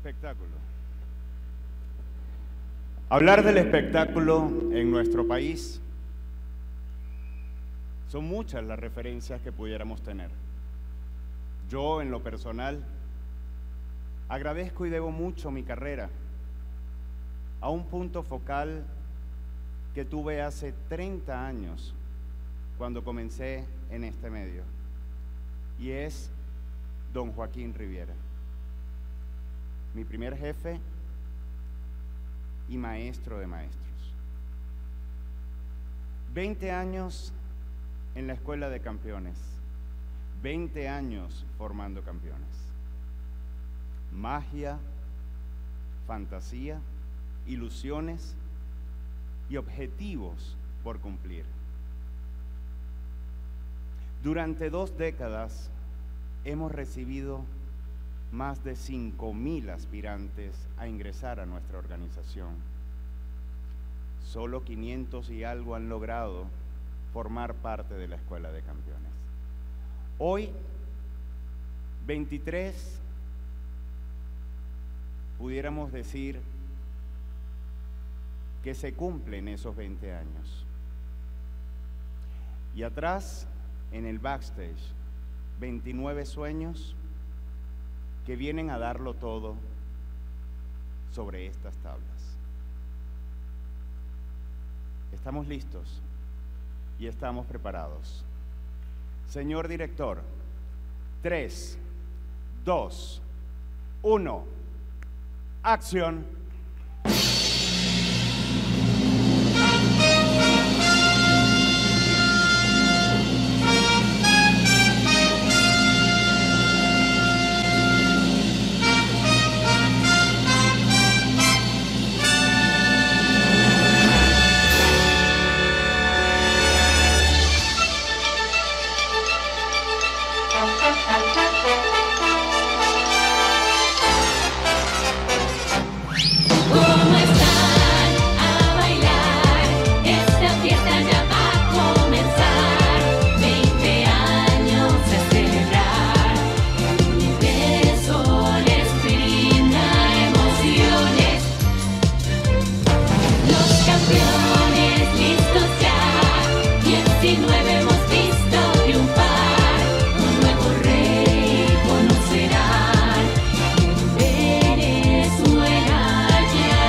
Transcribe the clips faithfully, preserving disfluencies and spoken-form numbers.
espectáculo. Hablar del espectáculo en nuestro país, son muchas las referencias que pudiéramos tener. Yo, en lo personal, agradezco y debo mucho mi carrera a un punto focal que tuve hace treinta años cuando comencé en este medio, y es don Joaquín Riviera, mi primer jefe y maestro de maestros. veinte años en la Escuela de Campeones, veinte años formando campeones. Magia, fantasía, ilusiones y objetivos por cumplir. Durante dos décadas hemos recibido más de cinco mil aspirantes a ingresar a nuestra organización. Solo quinientos y algo han logrado formar parte de la Escuela de Campeones. Hoy, veintitrés, pudiéramos decir que se cumplen esos veinte años. Y atrás, en el backstage, veintinueve sueños que vienen a darlo todo sobre estas tablas. Estamos listos y estamos preparados. Señor director, tres, dos, uno, acción. Venezuela ya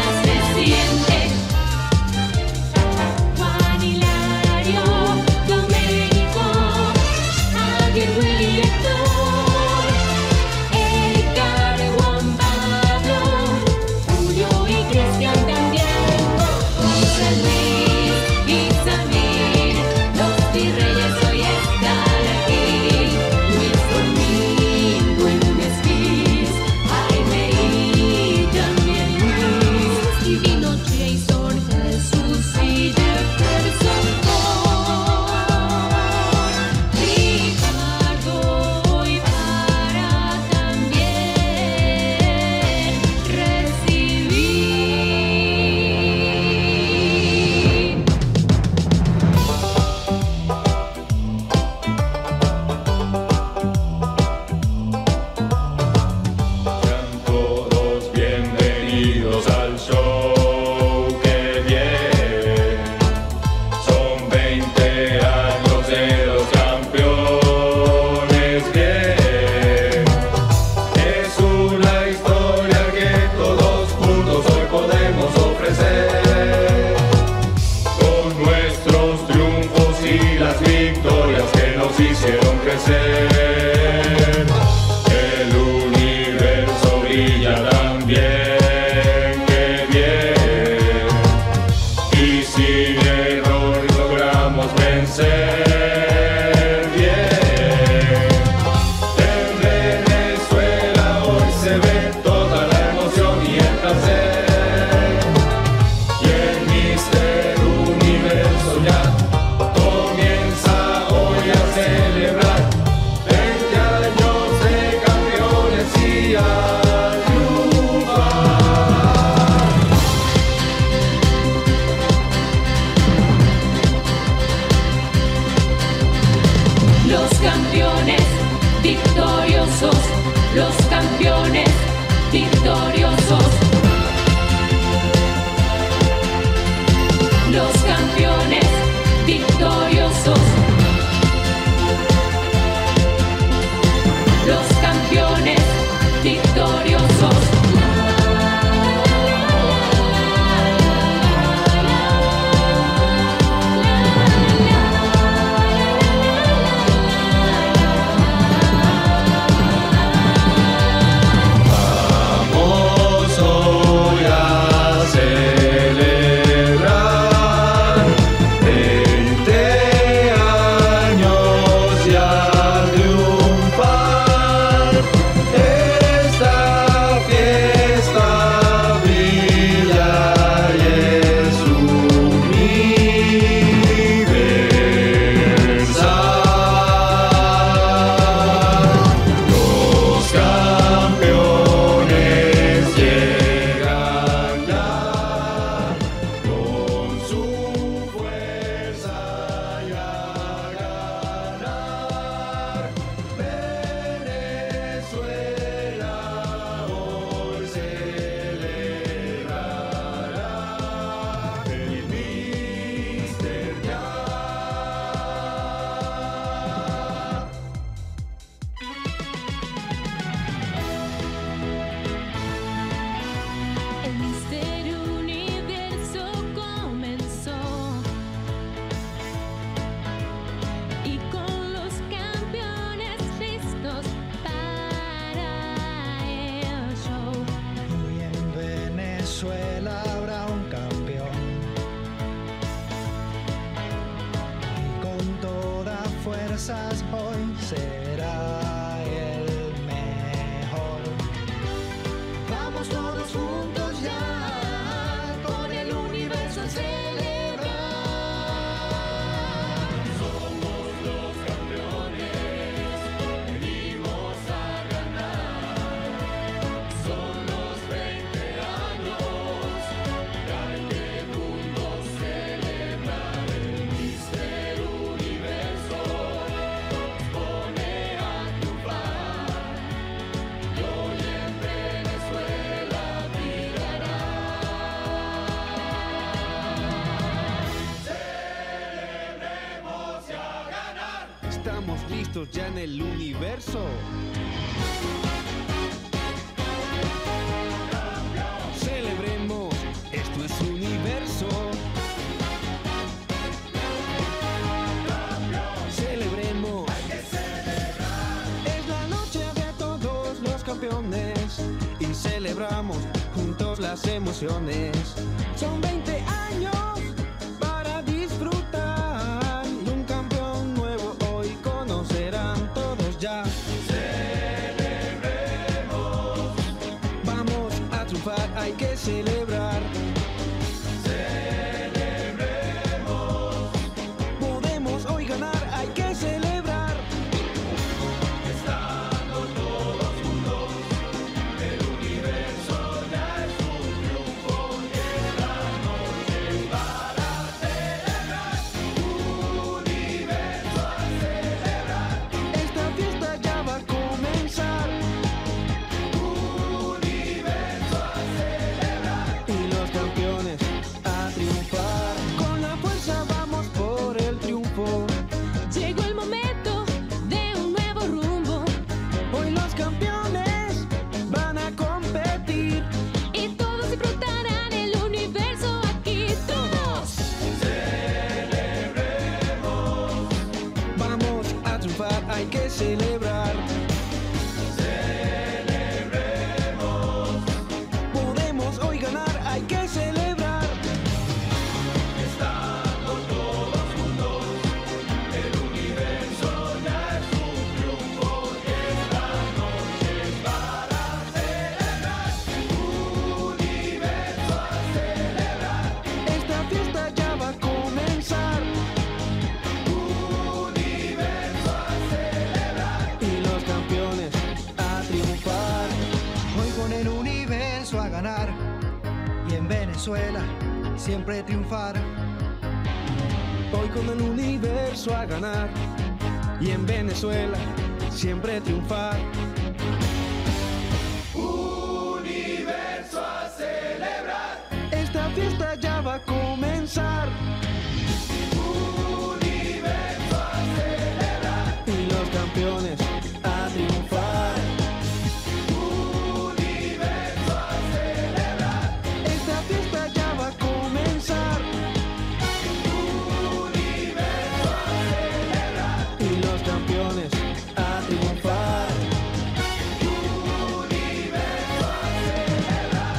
estamos listos ya en el universo. Celebremos, esto es universo. Celebremos, hay que celebrar. Es la noche de todos los campeones y celebramos juntos las emociones. Son veinte años para disfrutar y un campeón nuevo hoy conocerán todos ya. Celebremos, vamos a triunfar, hay que celebrar. Celebremos, podemos hoy ganar, hay que celebrar. Estando todos juntos, el universo ya es un triunfo y esta noche es para celebrar. Universo a celebrar. Esta fiesta ya va a comenzar. Universo a celebrar. Y los campeones a triunfar. Con la fuerza vamos por el triunfo. Llegó el momento de un nuevo rumbo Hoy los campeones van a competir. y todos disfrutarán el universo aquí. Todos. Celebremos, vamos a triunfar, hay que celebrar. Celebremos, podemos hoy ganar, hay que celebrar. Estando todos juntos, el universo ya es un triunfo y esta noche es para celebrar. Universo a celebrar. Esta fiesta ya va a comenzar. Universo a celebrar. Y los campeones a triunfar. Hoy con el universo a ganar y en Venezuela siempre triunfar. Hoy con el universo a ganar y en Venezuela siempre triunfar. Universo a celebrar. Esta fiesta ya va a comenzar. Universo a celebrar. Y los campeones a triunfar. Universo a celebrar. Esta fiesta ya va a comenzar. Universo a celebrar. Y los campeones a triunfar. Universo a celebrar.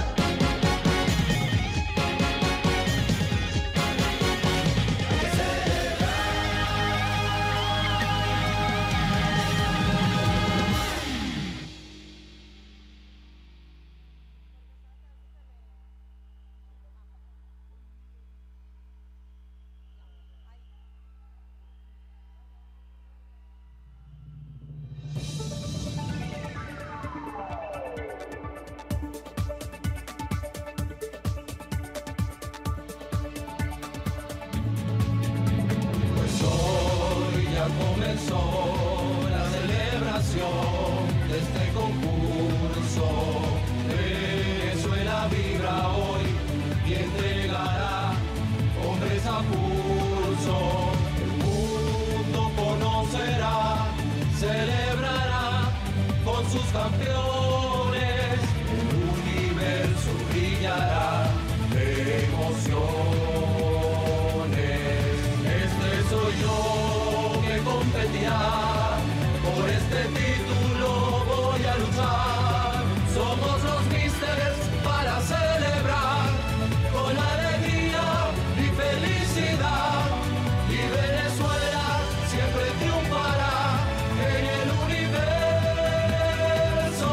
Hay que celebrar. Pues hoy ya comenzó la celebración de este concurso. Venezuela vibra hoy y entregará hombres a pulso. El mundo conocerá, celebrará con sus campeones. El universo brillará de emociones. Este soy yo que competirá, por este título voy a luchar. Somos los místeres para celebrar con alegría y felicidad. Y Venezuela siempre triunfará en el universo.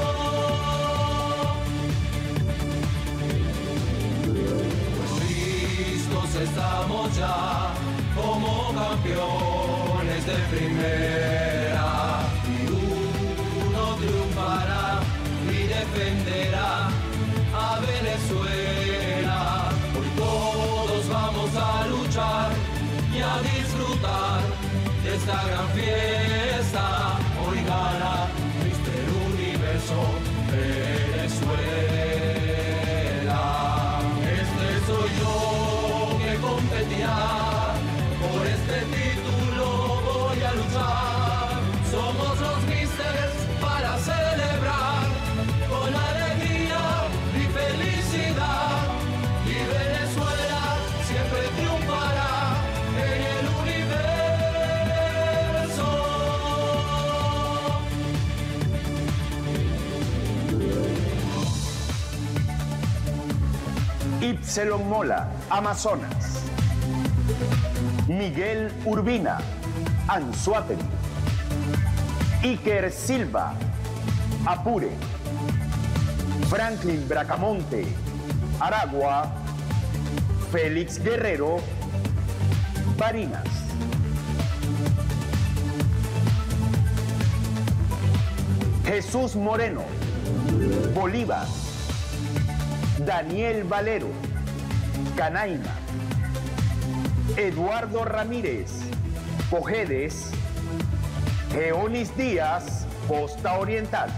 Pues listos estamos ya como campeones de primera. Y uno triunfará y defenderá a Venezuela. Hoy todos vamos a luchar y a disfrutar de esta gran fiesta. Hoy gana míster Universo Venezuela. Este soy yo que competirá, por este título voy a luchar. Ipsilon Mola, Amazonas. Miguel Urbina, Anzoátegui. Iker Silva, Apure. Franklin Bracamonte, Aragua. Félix Guerrero, Barinas. Jesús Moreno, Bolívar. Daniel Valero, Canaima. Eduardo Ramírez, Cojedes. Geonis Díaz, Costa Oriental.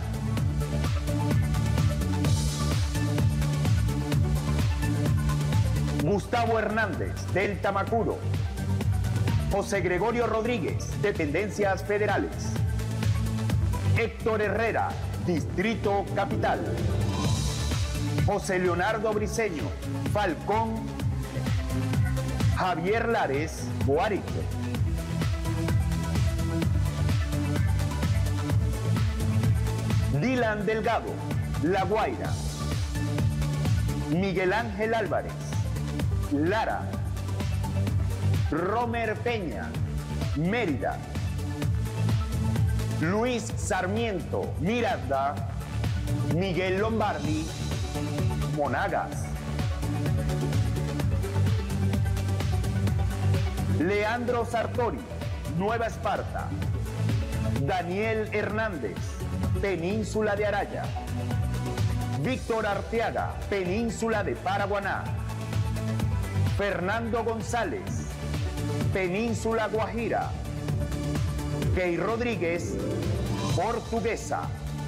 Gustavo Hernández, Delta Macuro. José Gregorio Rodríguez, Dependencias Federales. Héctor Herrera, Distrito Capital. José Leonardo Briceño, Falcón. Javier Lares, Guárico. Dylan Delgado, La Guaira. Miguel Ángel Álvarez, Lara. Romer Peña, Mérida. Luis Sarmiento, Miranda. Miguel Lombardi, Monagas. Leandro Sartori, Nueva Esparta. Daniel Hernández, Península de Araya. Víctor Arteaga, Península de Paraguaná. Fernando González, Península Guajira. Key Rodríguez, Portuguesa.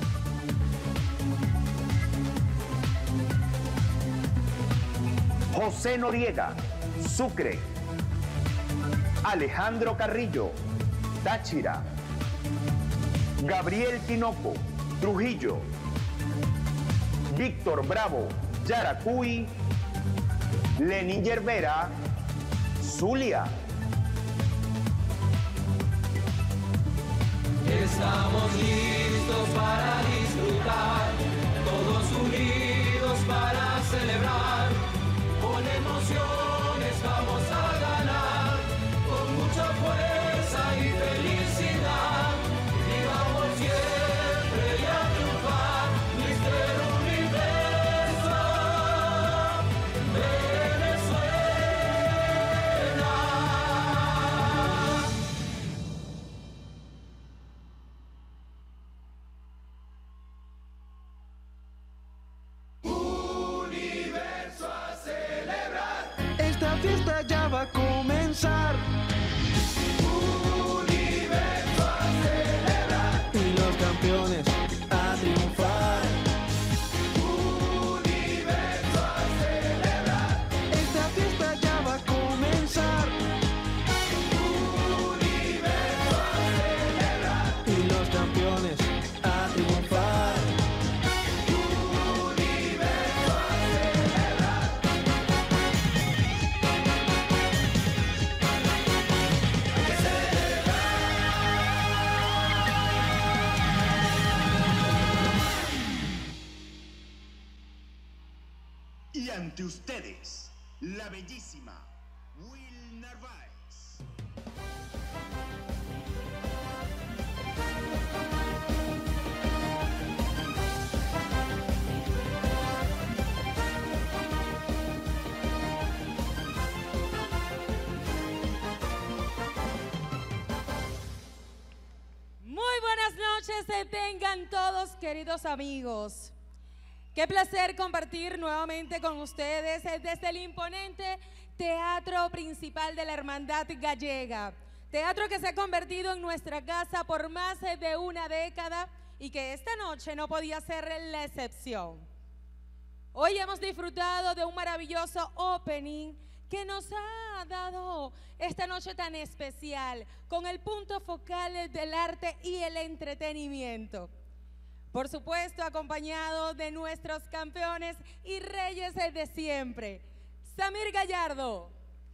José Noriega, Sucre. Alejandro Carrillo, Táchira. Gabriel Tinoco, Trujillo. Víctor Bravo, Yaracuy. Lenín Yerbera, Zulia. Estamos listos para disfrutar, todos unidos para celebrar. Con emociones vamos a ganar, con mucha fuerza y felicidad. Vivamos siempre y a triunfar, Mister Universo, Venezuela. Esta fiesta ya va a comenzar. Universo a celebrar. Y los campeones a triunfar. Universo a celebrar. Esta fiesta ya va a comenzar. Universo a celebrar. Y los campeones a triunfar. Universo a celebrar. Hay que celebrar. Y ante ustedes, la bellísima Will Narváez. Muy buenas noches, se tengan todos, queridos amigos. Qué placer compartir nuevamente con ustedes desde el imponente Teatro Principal de la Hermandad Gallega. Teatro que se ha convertido en nuestra casa por más de una década y que esta noche no podía ser la excepción. Hoy hemos disfrutado de un maravilloso opening que nos ha dado esta noche tan especial con el punto focal del arte y el entretenimiento. Por supuesto, acompañado de nuestros campeones y reyes de siempre. Samir Gallardo,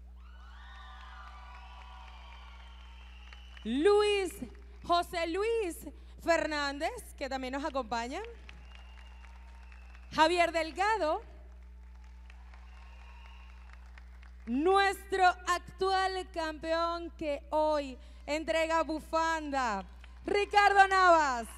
Luis, José Luis Fernández, que también nos acompaña, Javier Delgado, nuestro actual campeón que hoy entrega bufanda, Ricardo Navas.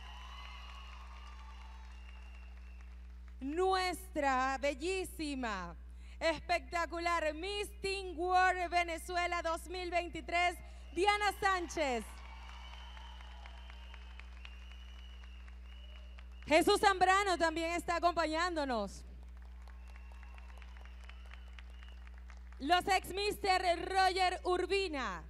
Nuestra bellísima, espectacular Miss Teen World Venezuela dos mil veintitrés, Diana Sánchez. Jesús Zambrano también está acompañándonos. Los ex mister Roger Urbina,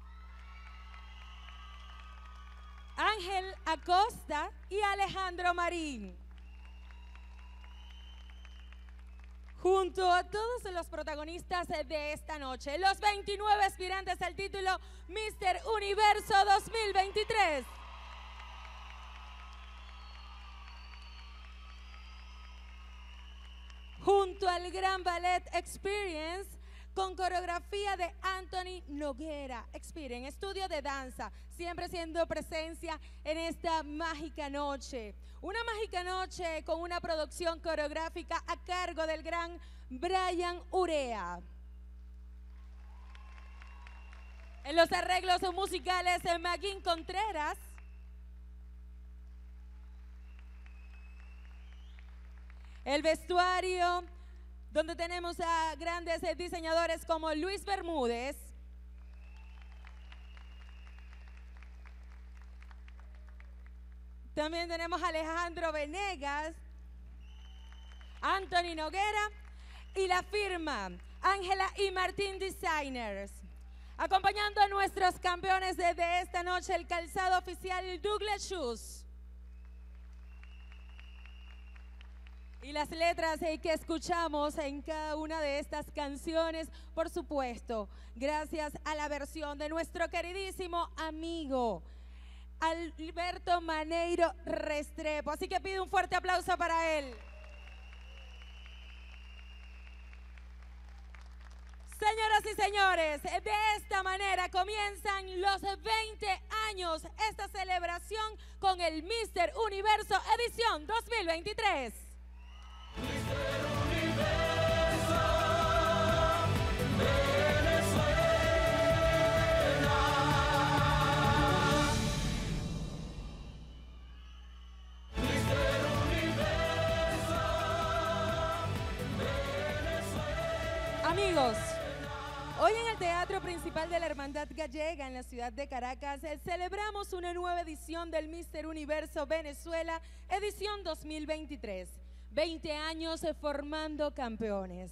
Ángel Acosta y Alejandro Marín. Junto a todos los protagonistas de esta noche, los veintinueve aspirantes al título mister Universo dos mil veintitrés. Junto al Gran Ballet Experience, con coreografía de Anthony Noguera Experience, estudio de danza, siempre siendo presencia en esta mágica noche. Una mágica noche con una producción coreográfica a cargo del gran Brian Urea. En los arreglos musicales, Maguín Contreras. El vestuario, donde tenemos a grandes diseñadores como Luis Bermúdez, también tenemos a Alejandro Venegas, Anthony Noguera y la firma Ángela y Martín Designers. Acompañando a nuestros campeones de, de esta noche, el calzado oficial Douglas Shoes. Y las letras eh, que escuchamos en cada una de estas canciones, por supuesto, gracias a la versión de nuestro queridísimo amigo Alberto Maneiro Restrepo. Así que pido un fuerte aplauso para él. Señoras y señores, de esta manera comienzan los veinte años esta celebración con el mister Universo edición dos mil veintitrés. mister Universo Venezuela. mister Universo Venezuela. Amigos, hoy en el Teatro Principal de la Hermandad Gallega en la ciudad de Caracas eh, celebramos una nueva edición del mister Universo Venezuela edición dos mil veintitrés. veinte años formando campeones.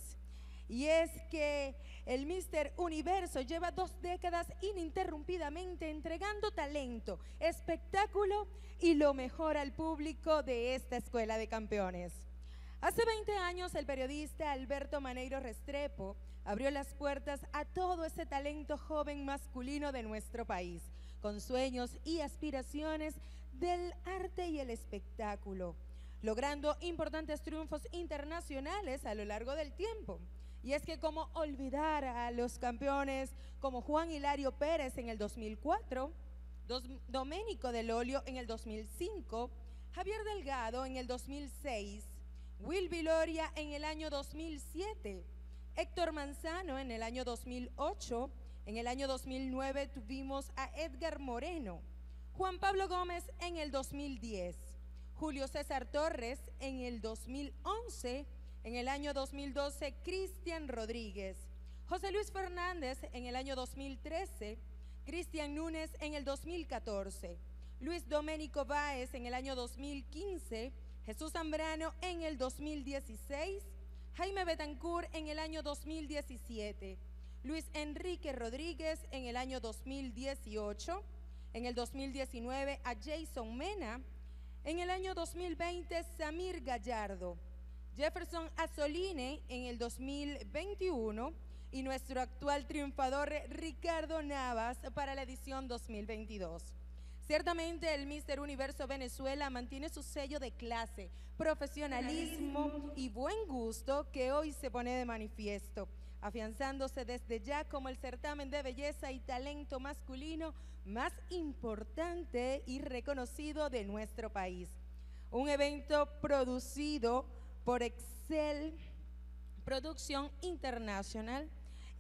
Y es que el mister Universo lleva dos décadas ininterrumpidamente entregando talento, espectáculo y lo mejor al público de esta escuela de campeones. Hace veinte años el periodista Alberto Maneiro Restrepo abrió las puertas a todo ese talento joven masculino de nuestro país, con sueños y aspiraciones del arte y el espectáculo, logrando importantes triunfos internacionales a lo largo del tiempo. Y es que cómo olvidar a los campeones como Juan Hilario Pérez en el dos mil cuatro, Dos, Doménico Del Olio en el dos mil cinco, Javier Delgado en el dos mil seis, Will Viloria en el año dos mil siete, Héctor Manzano en el año dos mil ocho, en el año dos mil nueve tuvimos a Edgar Moreno, Juan Pablo Gómez en el dos mil diez, Julio César Torres en el dos mil once, en el año dos mil doce Cristian Rodríguez, José Luis Fernández en el año dos mil trece, Cristian Núñez en el dos mil catorce, Luis Doménico Báez en el año dos mil quince, Jesús Zambrano en el dos mil dieciséis, Jaime Betancourt en el año dos mil diecisiete, Luis Enrique Rodríguez en el año dos mil dieciocho, en el dos mil diecinueve a Jason Mena, en el año dos mil veinte, Samir Gallardo, Jefferson Azoline en el dos mil veintiuno y nuestro actual triunfador Ricardo Navas para la edición dos mil veintidós. Ciertamente el mister Universo Venezuela mantiene su sello de clase, profesionalismo y buen gusto que hoy se pone de manifiesto, afianzándose desde ya como el certamen de belleza y talento masculino más importante y reconocido de nuestro país. Un evento producido por Excel Producción Internacional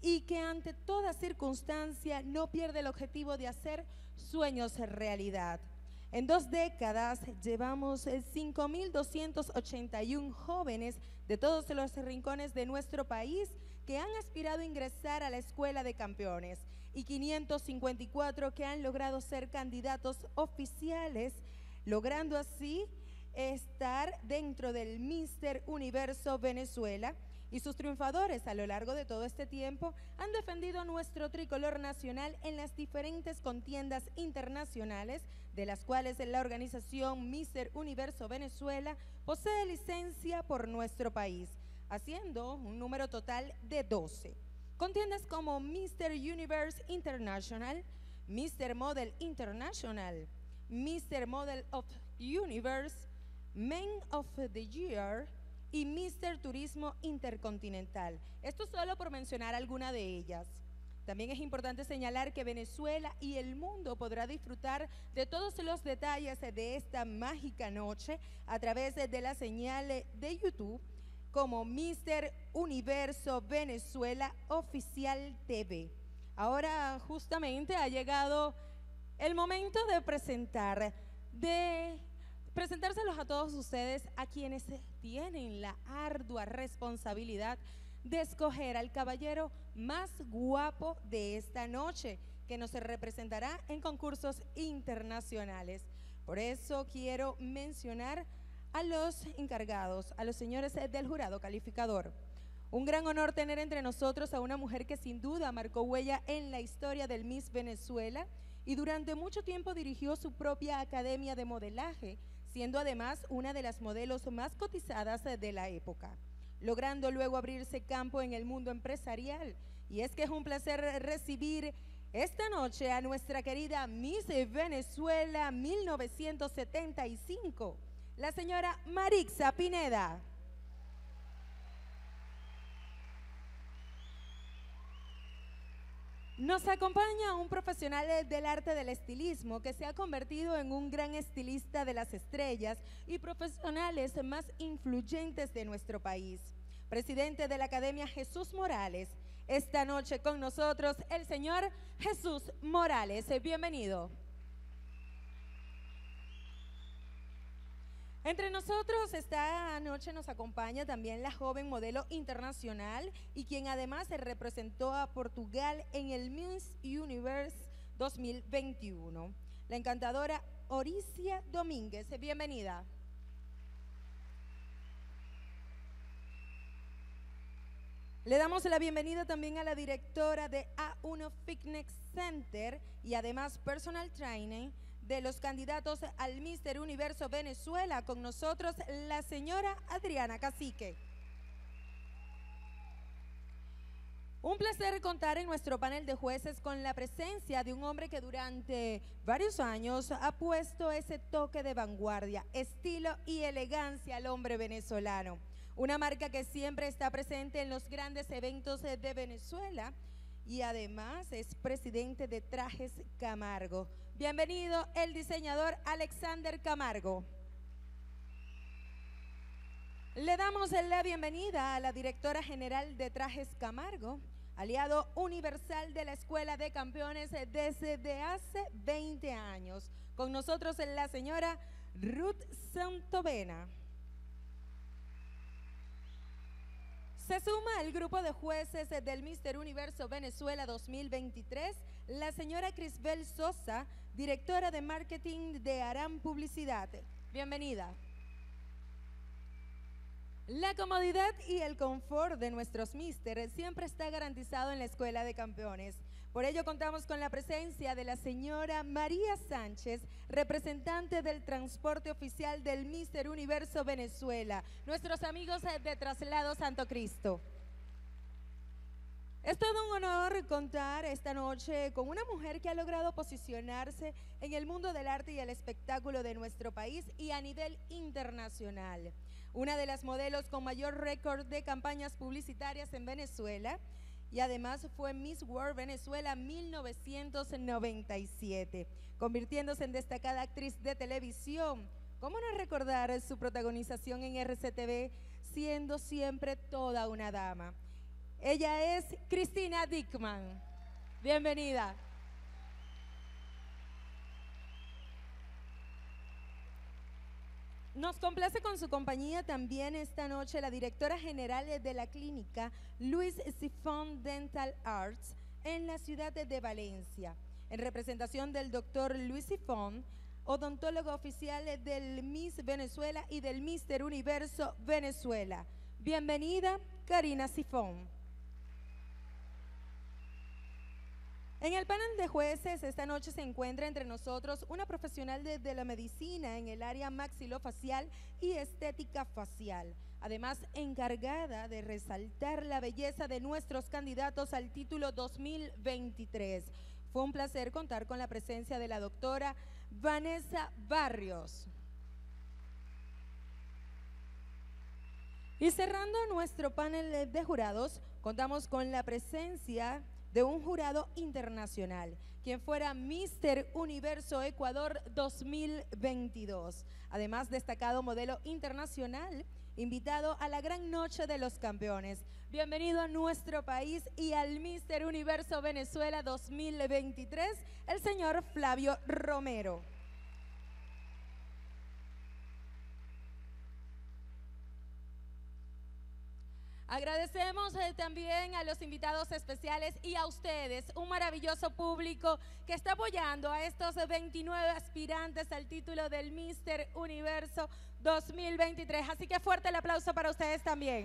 y que ante toda circunstancia no pierde el objetivo de hacer sueños realidad. En dos décadas llevamos cinco mil doscientos ochenta y uno jóvenes de todos los rincones de nuestro país que han aspirado a ingresar a la Escuela de Campeones y quinientos cincuenta y cuatro que han logrado ser candidatos oficiales, logrando así estar dentro del míster Universo Venezuela. Y sus triunfadores a lo largo de todo este tiempo han defendido nuestro tricolor nacional en las diferentes contiendas internacionales, de las cuales la organización míster Universo Venezuela posee licencia por nuestro país, haciendo un número total de doce. Contiendas como míster Universe International, míster Model International, míster Model of Universe, Men of the Year y míster Turismo Intercontinental. Esto solo por mencionar alguna de ellas. También es importante señalar que Venezuela y el mundo podrá disfrutar de todos los detalles de esta mágica noche a través de la señal de YouTube como míster Universo Venezuela Oficial T V. Ahora justamente ha llegado el momento de presentar, de presentárselos a todos ustedes, a quienes tienen la ardua responsabilidad de escoger al caballero más guapo de esta noche, que nos representará en concursos internacionales. Por eso quiero mencionar a los encargados, a los señores del jurado calificador. Un gran honor tener entre nosotros a una mujer que sin duda marcó huella en la historia del Miss Venezuela y durante mucho tiempo dirigió su propia academia de modelaje, siendo además una de las modelos más cotizadas de la época, logrando luego abrirse campo en el mundo empresarial. Y es que es un placer recibir esta noche a nuestra querida Miss Venezuela mil novecientos setenta y cinco, la señora Marixa Pineda. Nos acompaña un profesional del arte del estilismo que se ha convertido en un gran estilista de las estrellas y profesionales más influyentes de nuestro país. Presidente de la Academia Jesús Morales, esta noche con nosotros el señor Jesús Morales. Bienvenido. Entre nosotros esta noche nos acompaña también la joven modelo internacional y quien además se representó a Portugal en el Miss Universe dos mil veintiuno, la encantadora Oricia Domínguez. Bienvenida. Le damos la bienvenida también a la directora de A uno Fitness Center y además personal training de los candidatos al míster Universo Venezuela. Con nosotros la señora Adriana Cacique. Un placer contar en nuestro panel de jueces con la presencia de un hombre que durante varios años ha puesto ese toque de vanguardia, estilo y elegancia al hombre venezolano. Una marca que siempre está presente en los grandes eventos de Venezuela y además es presidente de Trajes Camargo. Bienvenido el diseñador Alexander Camargo. Le damos la bienvenida a la directora general de Trajes Camargo, aliado universal de la Escuela de Campeones desde hace veinte años. Con nosotros la señora Ruth Santovena. Se suma al grupo de jueces del míster Universo Venezuela dos mil veintitrés la señora Crisbel Sosa, directora de marketing de Aram Publicidad. Bienvenida. La comodidad y el confort de nuestros míster siempre está garantizado en la Escuela de Campeones. Por ello contamos con la presencia de la señora María Sánchez, representante del transporte oficial del míster Universo Venezuela, nuestros amigos de Traslado Santo Cristo. Es todo un honor contar esta noche con una mujer que ha logrado posicionarse en el mundo del arte y el espectáculo de nuestro país y a nivel internacional. Una de las modelos con mayor récord de campañas publicitarias en Venezuela, y además fue Miss World Venezuela mil novecientos noventa y siete, convirtiéndose en destacada actriz de televisión. ¿Cómo no recordar su protagonización en R C T V, siendo siempre toda una dama? Ella es Cristina Dickman. Bienvenida. Nos complace con su compañía también esta noche la directora general de la clínica Louis Siphon Dental Arts en la ciudad de Valencia, en representación del doctor Luis Siphon, odontólogo oficial del Miss Venezuela y del míster Universo Venezuela. Bienvenida, Karina Siphon. En el panel de jueces esta noche se encuentra entre nosotros una profesional de, de la medicina en el área maxilofacial y estética facial, además encargada de resaltar la belleza de nuestros candidatos al título dos mil veintitrés. Fue un placer contar con la presencia de la doctora Vanessa Barrios. Y cerrando nuestro panel de jurados, contamos con la presencia de un jurado internacional, quien fuera míster Universo Ecuador dos mil veintidós. Además, destacado modelo internacional, invitado a la gran noche de los campeones. Bienvenido a nuestro país y al míster Universo Venezuela dos mil veintitrés, el señor Flavio Romero. Agradecemos eh, también a los invitados especiales y a ustedes, un maravilloso público que está apoyando a estos veintinueve aspirantes al título del míster Universo dos mil veintitrés. Así que fuerte el aplauso para ustedes también.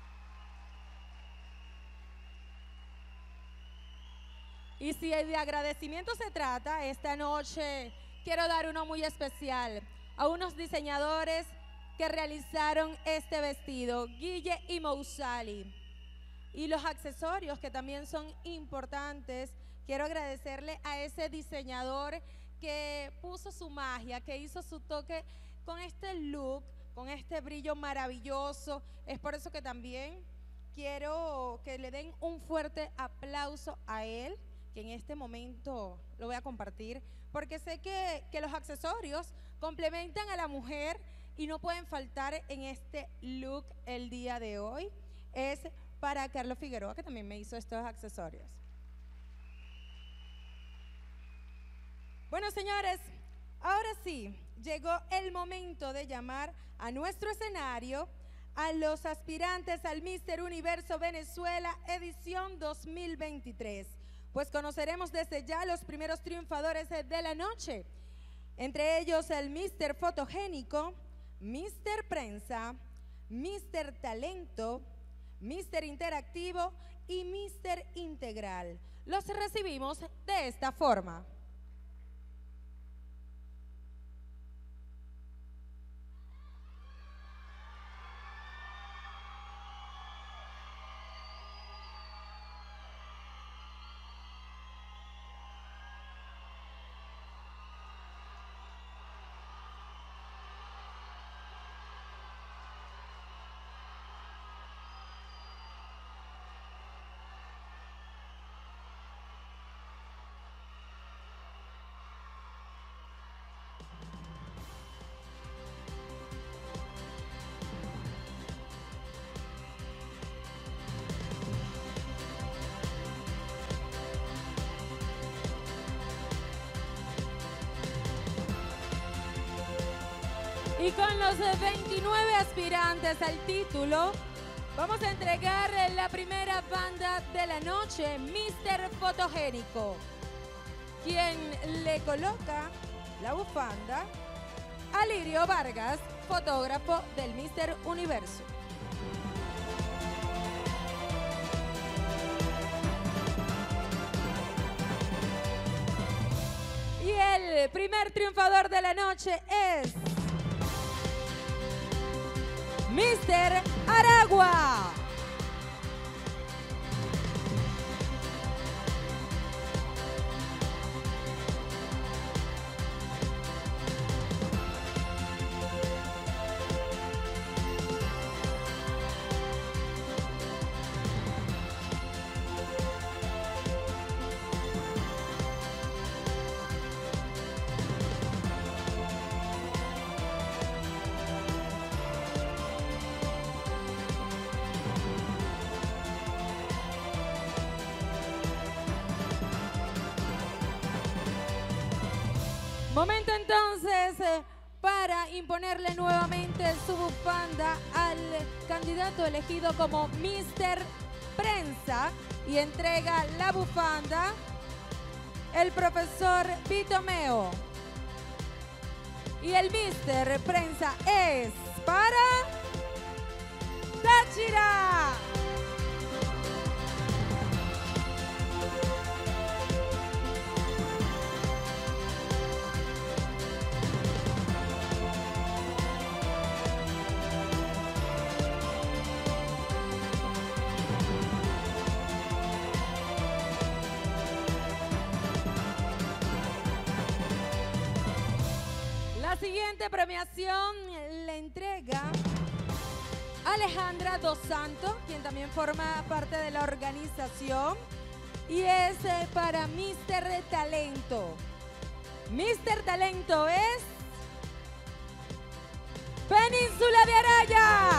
Y si de agradecimiento se trata, esta noche quiero dar uno muy especial a unos diseñadores que realizaron este vestido, Guille y Mousali. Y los accesorios que también son importantes. Quiero agradecerle a ese diseñador que puso su magia, que hizo su toque con este look, con este brillo maravilloso. Es por eso que también quiero que le den un fuerte aplauso a él, que en este momento lo voy a compartir, porque sé que, que los accesorios complementan a la mujer y no pueden faltar en este look el día de hoy. Es para Carlos Figueroa, que también me hizo estos accesorios. Bueno, señores, ahora sí, llegó el momento de llamar a nuestro escenario a los aspirantes al míster Universo Venezuela edición dos mil veintitrés. Pues conoceremos desde ya los primeros triunfadores de la noche. Entre ellos el míster Fotogénico, míster Prensa, míster Talento, míster Interactivo y míster Integral. Los recibimos de esta forma. Y con los veintinueve aspirantes al título, vamos a entregar la primera banda de la noche, míster Fotogénico, quien le coloca la bufanda a Lirio Vargas, fotógrafo del míster Universo. Y el primer triunfador de la noche es míster Aragua. Momento entonces eh, para imponerle nuevamente su bufanda al candidato elegido como míster Prensa, y entrega la bufanda el profesor Pitomeo. Y el míster Prensa es para Táchira. La siguiente premiación le entrega Alejandra Dos Santos, quien también forma parte de la organización, y es eh, para míster Talento. míster Talento es Península de Araya.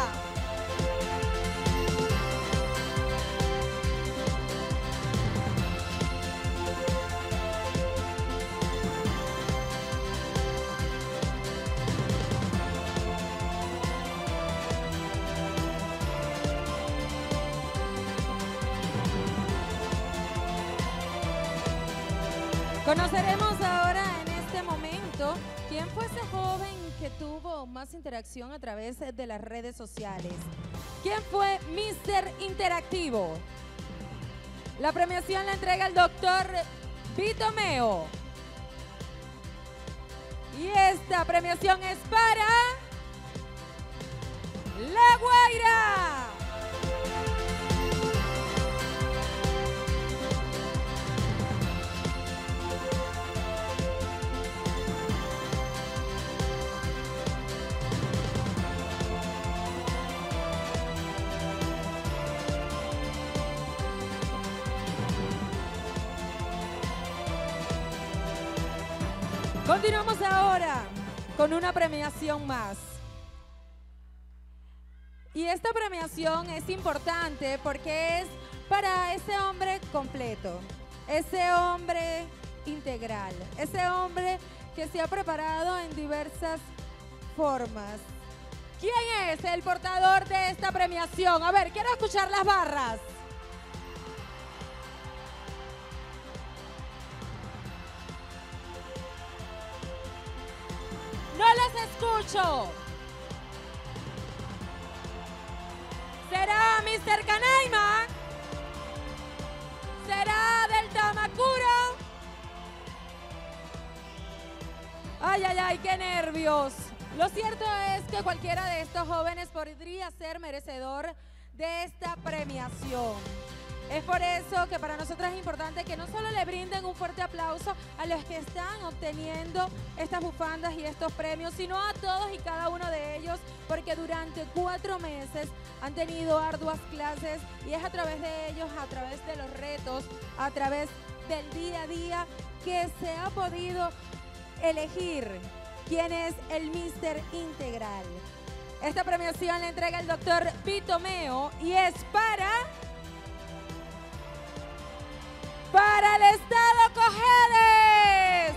Conoceremos ahora en este momento quién fue ese joven que tuvo más interacción a través de las redes sociales. ¿Quién fue míster Interactivo? La premiación la entrega el doctor Pitomeo. Y esta premiación es para La Guaira. Continuamos ahora con una premiación más. Y esta premiación es importante porque es para ese hombre completo, ese hombre integral, ese hombre que se ha preparado en diversas formas. ¿Quién es el portador de esta premiación? A ver, quiero escuchar las barras. No les escucho. ¿Será míster Canaima? ¿Será del Tamacuro? Ay, ay, ay, qué nervios. Lo cierto es que cualquiera de estos jóvenes podría ser merecedor de esta premiación. Es por eso que para nosotros es importante que no solo le brinden un fuerte aplauso a los que están obteniendo estas bufandas y estos premios, sino a todos y cada uno de ellos, porque durante cuatro meses han tenido arduas clases y es a través de ellos, a través de los retos, a través del día a día que se ha podido elegir quién es el míster Integral. Esta premiación la entrega el doctor Pitomeo y es para... para el Estado Cojedes.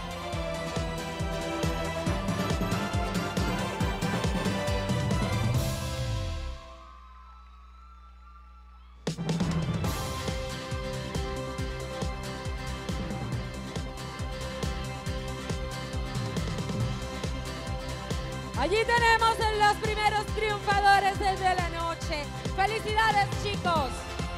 Allí tenemos los primeros triunfadores de la noche. ¡Felicidades, chicos!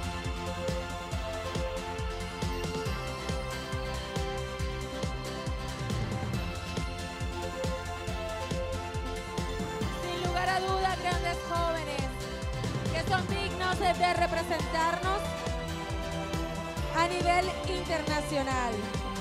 Grandes jóvenes que son dignos de representarnos a nivel internacional.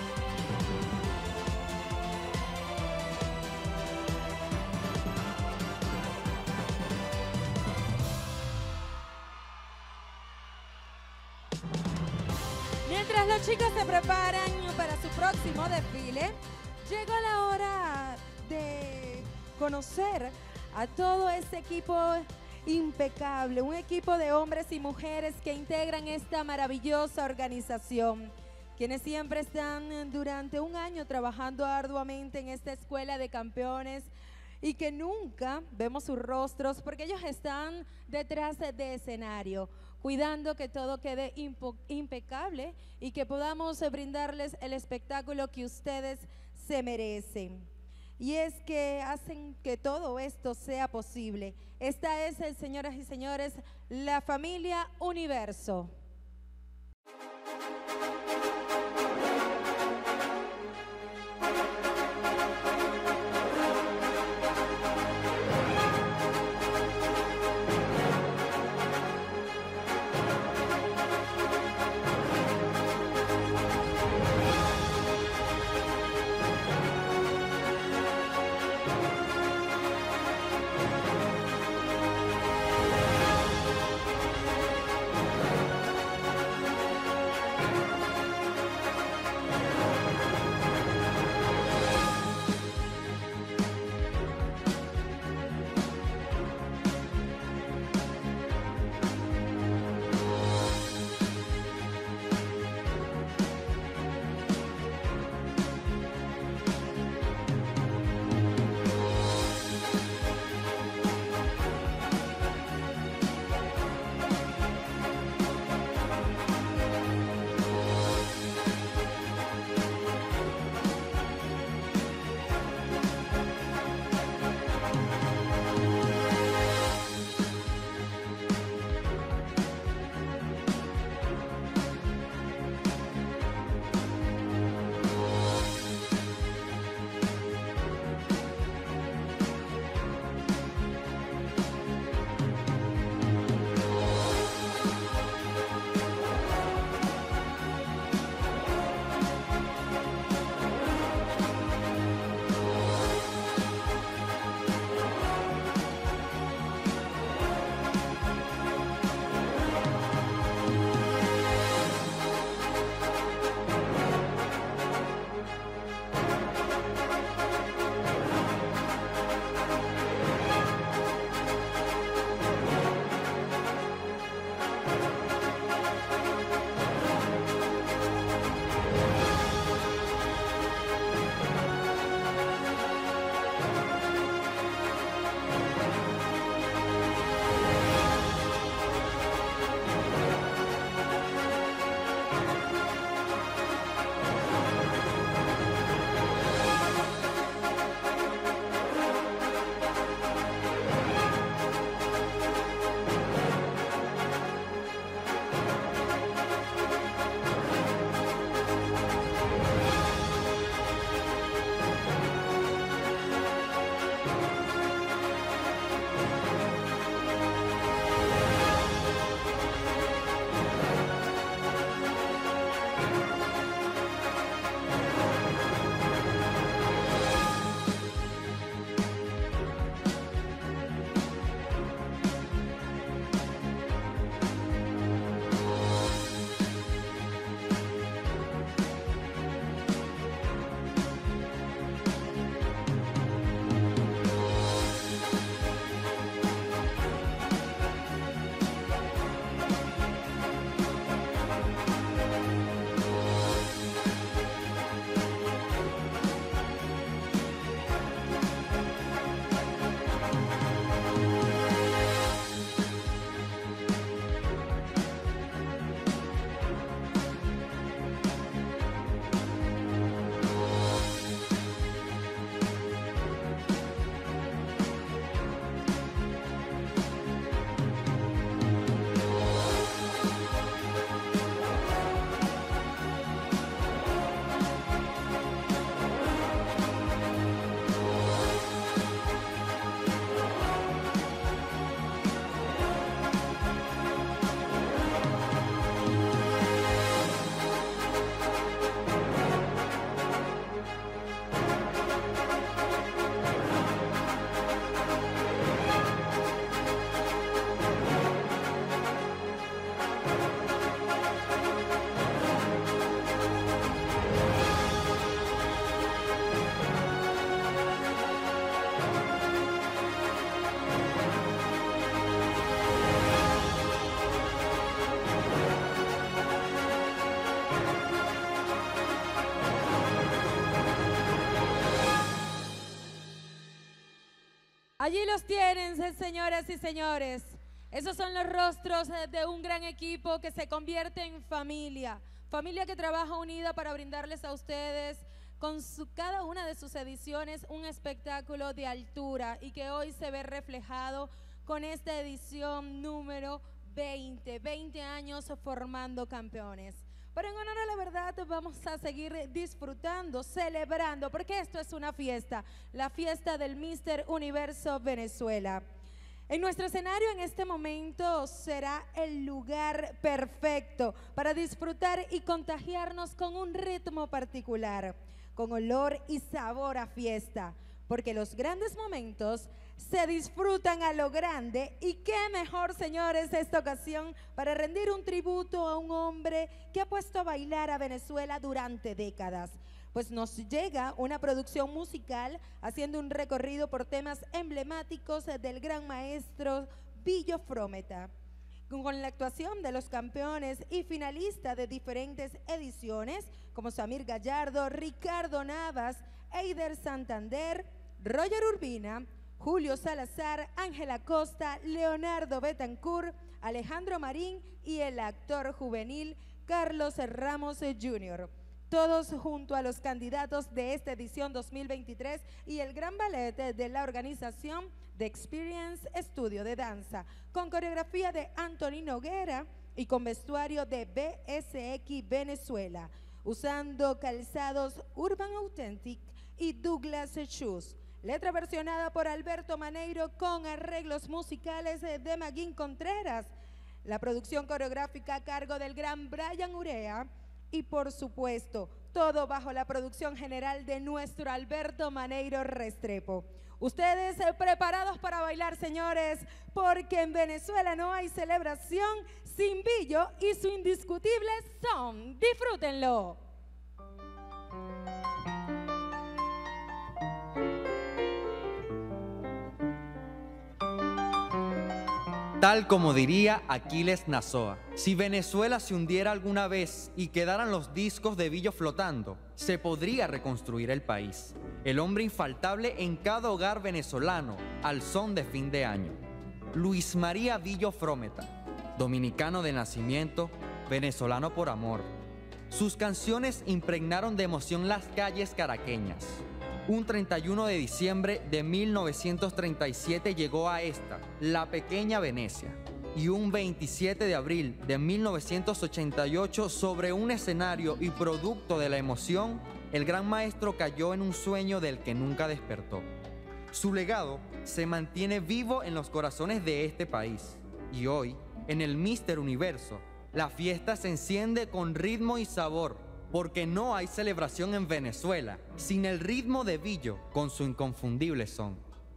Mientras los chicos se preparan para su próximo desfile, llegó la hora de conocer a todo ese equipo impecable, un equipo de hombres y mujeres que integran esta maravillosa organización. quienes siempre están durante un año trabajando arduamente en esta escuela de campeones y que nunca vemos sus rostros porque ellos están detrás de escenario, cuidando que todo quede impecable y que podamos brindarles el espectáculo que ustedes se merecen. Y es que hacen que todo esto sea posible. Esta es, señoras y señores, la familia Universo. Allí los tienen, señoras y señores. Esos son los rostros de un gran equipo que se convierte en familia. Familia que trabaja unida para brindarles a ustedes con su, cada una de sus ediciones un espectáculo de altura y que hoy se ve reflejado con esta edición número veinte. veinte años formando campeones. Pero en honor a la verdad vamos a seguir disfrutando, celebrando, porque esto es una fiesta, la fiesta del míster Universo Venezuela. En nuestro escenario en este momento será el lugar perfecto para disfrutar y contagiarnos con un ritmo particular, con olor y sabor a fiesta, porque los grandes momentos se disfrutan a lo grande y qué mejor, señores, esta ocasión para rendir un tributo a un hombre que ha puesto a bailar a Venezuela durante décadas. Pues nos llega una producción musical haciendo un recorrido por temas emblemáticos del gran maestro Billo Frometa, con la actuación de los campeones y finalistas de diferentes ediciones como Samir Gallardo, Ricardo Navas, Eider Santander, Roger Urbina, Julio Salazar, Ángela Costa, Leonardo Betancourt, Alejandro Marín y el actor juvenil Carlos Ramos junior Todos junto a los candidatos de esta edición dos mil veintitrés y el gran ballet de la organización The Experience Estudio de Danza, con coreografía de Anthony Noguera y con vestuario de B S X Venezuela, usando calzados Urban Authentic y Douglas Shoes. Letra versionada por Alberto Maneiro con arreglos musicales de Maguín Contreras. La producción coreográfica a cargo del gran Brian Urea y por supuesto todo bajo la producción general de nuestro Alberto Maneiro Restrepo. Ustedes preparados para bailar, señores, porque en Venezuela no hay celebración sin Billo y su indiscutible son. Disfrútenlo. Tal como diría Aquiles Nazoa, si Venezuela se hundiera alguna vez y quedaran los discos de Billo flotando, se podría reconstruir el país. El hombre infaltable en cada hogar venezolano, al son de fin de año. Luis María Billo Frometa, dominicano de nacimiento, venezolano por amor. Sus canciones impregnaron de emoción las calles caraqueñas. Un treinta y uno de diciembre de mil novecientos treinta y siete llegó a esta, la pequeña Venecia, y un veintisiete de abril de mil novecientos ochenta y ocho, sobre un escenario y producto de la emoción, el gran maestro cayó en un sueño del que nunca despertó. Su legado se mantiene vivo en los corazones de este país, y hoy, en el míster Universo, la fiesta se enciende con ritmo y sabor, porque no hay celebración en Venezuela sin el ritmo de Billo con su inconfundible son.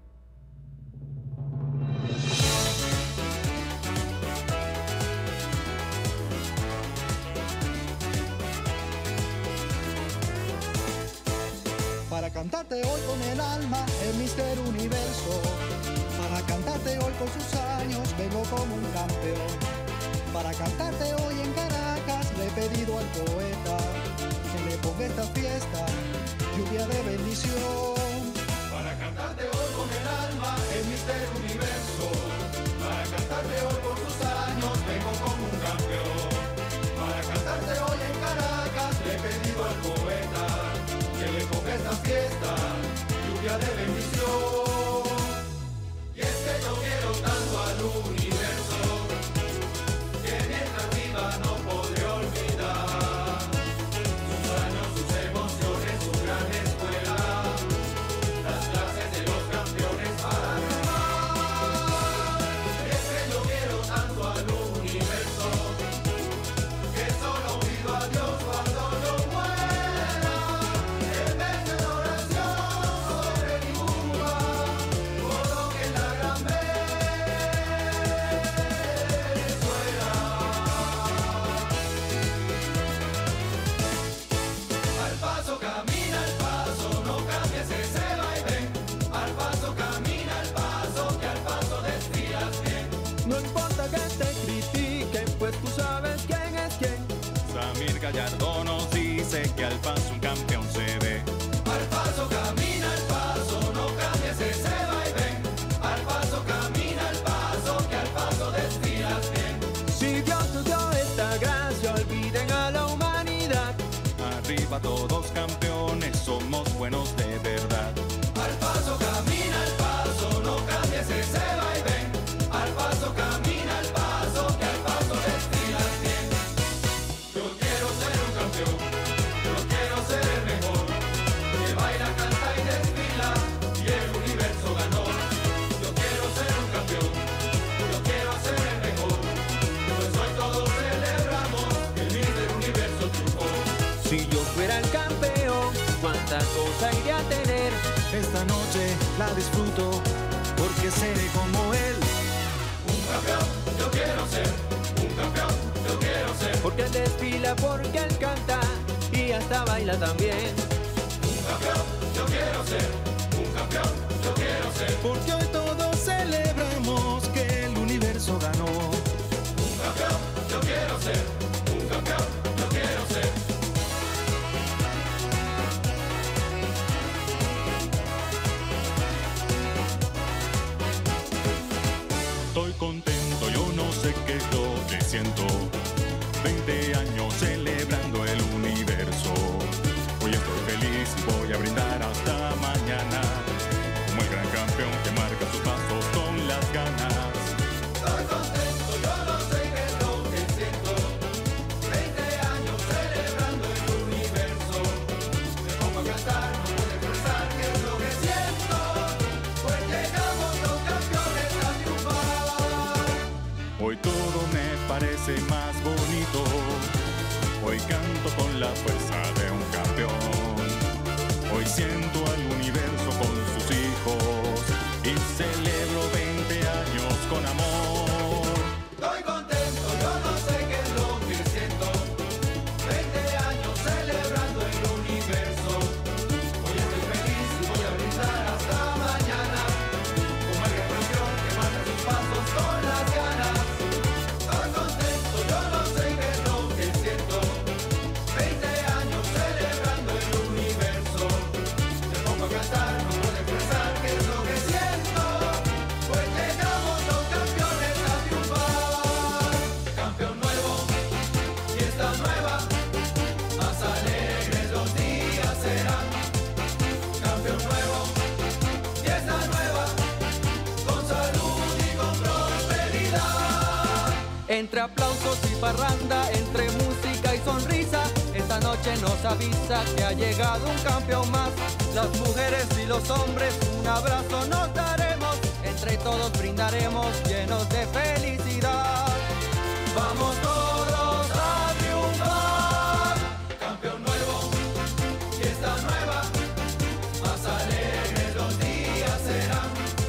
Para cantarte hoy con el alma, el míster Universo. Para cantarte hoy con sus años, vengo como un campeón. Para cantarte hoy en Caracas, le he pedido al poeta que le ponga esta fiesta lluvia de bendición. Para cantarte hoy con el alma, el míster Universo. Para cantarte hoy con sus años, vengo como un campeón. Para cantarte hoy en Caracas, le he pedido al poeta que le ponga esta fiesta lluvia de bendición. Y es que yo quiero tanto al universo, que mientras viva no podré olvidar sus años, sus emociones, su gran escuela, las clases de los campeones para ganar. Y es que yo quiero tanto al universo, que solo pido a Dios cuando yo muera, en vez de oración sobre mi tumba, coloque la gran Venezuela. Al paso camina, al paso, no cambies ese vaivén. Al paso camina, al paso, que al paso desfilas bien. No importa que te critiquen, pues tú sabes quién es quién. Samir Gallardo nos dice que al paso un campeón se ve. Al paso camina, al paso, no cambies ese vaivén. se olviden a la humanidad. Arriba todos campeones, somos buenos de verdad. Al paso camina al paso, no cambies ese vaivén. Al paso camina al paso, que al paso desfilas bien. Yo quiero ser un campeón, yo quiero ser el mejor, que baila, canta y desfila y el universo ganó. Yo quiero ser un campeón, yo quiero ser el mejor, pues hoy todos celebramos que el mister Universo triunfó. Si yo fuera el campeón, cuántas cosas iría a tener. Esta noche la disfruto porque seré como él. Un campeón, yo quiero ser. Un campeón, yo quiero ser. Porque él desfila, porque él canta y hasta baila también. Un campeón, yo quiero ser. Un campeón, yo quiero ser. Porque hoy todos celebramos que el universo ganó. Un campeón, yo quiero ser. Un campeón, yo quiero ser. Estoy contento, yo no sé qué es lo que siento. veinte años celebrando el universo. Hoy estoy feliz y voy a brindar hasta mañana. Como el gran campeón que marca sus pasos con las ganas. Estoy contento, yo no sé qué es lo que siento. veinte años celebrando el universo. Me pongo a cantar, no puedo expresar qué es lo que siento. Pues llegamos los campeones a triunfar. Hoy todo me parece más bonito. Hoy canto con la fuerza de un campeón. Hoy siento al universo con sus hijos y celebro veinte años con amor. Estoy contento, yo no sé qué es lo que siento. veinte años celebrando el universo. Hoy estoy feliz y voy a brindar hasta mañana. Como el gran campeón que marca sus pasos con las ganas. Estoy contento, yo no sé qué es lo que siento. veinte años celebrando el universo. Me pongo a cantar, no puedo expresar qué es lo que siento. Pues llegamos los campeones a triunfar. Campeón nuevo, fiesta nueva, más alegres los días serán. Campeón nuevo, fiesta nueva, con salud y con prosperidad. Entre aplausos y parranda, entre música y sonrisa, esta noche nos avisa que ha llegado un campeón más. Las mujeres y los hombres un abrazo nos daremos, entre todos brindaremos llenos de felicidad. Vamos todos a triunfar. Campeón nuevo, fiesta nueva, más alegres los días serán.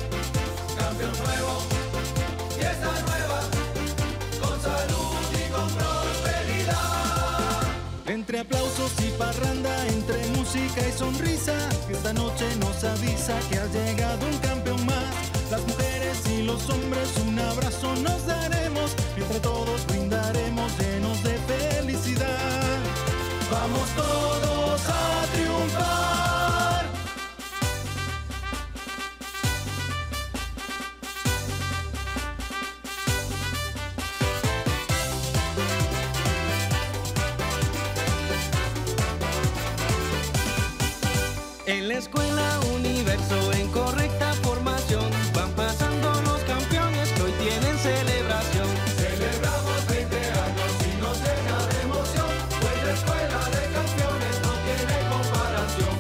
Campeón nuevo, fiesta nueva, con salud y con prosperidad. Entre aplausos y parranda, entre música y sonrisa, esta noche nos avisa que ha llegado un campeón más. Las mujeres y los hombres un abrazo nos daremos, entre todos brindaremos llenos de felicidad. Vamos todos a triunfar. En la escuela Universo, en correcta formación, van pasando los campeones que hoy tienen celebración. Celebramos veinte años y nos llena de emoción, pues la escuela de campeones no tiene comparación.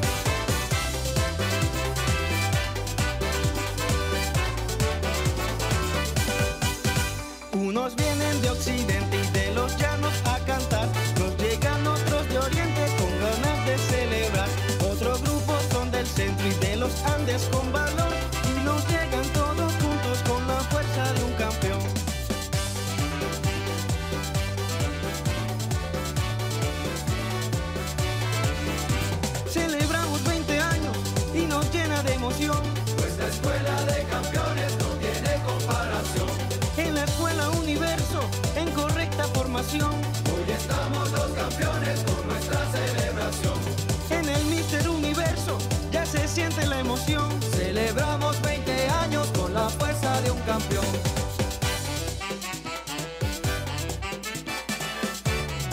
Unos vienen de occidente y de los llanos a cantar, nos llegan otros de oriente con ganas de celebrar. Otros grupos son del centro y de los Andes con valor, y nos llegan todos juntos con la fuerza de un campeón. Celebramos veinte años y nos llena de emoción, pues la escuela de campeones no tiene comparación. En la escuela Universo, en correcta formación, hoy estamos los campeones con nuestra celebración. En el mister Universo ya se siente la emoción, celebramos veinte años con la fuerza de un campeón.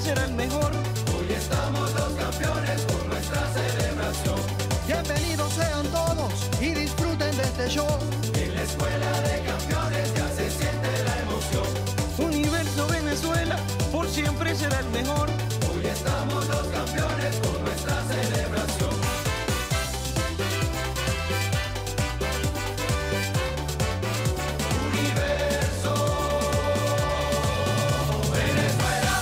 será el mejor. Hoy estamos los campeones por nuestra celebración. Bienvenidos sean todos y disfruten de este show. En la escuela de campeones ya se siente la emoción. Universo Venezuela por siempre será el mejor. Hoy estamos los campeones por nuestra celebración. Universo Venezuela.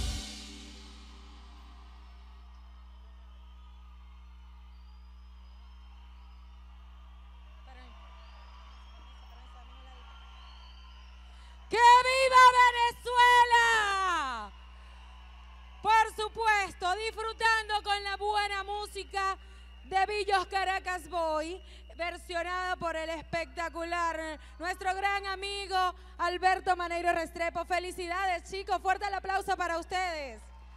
¡Que viva Venezuela! Por supuesto, disfrutando con la buena música de Billos Caracas Boy, versionada por el espectacular, nuestro gran amigo Alberto Maneiro Restrepo. Felicidades, chicos, fuerte el aplauso para ustedes.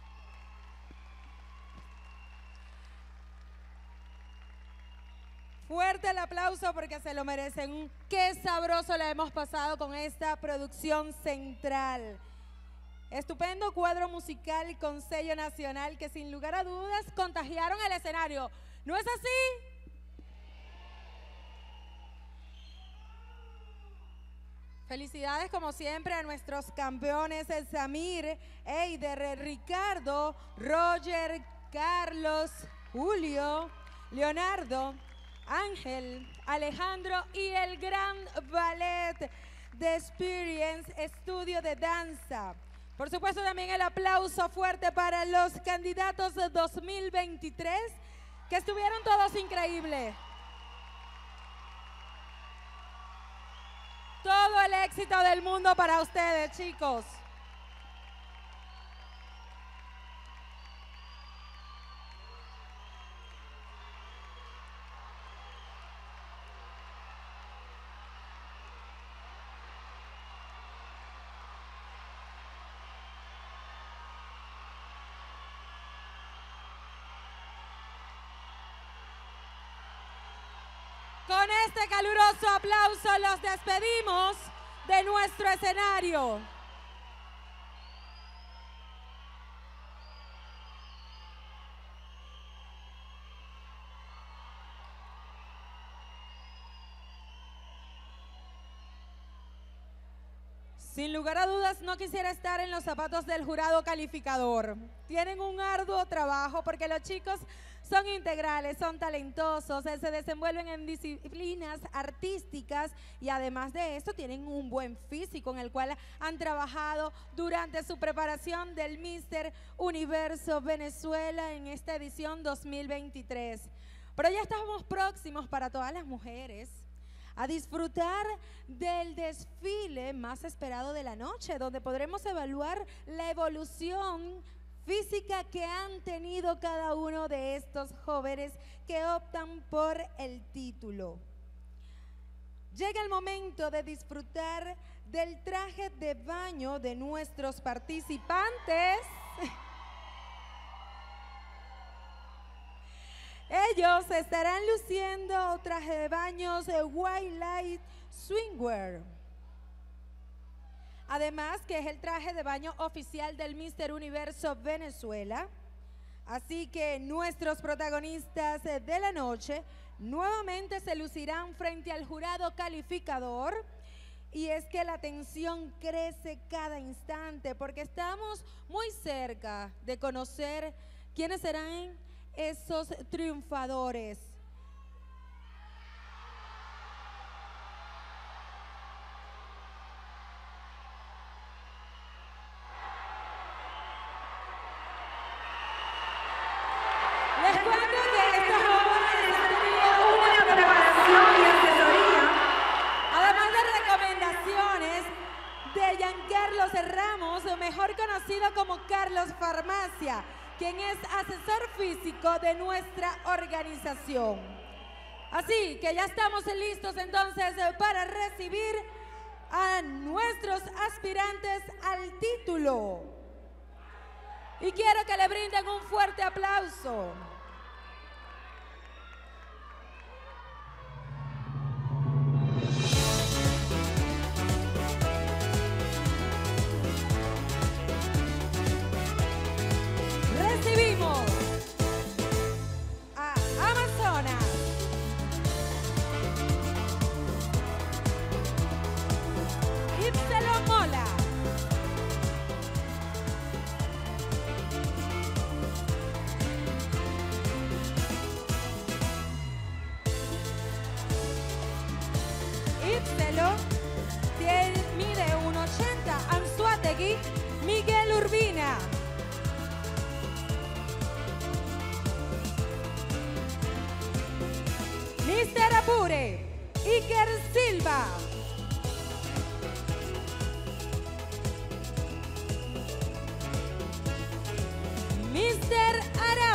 Fuerte el aplauso porque se lo merecen. Qué sabroso la hemos pasado con esta producción central. Estupendo cuadro musical con sello nacional que sin lugar a dudas contagiaron el escenario. ¿No es así? Felicidades como siempre a nuestros campeones, el Samir, Eider, Ricardo, Roger, Carlos, Julio, Leonardo, Ángel, Alejandro y el gran ballet de Experience Estudio de Danza. Por supuesto también el aplauso fuerte para los candidatos de dos mil veintitrés que estuvieron todos increíbles. Todo el éxito del mundo para ustedes, chicos. Con este caluroso aplauso los despedimos de nuestro escenario. Sin lugar a dudas, no quisiera estar en los zapatos del jurado calificador. Tienen un arduo trabajo porque los chicos son integrales, son talentosos, se desenvuelven en disciplinas artísticas y además de esto tienen un buen físico en el cual han trabajado durante su preparación del míster Universo Venezuela en esta edición dos mil veintitrés. Pero ya estamos próximos para todas las mujeres a disfrutar del desfile más esperado de la noche, donde podremos evaluar la evolución física que han tenido cada uno de estos jóvenes que optan por el título. Llega el momento de disfrutar del traje de baño de nuestros participantes. Ellos estarán luciendo traje de baños de Wildlife Swimwear. Además que es el traje de baño oficial del míster Universo Venezuela. Así que nuestros protagonistas de la noche nuevamente se lucirán frente al jurado calificador. Y es que la tensión crece cada instante porque estamos muy cerca de conocer quiénes serán esos triunfadores. Les cuento que estos jóvenes han tenido una preparación y asesoría, además de recomendaciones de Giancarlos Ramos, mejor conocido como Carlos Farmacia, quien es asesor físico de nuestra organización. Así que ya estamos listos entonces para recibir a nuestros aspirantes al título. Y quiero que le brinden un fuerte aplauso.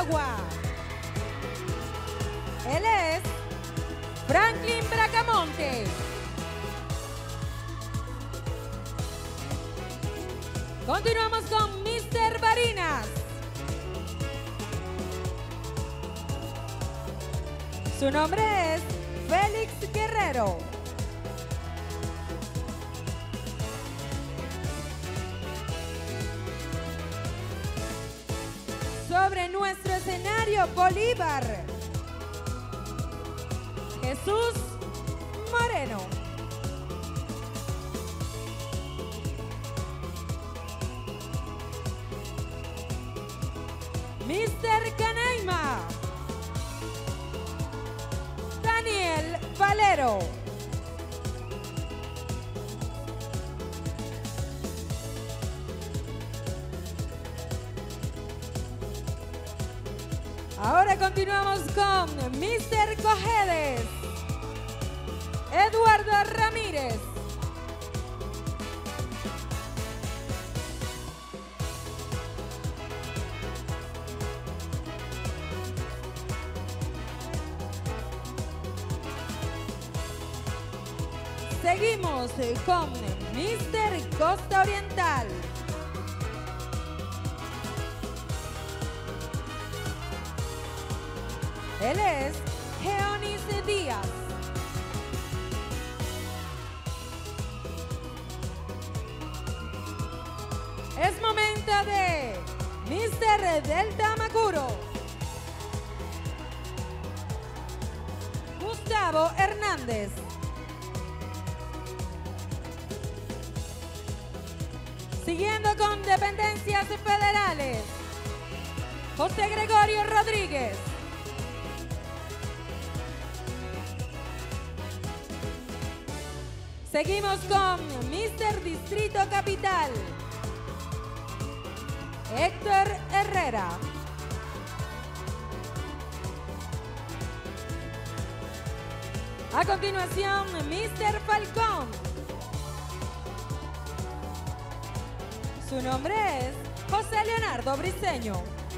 Managua. Él es Franklin Bracamonte. Continuamos con mister Barinas. Su nombre es Félix Guerrero. Sobre nuestro escenario, Bolívar. Jesús Moreno. mister Canaima. Daniel Valero. Ahora continuamos con mister Cojedes. Eduardo Ramírez. Seguimos con mister Costa Oriental. Él es Geonis Díaz. Es momento de mister Delta Macuro. Gustavo Hernández. Siguiendo con dependencias federales, José Gregorio Rodríguez. Seguimos con mister Distrito Capital, Héctor Herrera. A continuación, mister Falcón. Su nombre es José Leonardo Briceño.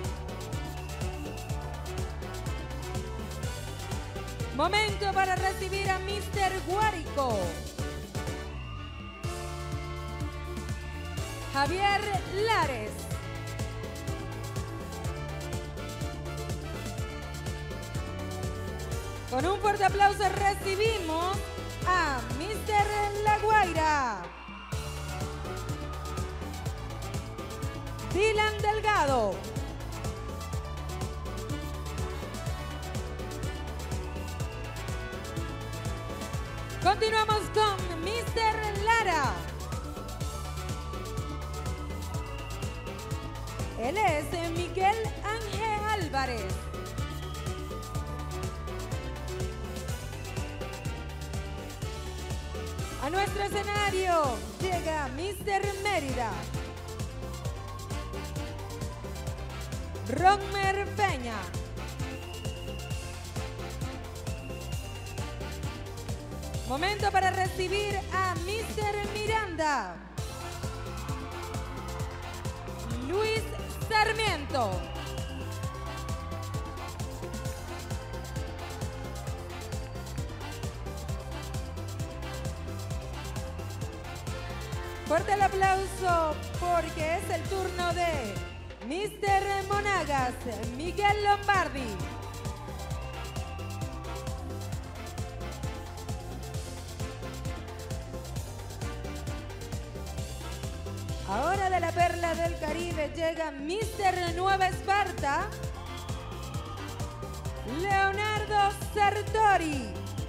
Momento para recibir a mister Guárico. Javier Lares. Con un fuerte aplauso recibimos a mister La Guaira. Dylan Delgado. Continuamos con mister Lara. Él es Miguel Ángel Álvarez. A nuestro escenario llega mister Mérida. Romer Peña. Momento para recibir a mister Miranda. Luis Sarmiento. Fuerte el aplauso porque es el turno de mister Monagas, Miguel Lombardi. Ahora de la Perla del Caribe llega mister Nueva Esparta, Leonardo Sartori.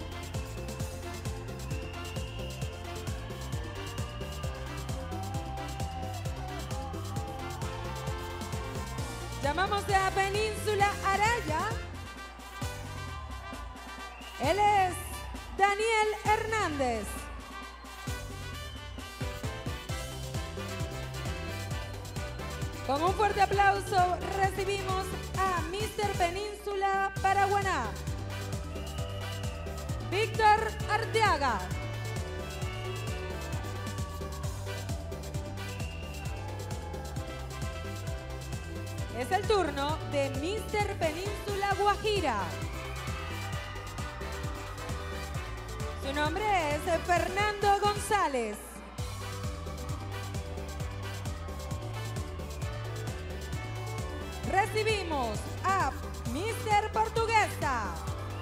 Llamamos a Península Araya. Él es Daniel Hernández. Con un fuerte aplauso recibimos a mister Península Paraguaná, Víctor Arteaga. Es el turno de míster Península Guajira. Su nombre es Fernando González. Recibimos a míster Portuguesa.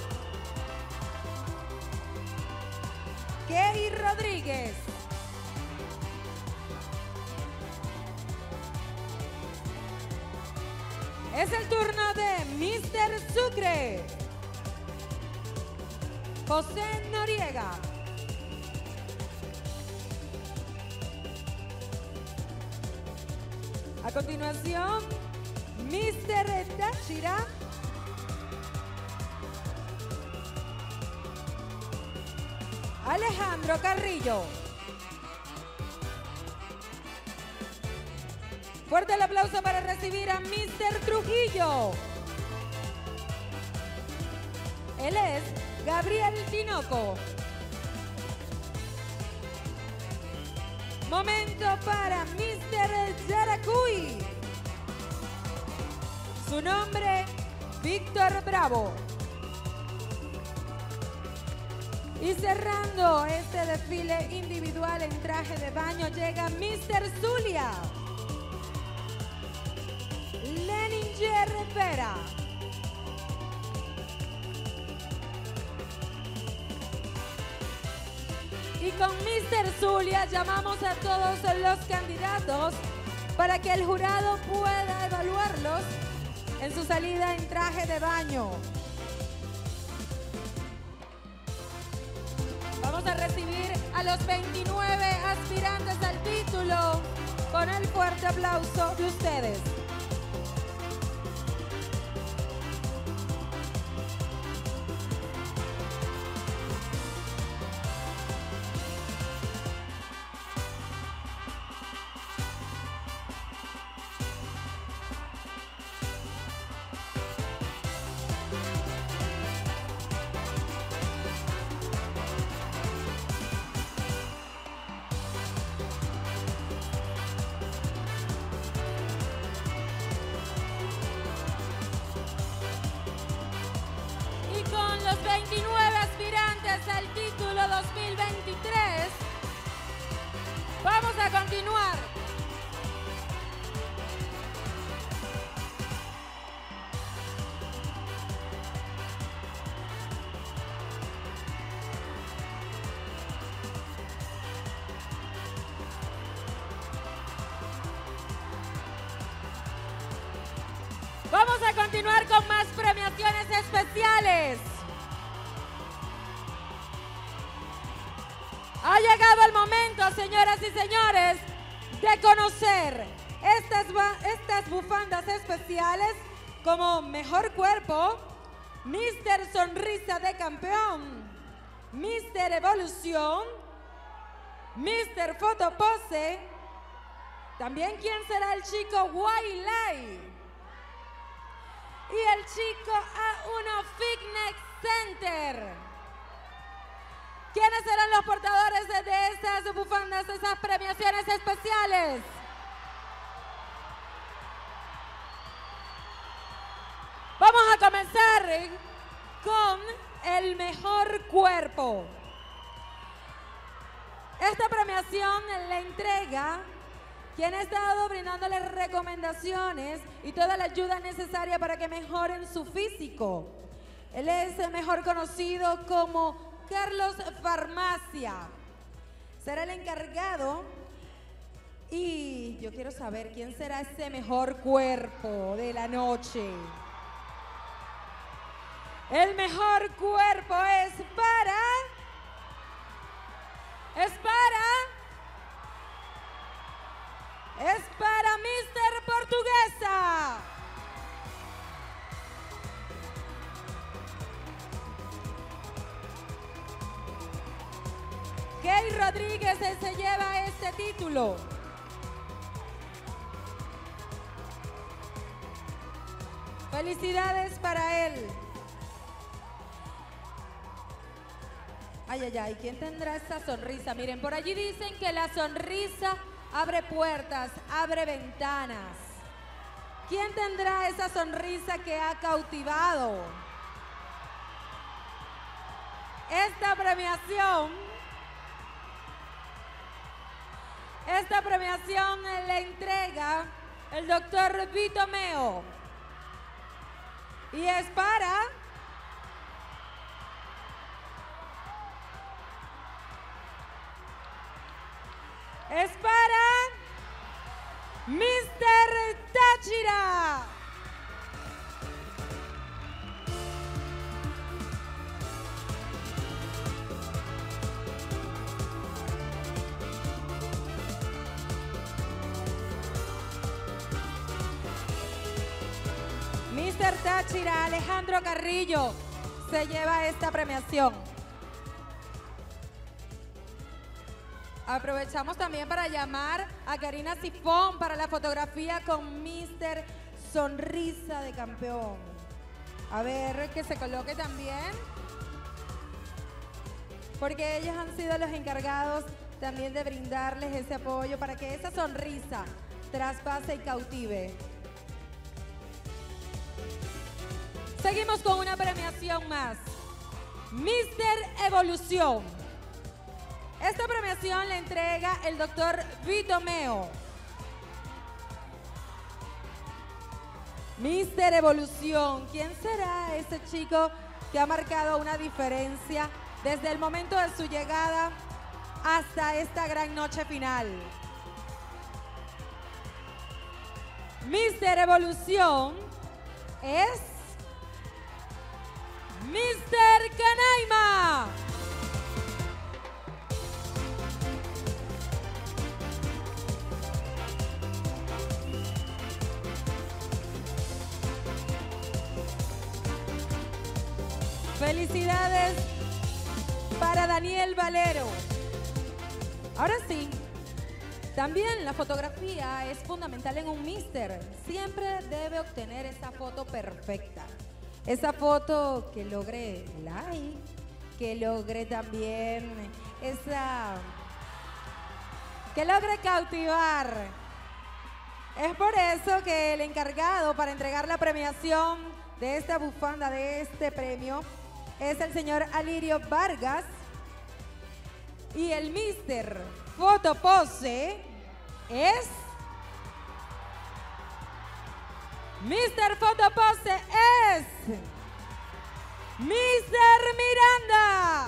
Key Rodríguez. Es el turno de míster Sucre. José Noriega. A continuación, míster Táchira. Alejandro Carrillo. Fuerte el aplauso para recibir a míster Trujillo. Él es Gabriel Tinoco. Momento para míster Yaracuy. Su nombre, Víctor Bravo. Y cerrando este desfile individual en traje de baño llega míster Zulia. Leninger Vera. Y con míster Zulia llamamos a todos los candidatos para que el jurado pueda evaluarlos en su salida en traje de baño. Vamos a recibir a los veintinueve aspirantes al título con el fuerte aplauso de ustedes. veintinueve aspirantes al título dos mil veintitrés. Vamos a continuar. Vamos a continuar con más premiaciones especiales. Ha llegado el momento, señoras y señores, de conocer estas, estas bufandas especiales como Mejor Cuerpo, míster Sonrisa de Campeón, míster Evolución, míster Fotopose, también quién será el chico Wailay y el chico A uno Fitness Center. ¿Quiénes serán los portadores de estas bufandas, de esas premiaciones especiales? Vamos a comenzar con el Mejor Cuerpo. Esta premiación la entrega quien ha estado brindándoles recomendaciones y toda la ayuda necesaria para que mejoren su físico. Él es mejor conocido como Carlos Farmacia. Será el encargado y yo quiero saber quién será ese mejor cuerpo de la noche. El mejor cuerpo es para... Es para... Es para míster Portuguesa. Key Rodríguez se lleva este título. Felicidades para él. Ay, ay, ay, ¿quién tendrá esa sonrisa? Miren, por allí dicen que la sonrisa abre puertas, abre ventanas. ¿Quién tendrá esa sonrisa que ha cautivado? Esta premiación, esta premiación le entrega el doctor Vito Meo. Y es para es para mister Táchira. mister Táchira Alejandro Carrillo se lleva esta premiación. Aprovechamos también para llamar a Karina Sifón para la fotografía con mister Sonrisa de Campeón. A ver, que se coloque también. Porque ellos han sido los encargados también de brindarles ese apoyo para que esa sonrisa traspase y cautive. Seguimos con una premiación más. mister Evolución. Esta premiación le entrega el doctor Vito Meo. mister Evolución. ¿Quién será ese chico que ha marcado una diferencia desde el momento de su llegada hasta esta gran noche final? mister Evolución es mister Canaima. Felicidades para Daniel Valero. Ahora sí, también la fotografía es fundamental en un mister. Siempre debe obtener esa foto perfecta. Esa foto que logre like, que logre también esa... que logre cautivar. Es por eso que el encargado para entregar la premiación de esta bufanda, de este premio, es el señor Alirio Vargas. Y el mister Fotopose es... mister Fotopose es... mister Miranda.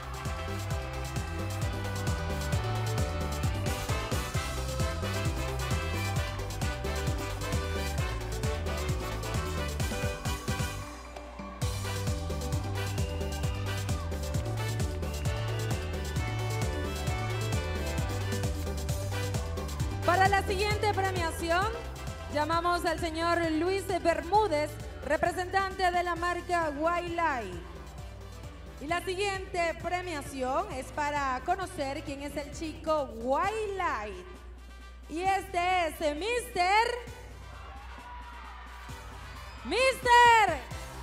Para la siguiente premiación, llamamos al señor Luis Bermúdez, representante de la marca Wildlife. Y la siguiente premiación es para conocer quién es el chico Wildlife. Y este es mister mister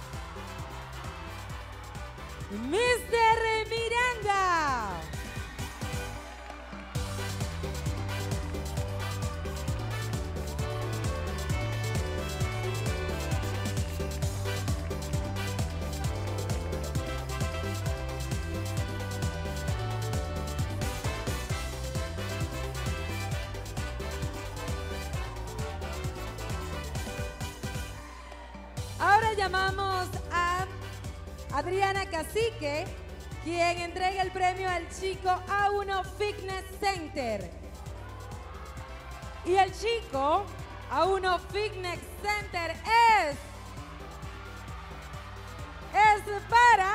mister Miranda. Ahora llamamos a Adriana Cacique, quien entrega el premio al chico A uno Fitness Center. Y el chico A uno Fitness Center es... es para...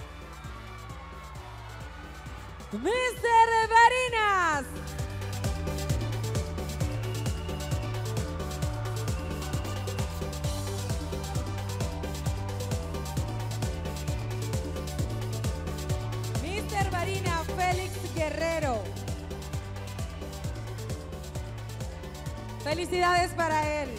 mister Varinas. mister Varina Félix Guerrero. Felicidades para él.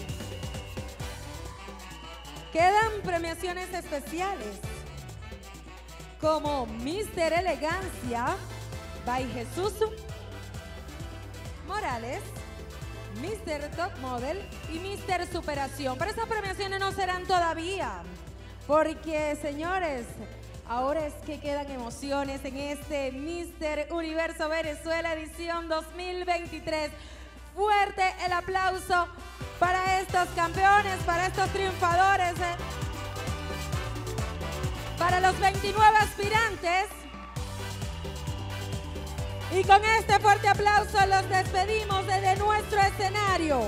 Quedan premiaciones especiales como mister Elegancia by Jesús Morales míster Top Model y míster Superación. Pero esas premiaciones no serán todavía, porque señores, ahora es que quedan emociones en este míster Universo Venezuela edición dos mil veintitrés. Fuerte el aplauso para estos campeones, para estos triunfadores, eh. para los veintinueve aspirantes. Y con este fuerte aplauso los despedimos desde nuestro escenario.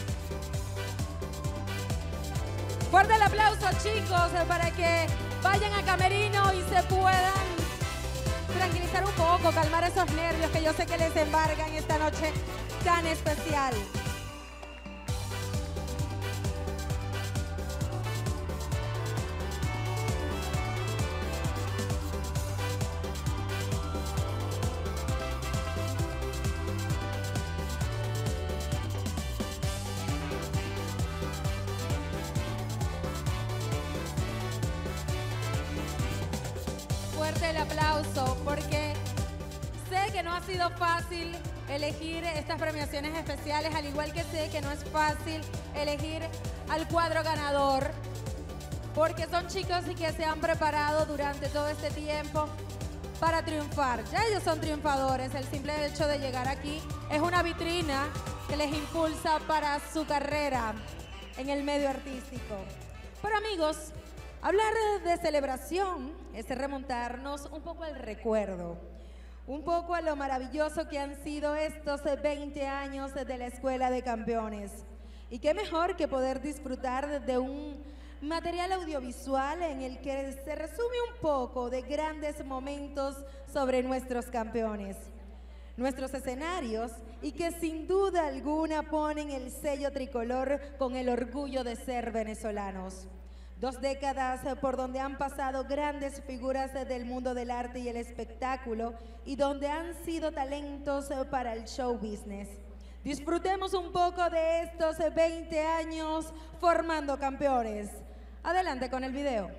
Fuerte el aplauso, chicos, para que vayan a camerino y se puedan tranquilizar un poco, calmar esos nervios que yo sé que les embargan esta noche tan especial. Fuerte el aplauso, porque sé que no ha sido fácil elegir estas premiaciones especiales, al igual que sé que no es fácil elegir al cuadro ganador, porque son chicos y que se han preparado durante todo este tiempo para triunfar. Ya ellos son triunfadores, el simple hecho de llegar aquí es una vitrina que les impulsa para su carrera en el medio artístico. Pero amigos, hablar de celebración es remontarnos un poco al recuerdo, un poco a lo maravilloso que han sido estos veinte años de la Escuela de Campeones. Y qué mejor que poder disfrutar de un material audiovisual en el que se resume un poco de grandes momentos sobre nuestros campeones, nuestros escenarios, y que sin duda alguna ponen el sello tricolor con el orgullo de ser venezolanos. Dos décadas por donde han pasado grandes figuras del mundo del arte y el espectáculo y donde han sido talentos para el show business. Disfrutemos un poco de estos veinte años formando campeones. Adelante con el video.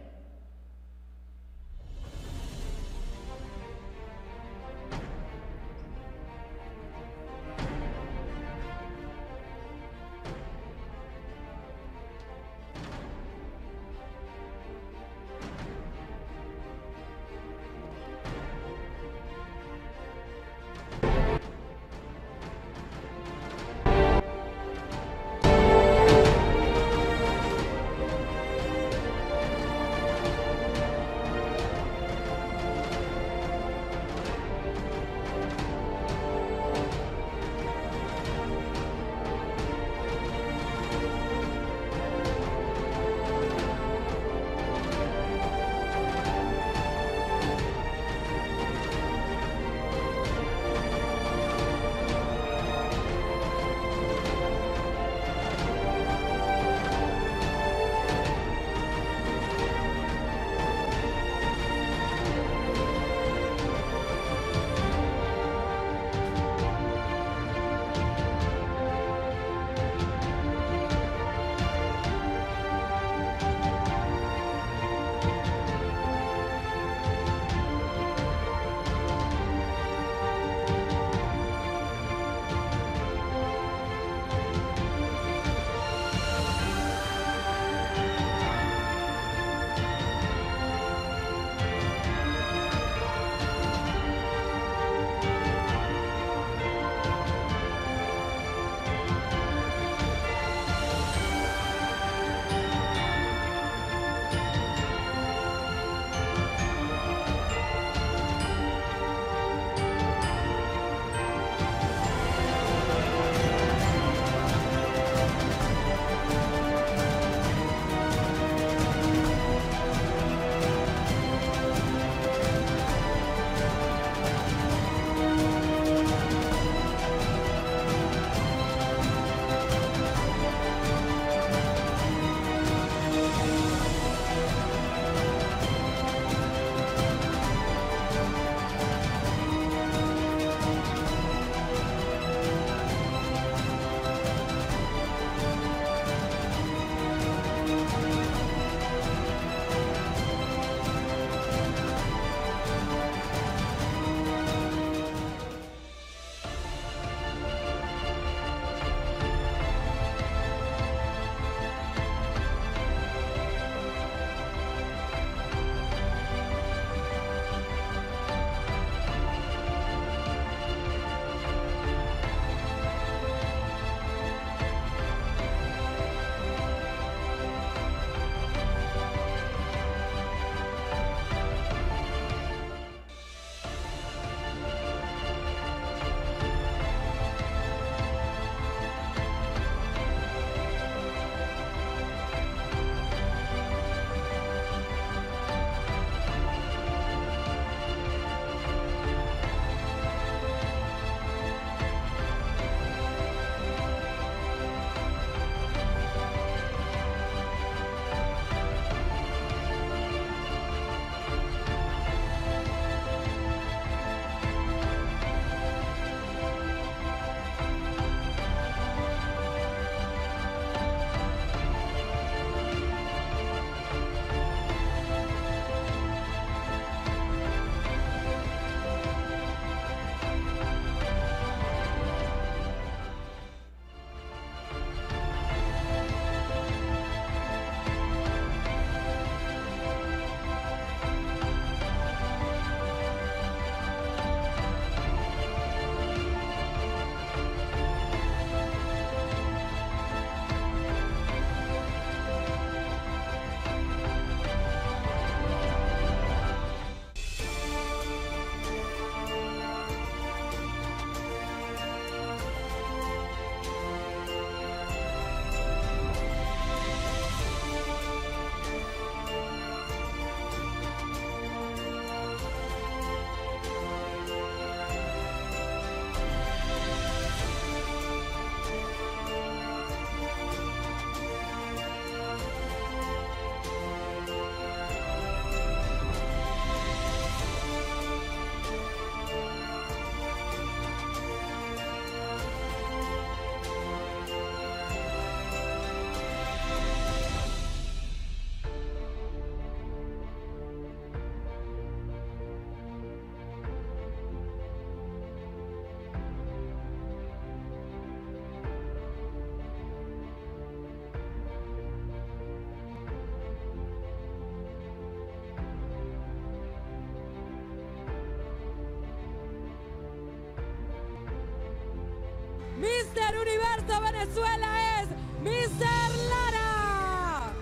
míster Universo Venezuela es míster Lara.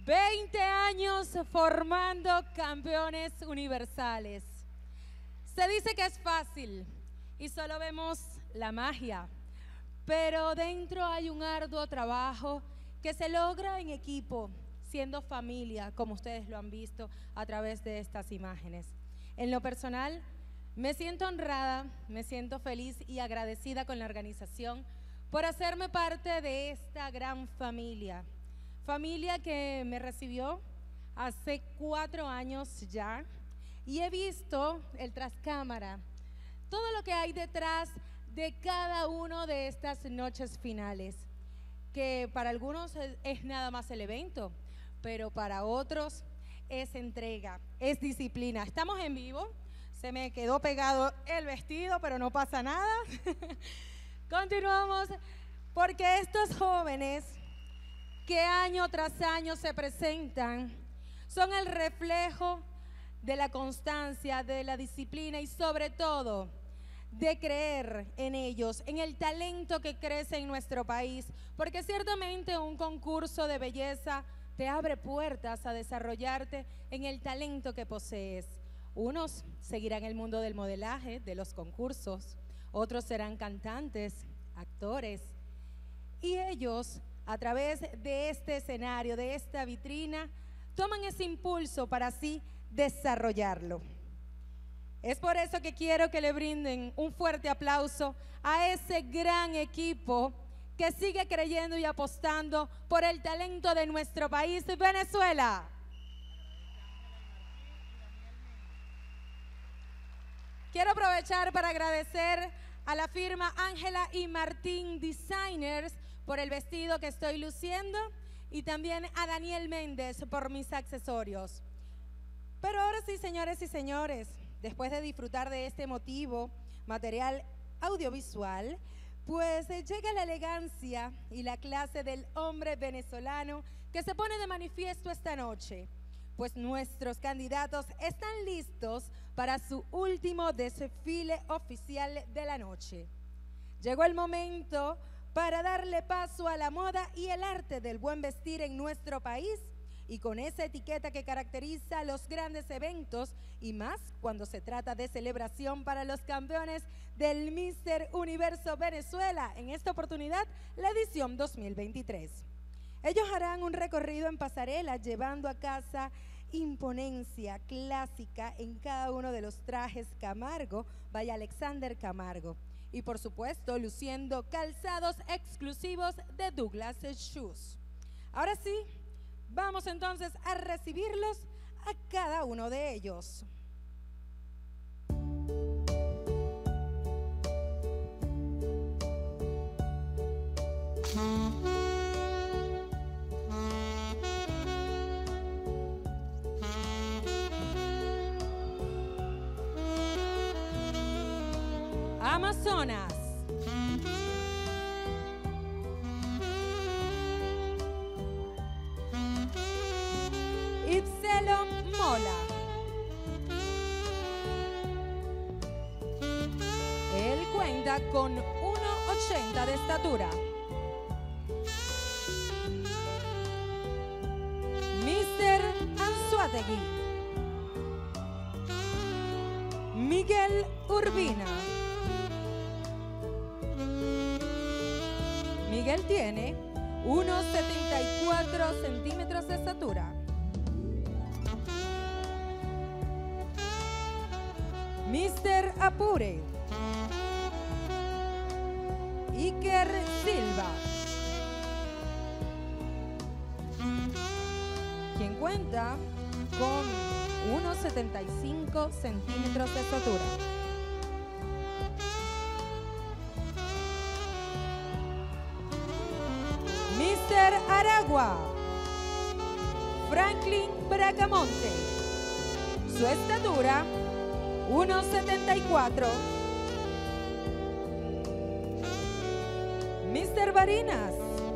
veinte años formando campeones universales. Se dice que es fácil y solo vemos la magia, pero dentro hay un arduo trabajo que se logra en equipo, siendo familia, como ustedes lo han visto a través de estas imágenes. En lo personal, me siento honrada, me siento feliz y agradecida con la organización por hacerme parte de esta gran familia. Familia que me recibió hace cuatro años ya y he visto el trascámara, todo lo que hay detrás de cada uno de estas noches finales, que para algunos es, es nada más el evento, pero para otros es entrega, es disciplina. Estamos en vivo, se me quedó pegado el vestido, pero no pasa nada. Continuamos, porque estos jóvenes que año tras año se presentan son el reflejo de la constancia, de la disciplina y sobre todo de creer en ellos, en el talento que crece en nuestro país, porque ciertamente un concurso de belleza te abre puertas a desarrollarte en el talento que posees. Unos seguirán el mundo del modelaje, de los concursos, otros serán cantantes, actores, y ellos, a través de este escenario, de esta vitrina, toman ese impulso para así desarrollarlo. Es por eso que quiero que le brinden un fuerte aplauso a ese gran equipo que sigue creyendo y apostando por el talento de nuestro país, Venezuela. Quiero aprovechar para agradecer a la firma Ángela y Martín Designers por el vestido que estoy luciendo y también a Daniel Méndez por mis accesorios. Pero ahora sí, señores y señores, después de disfrutar de este emotivo material audiovisual, pues eh, llega la elegancia y la clase del hombre venezolano que se pone de manifiesto esta noche, pues nuestros candidatos están listos para su último desfile oficial de la noche. Llegó el momento para darle paso a la moda y el arte del buen vestir en nuestro país, y con esa etiqueta que caracteriza los grandes eventos y más cuando se trata de celebración para los campeones del míster Universo Venezuela, en esta oportunidad la edición dos mil veintitrés. Ellos harán un recorrido en pasarela llevando a casa imponencia clásica en cada uno de los trajes Camargo, vaya Alexander Camargo, y por supuesto luciendo calzados exclusivos de Douglas Shoes. Ahora sí, vamos entonces a recibirlos a cada uno de ellos. Amazonas. Ipselo Mola. Él cuenta con uno ochenta de estatura. míster Anzuategui. Miguel Urbina. Miguel tiene uno setenta y cuatro centímetros de estatura. míster Apure. Iker Silva, quien cuenta con uno setenta y cinco centímetros de estatura. míster Aragua. Franklin Bracamonte. Su estatura uno setenta y cuatro. míster Barinas.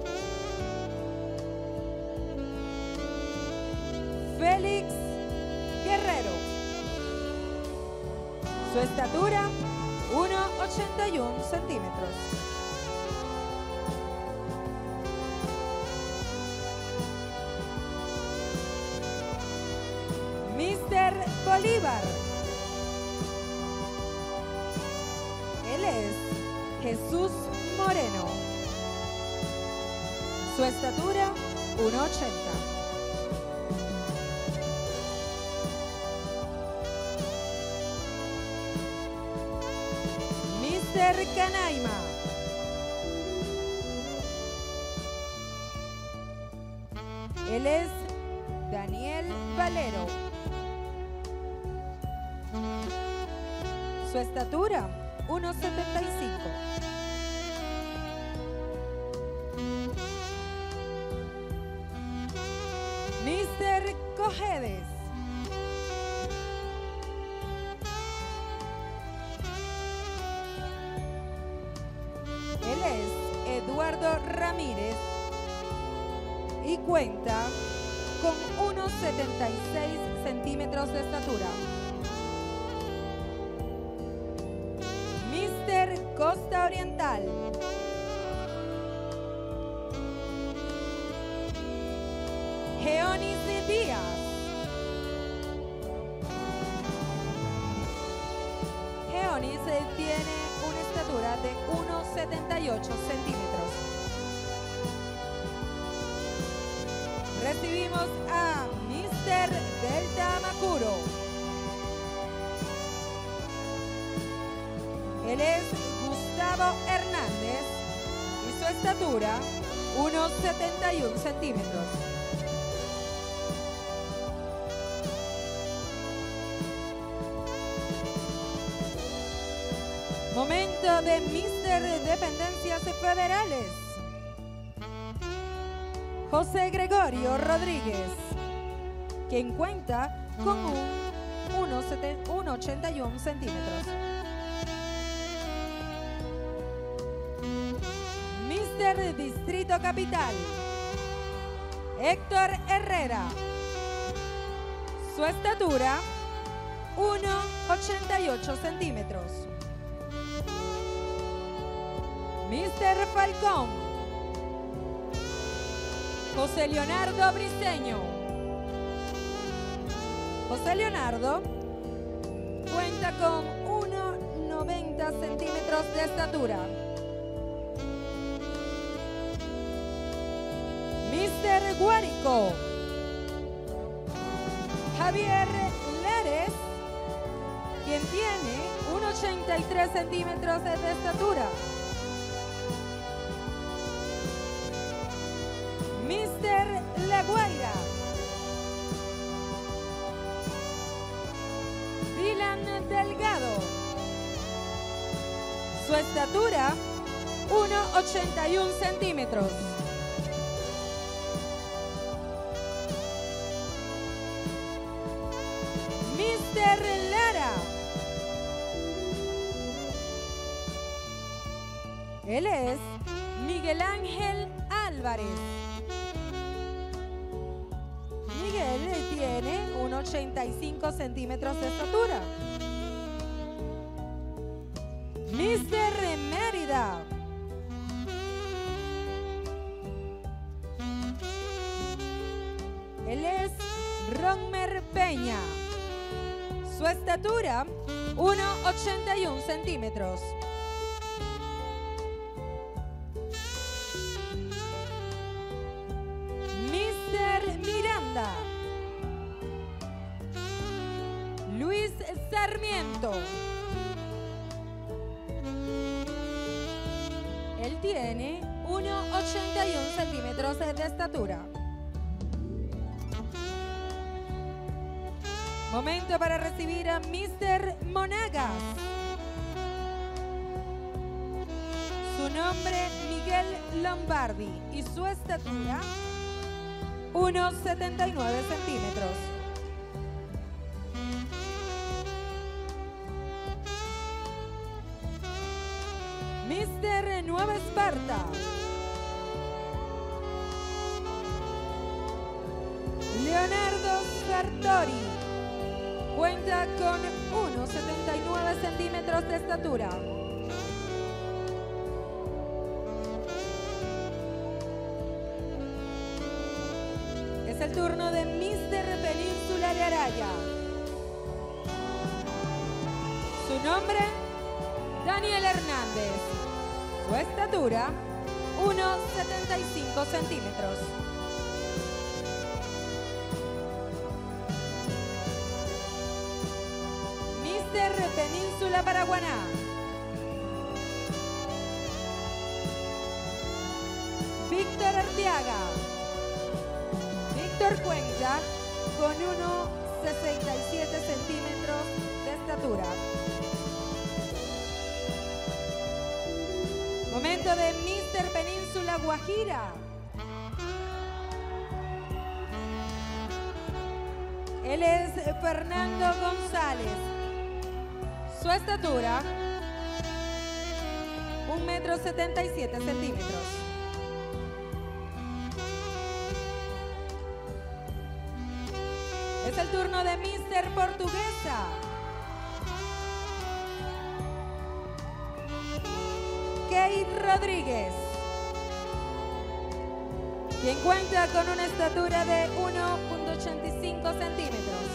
Félix Guerrero. Su estatura uno ochenta y uno centímetros. Bolívar. Él es Jesús Moreno. Su estatura, uno ochenta. mister Canaima. Él es Daniel Valero. Su estatura, uno setenta y cinco. mister Cojedes. Él es Eduardo Ramírez y cuenta con uno setenta y seis centímetros de estatura. mister Costa Oriental. Geonis Díaz. Geonis tiene una estatura de uno setenta y ocho centímetros. Recibimos a mister Delta Macuro. Él es Gustavo Hernández y su estatura, uno setenta y uno centímetros. Momento de mister Dependencias Federales. José Gregorio Rodríguez, quien cuenta con un uno ochenta y uno centímetros. mister Distrito Capital, Héctor Herrera. Su estatura, uno ochenta y ocho centímetros. mister Falcón, José Leonardo Briceño. José Leonardo cuenta con uno noventa centímetros de estatura. mister Guárico, Javier Leres, quien tiene uno ochenta y tres centímetros de estatura. mister La Guaira, Dylan Delgado. Su estatura, uno ochenta y uno centímetros. mister Lara. Él es Miguel Ángel Álvarez. Miguel tiene uno ochenta y cinco centímetros de estatura. mister Mérida. Él es Ronmer Peña. Su estatura, uno ochenta y uno centímetros. mister Miranda. Luis Sarmiento. Él tiene uno ochenta y uno centímetros de estatura. Momento para recibir a mister Monagas. Su nombre, Miguel Lombardi, y su estatura, uno setenta y nueve centímetros. mister Nueva Esparta. Leonardo Sartori. Cuenta con uno setenta y nueve centímetros de estatura. Es el turno de mister Península de Araya. Su nombre, Daniel Hernández. Su estatura, uno setenta y cinco centímetros. Mister Península Paraguaná. Víctor Arteaga. Víctor cuenta con uno sesenta y siete centímetros de estatura. Momento de Mister Península Guajira. Él es Fernando González. Su estatura, un metro setenta y siete centímetros. Es el turno de Mister Portuguesa. Kate Rodríguez, quien cuenta con una estatura de uno punto ochenta y cinco centímetros.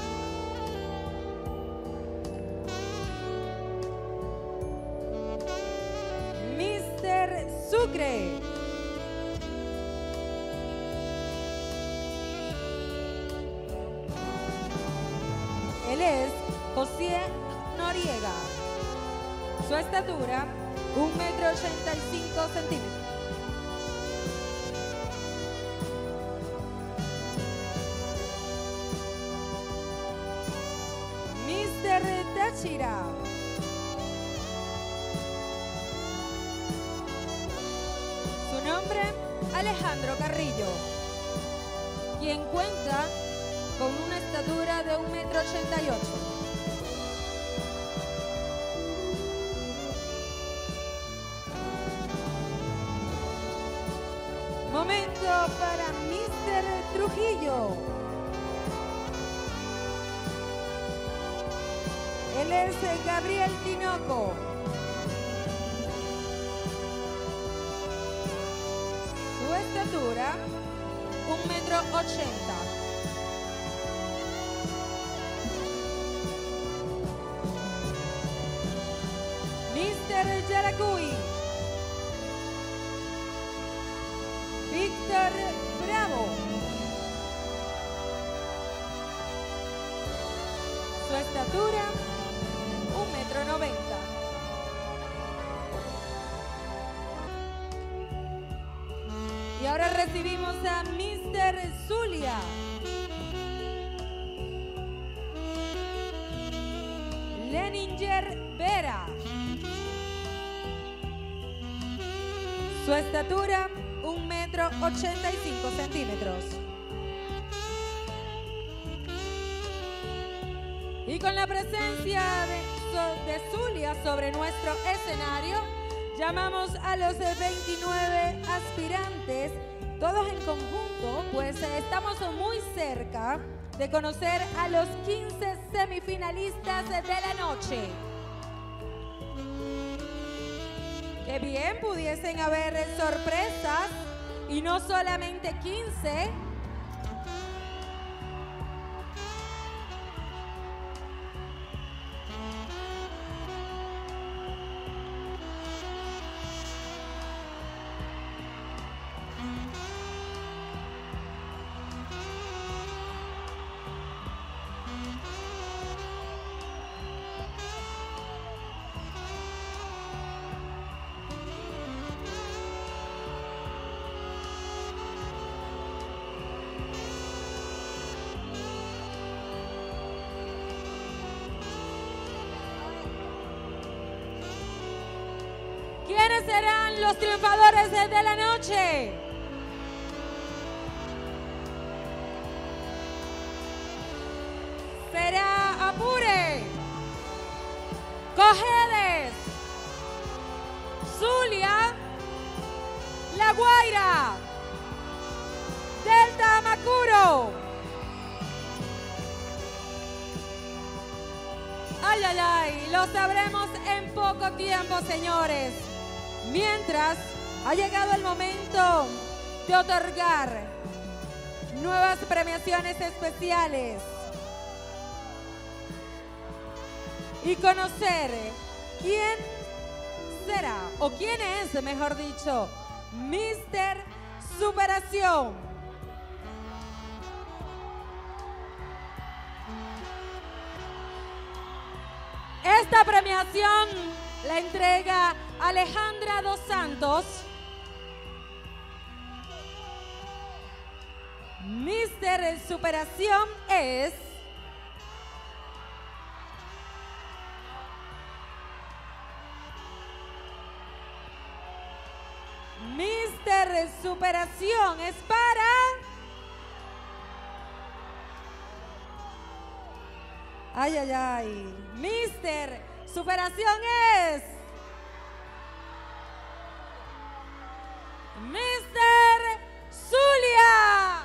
Mister Sucre. Él es José Noriega. Su estatura, un metro ochenta y cinco centímetros. Mister Táchira. Su nombre, Alejandro Carrillo, quien cuenta con una estatura de un metro ochenta y ocho. Momento para Mister Trujillo. Él es Gabriel Tinoco. Su estatura, un metro ochenta. Mister Yaracuy. Víctor Bravo. Su estatura, un metro noventa. Y ahora recibimos a Mister Zulia. Leninger Vera. Su estatura, un metro ochenta y cinco centímetros. Y con la presencia de, de Zulia sobre nuestro escenario, llamamos a los veintinueve aspirantes, todos en conjunto, pues estamos muy cerca de conocer a los quince semifinalistas de la noche. Que bien pudiesen haber sorpresas y no solamente quince. ¿Quiénes serán los triunfadores de la noche? Será Apure, Cojedes, Zulia, La Guaira, Delta Amacuro. Ay, ay, ay, lo sabremos en poco tiempo, señores. Mientras, ha llegado el momento de otorgar nuevas premiaciones especiales. y conocer quién será, o quién es, mejor dicho, míster Superación. Esta premiación la entrega Alejandra dos Santos. míster Superación es míster Superación es para ay, ay, ay. míster Superación es míster Zulia.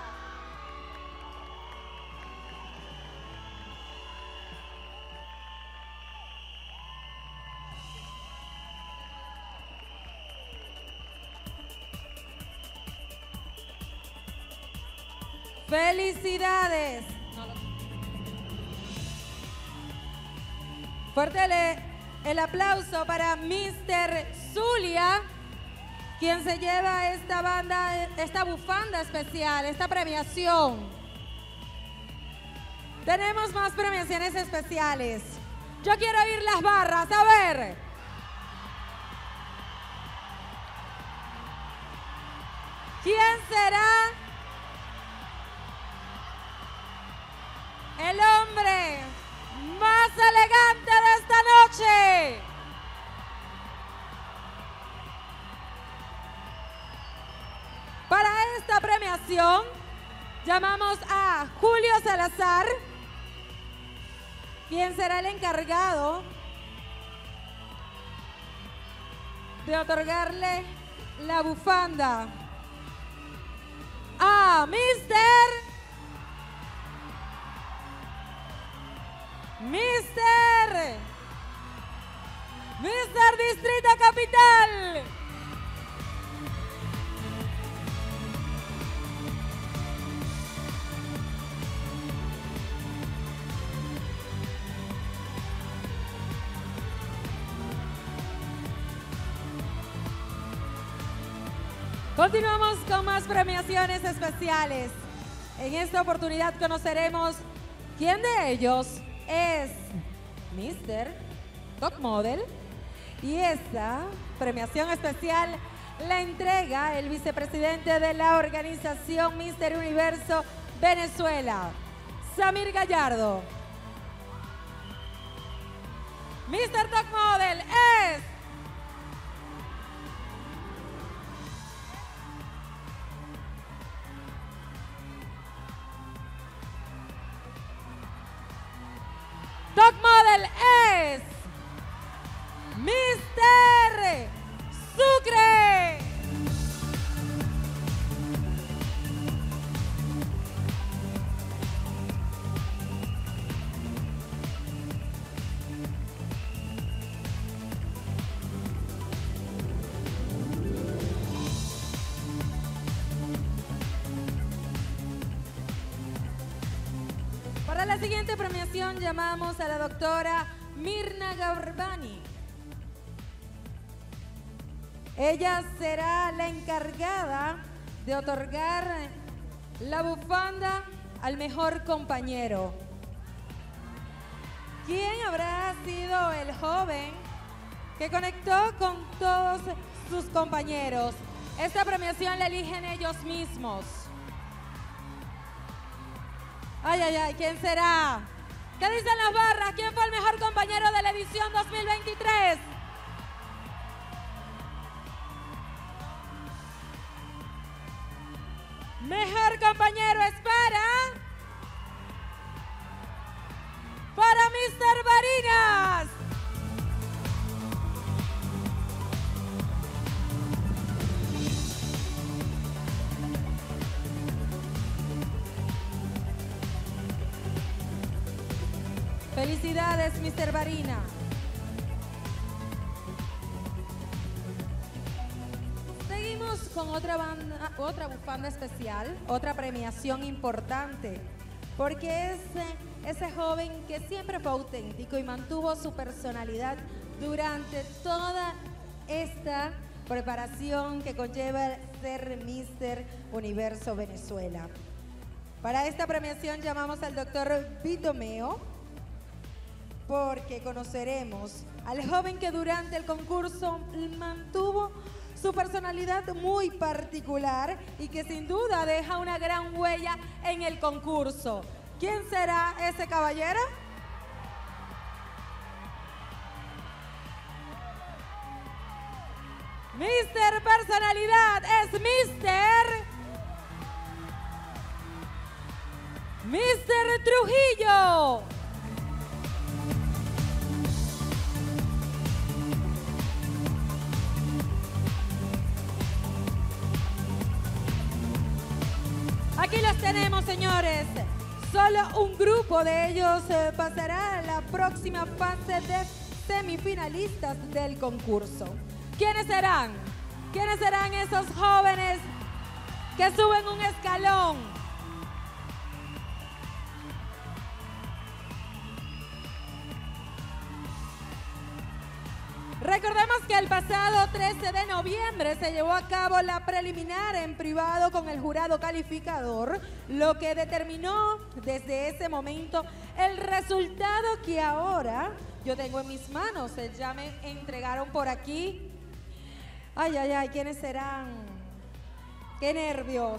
¡Felicidades! Fuerte le- el aplauso para míster Zulia, quien se lleva esta banda, esta bufanda especial, esta premiación. Tenemos más premiaciones especiales. Yo quiero oír las barras, a ver. ¿Quién será el hombre más elegante de esta noche? Para esta premiación llamamos a Julio Salazar, quien será el encargado de otorgarle la bufanda a míster Mister Mister Distrito Capital. Continuamos con más premiaciones especiales. En esta oportunidad conoceremos quién de ellos es míster Top Model, y esta premiación especial la entrega el vicepresidente de la organización míster Universo Venezuela, Samir Gallardo. míster Top Model es Top Model es míster Sucre. Para la siguiente premiación llamamos a la doctora Mirna Garbani. Ella será la encargada de otorgar la bufanda al mejor compañero. ¿Quién habrá sido el joven que conectó con todos sus compañeros? Esta premiación la eligen ellos mismos. Ay, ay, ay, ¿quién será? ¿Qué dicen las barras? ¿Quién fue el mejor compañero de la edición dos mil veintitrés? Mejor compañero es para... para míster Barinas. Felicidades, míster Barina. Seguimos con otra banda, otra bufanda especial, otra premiación importante porque es eh, ese joven que siempre fue auténtico y mantuvo su personalidad durante toda esta preparación que conlleva ser míster Universo Venezuela. Para esta premiación llamamos al doctor Vito Meo, porque conoceremos al joven que durante el concurso mantuvo su personalidad muy particular y que sin duda deja una gran huella en el concurso. ¿Quién será ese caballero? míster Personalidad es míster míster Trujillo. Aquí los tenemos, señores. Solo un grupo de ellos eh, pasará a la próxima fase de semifinalistas del concurso. ¿Quiénes serán? ¿Quiénes serán esos jóvenes que suben un escalón? Recordemos que el pasado trece de noviembre se llevó a cabo la preliminar en privado con el jurado calificador, lo que determinó desde ese momento el resultado que ahora yo tengo en mis manos. Ya me entregaron por aquí. Ay, ay, ay, ¿quiénes serán? ¡Qué nervios!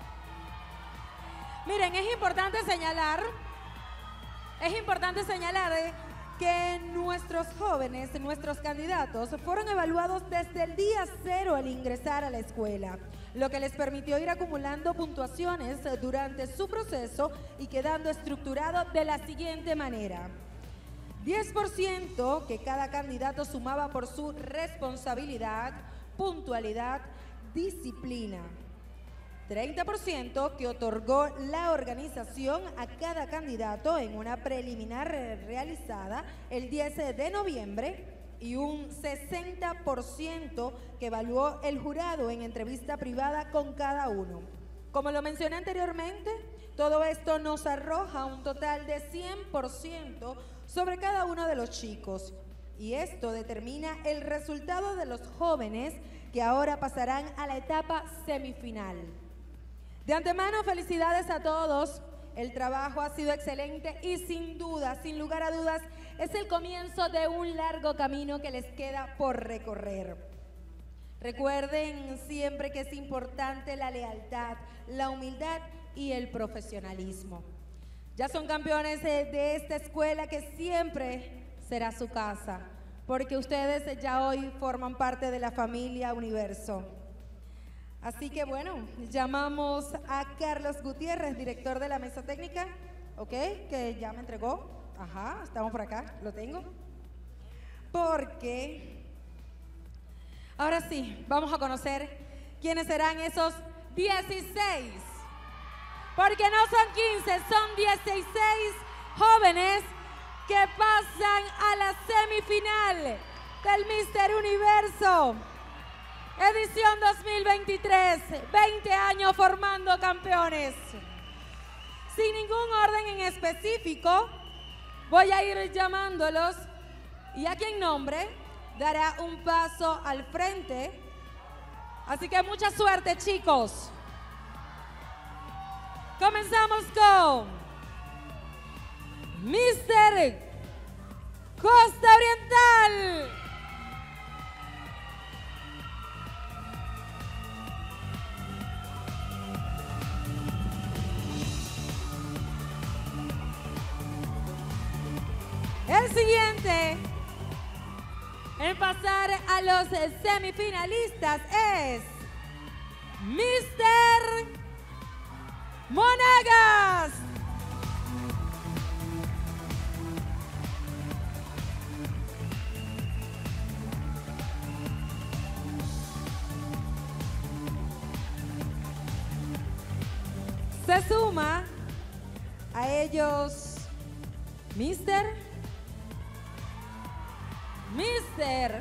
Miren, es importante señalar, es importante señalar eh, que nuestros jóvenes, nuestros candidatos, fueron evaluados desde el día cero al ingresar a la escuela, lo que les permitió ir acumulando puntuaciones durante su proceso y quedando estructurado de la siguiente manera. diez por ciento que cada candidato sumaba por su responsabilidad, puntualidad, disciplina. treinta por ciento que otorgó la organización a cada candidato en una preliminar realizada el diez de noviembre y un sesenta por ciento que evaluó el jurado en entrevista privada con cada uno. Como lo mencioné anteriormente, todo esto nos arroja un total de cien por ciento sobre cada uno de los chicos. Y esto determina el resultado de los jóvenes que ahora pasarán a la etapa semifinal. De antemano, felicidades a todos. El trabajo ha sido excelente y sin duda, sin lugar a dudas, es el comienzo de un largo camino que les queda por recorrer. Recuerden siempre que es importante la lealtad, la humildad y el profesionalismo. Ya son campeones de esta escuela que siempre será su casa, porque ustedes ya hoy forman parte de la familia Universo. Así que bueno, llamamos a Carlos Gutiérrez, director de la mesa técnica, ¿ok? Que ya me entregó. Ajá, estamos por acá, lo tengo. Porque ahora sí, vamos a conocer quiénes serán esos dieciséis. Porque no son quince, son dieciséis jóvenes que pasan a la semifinal del míster Universo. Edición dos mil veintitrés, veinte años formando campeones. Sin ningún orden en específico, voy a ir llamándolos y a quien nombre dará un paso al frente. Así que mucha suerte, chicos. Comenzamos con míster Costa Oriental. El siguiente en pasar a los semifinalistas es míster Monagas. Se suma a ellos míster míster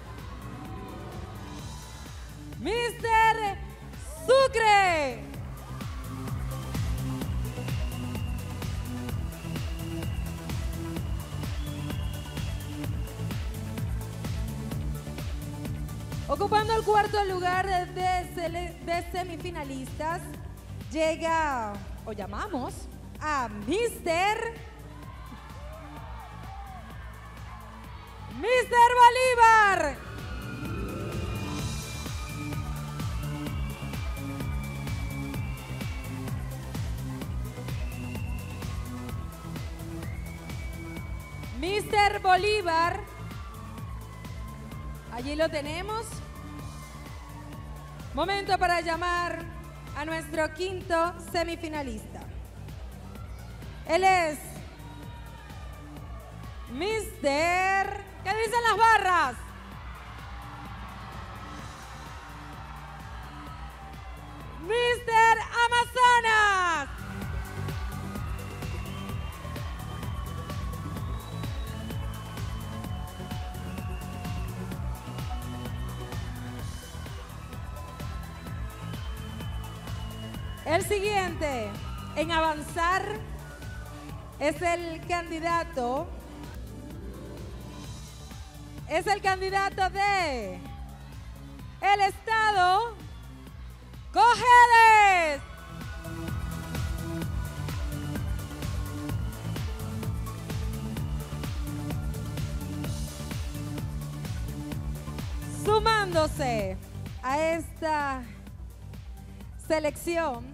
míster Sucre. Ocupando el cuarto lugar de, sele- de semifinalistas, llega, o llamamos, a Mister Mister Bolívar. Mister Bolívar. Allí lo tenemos. Momento para llamar a nuestro quinto semifinalista. Él es Mister ¿Qué dicen las barras? Mister Amazonas. El siguiente en avanzar es el candidato, es el candidato de el estado Cojedes. Sumándose a esta selección,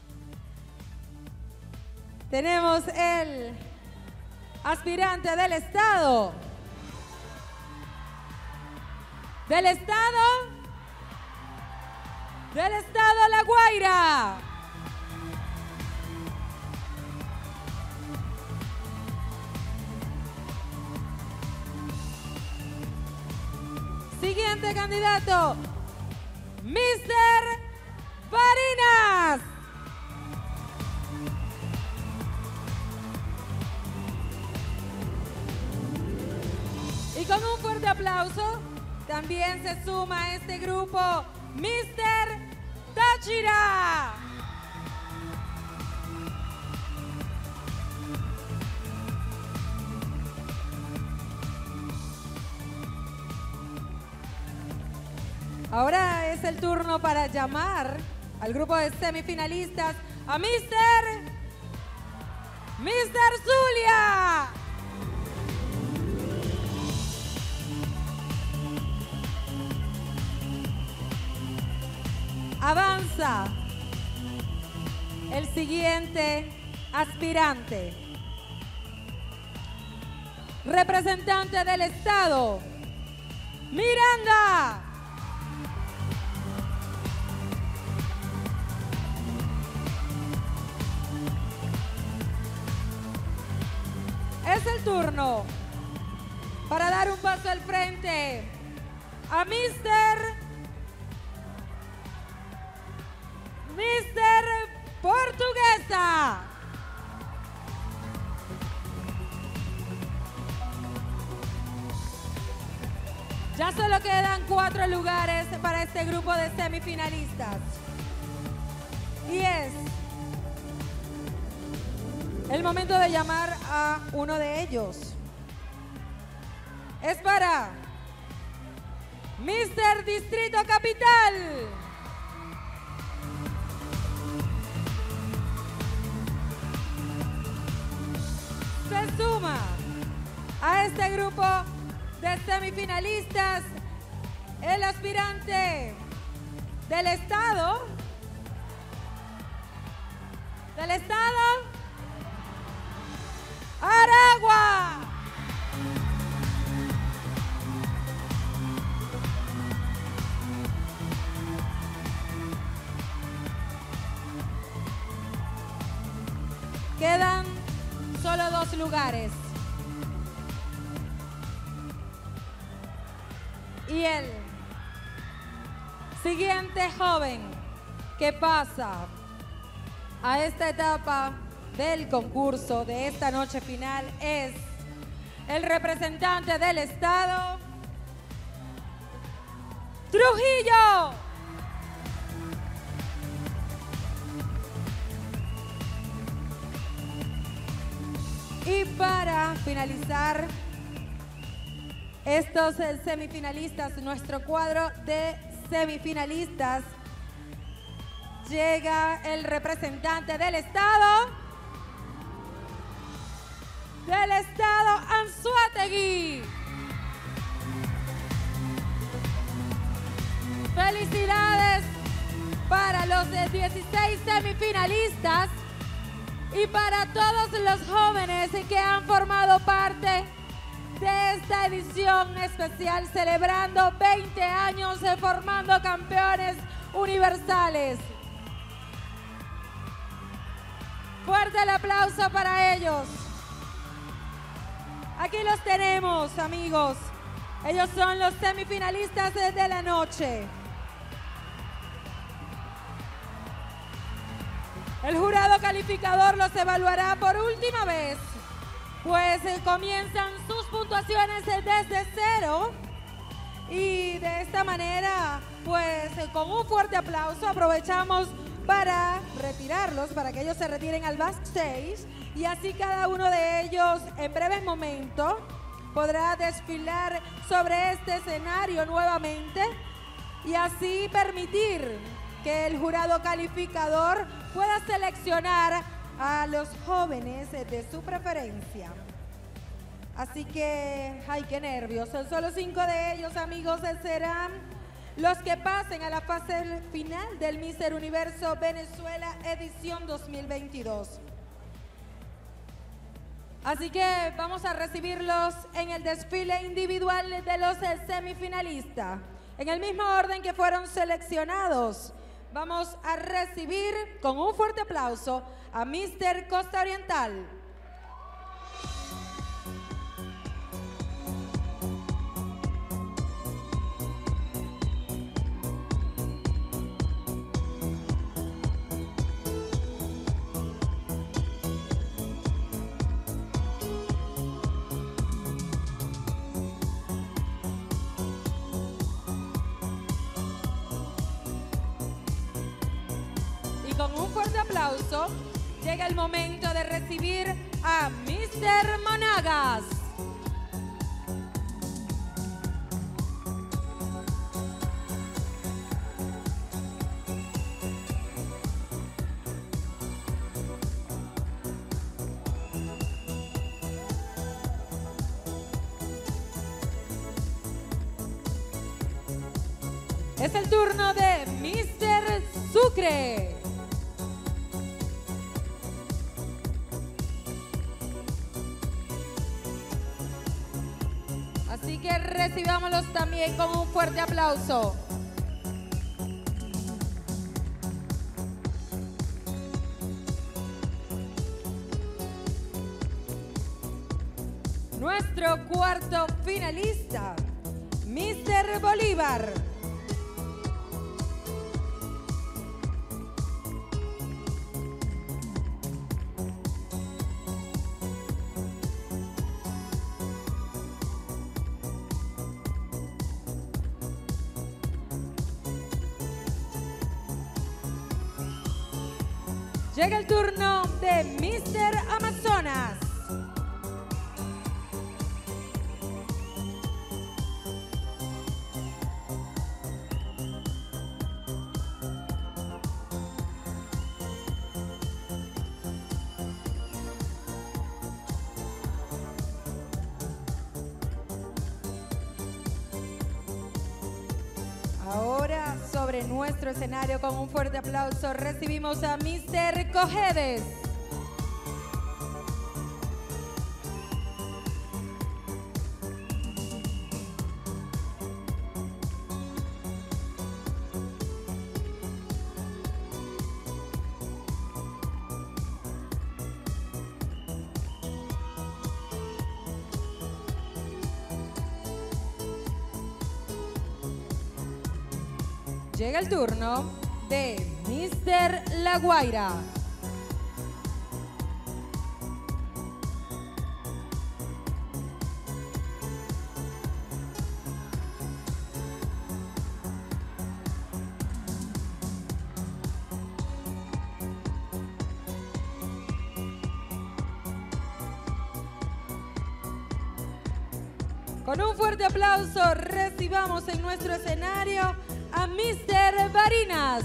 tenemos el aspirante del estado, del estado, del estado La Guaira. Siguiente candidato, Mister Barinas. Y con un fuerte aplauso, también se suma a este grupo Mister Táchira. Ahora es el turno para llamar al grupo de semifinalistas a Mister Mister Zulia. Avanza el siguiente aspirante, representante del estado, Miranda. Es el turno para dar un paso al frente a Mister Mister Portuguesa. Ya solo quedan cuatro lugares para este grupo de semifinalistas. Y es el momento de llamar a uno de ellos. Es para Mister Distrito Capital. Se suma a este grupo de semifinalistas el aspirante del estado, del estado Aragua. Quedan solo dos lugares. Y el siguiente joven que pasa a esta etapa del concurso de esta noche final es el representante del estado, Trujillo. Y para finalizar estos eh, semifinalistas, nuestro cuadro de semifinalistas. Llega el representante del estado, del estado Anzoátegui. Felicidades para los de dieciséis semifinalistas y para todos los jóvenes que han formado parte de esta edición especial celebrando veinte años de formando campeones universales. Fuerte el aplauso para ellos. Aquí los tenemos, amigos. Ellos son los semifinalistas de la noche. El jurado calificador los evaluará por última vez, pues eh, comienzan sus puntuaciones eh, desde cero y de esta manera, pues eh, con un fuerte aplauso aprovechamos para retirarlos, para que ellos se retiren al backstage y así cada uno de ellos en breves momentos podrá desfilar sobre este escenario nuevamente y así permitir que el jurado calificador pueda seleccionar a los jóvenes de su preferencia. Así que, ay, qué nervios. Son solo cinco de ellos, amigos, serán los que pasen a la fase final del Mister Universo Venezuela edición dos mil veintidós. Así que vamos a recibirlos en el desfile individual de los semifinalistas. En el mismo orden que fueron seleccionados, vamos a recibir con un fuerte aplauso a Mister Costa Oriental. Con un fuerte aplauso, llega el momento de recibir a Mister Monagas. Es el turno de Mister Sucre. Así que recibámoslos también con un fuerte aplauso. Nuestro cuarto finalista, Mister Bolívar. Llega el turno de Mister Amazonas. Ahora sobre nuestro escenario con un fuerte aplauso recibimos a Mister Cojedes. Llega el turno de Mister La Guaira. Con un fuerte aplauso recibamos en nuestro escenario a mister Barinas.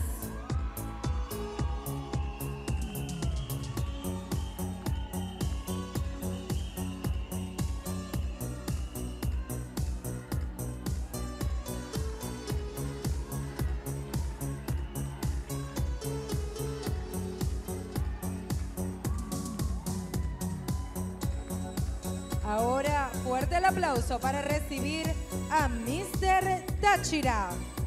Ahora, fuerte el aplauso para recibir a mister Táchira.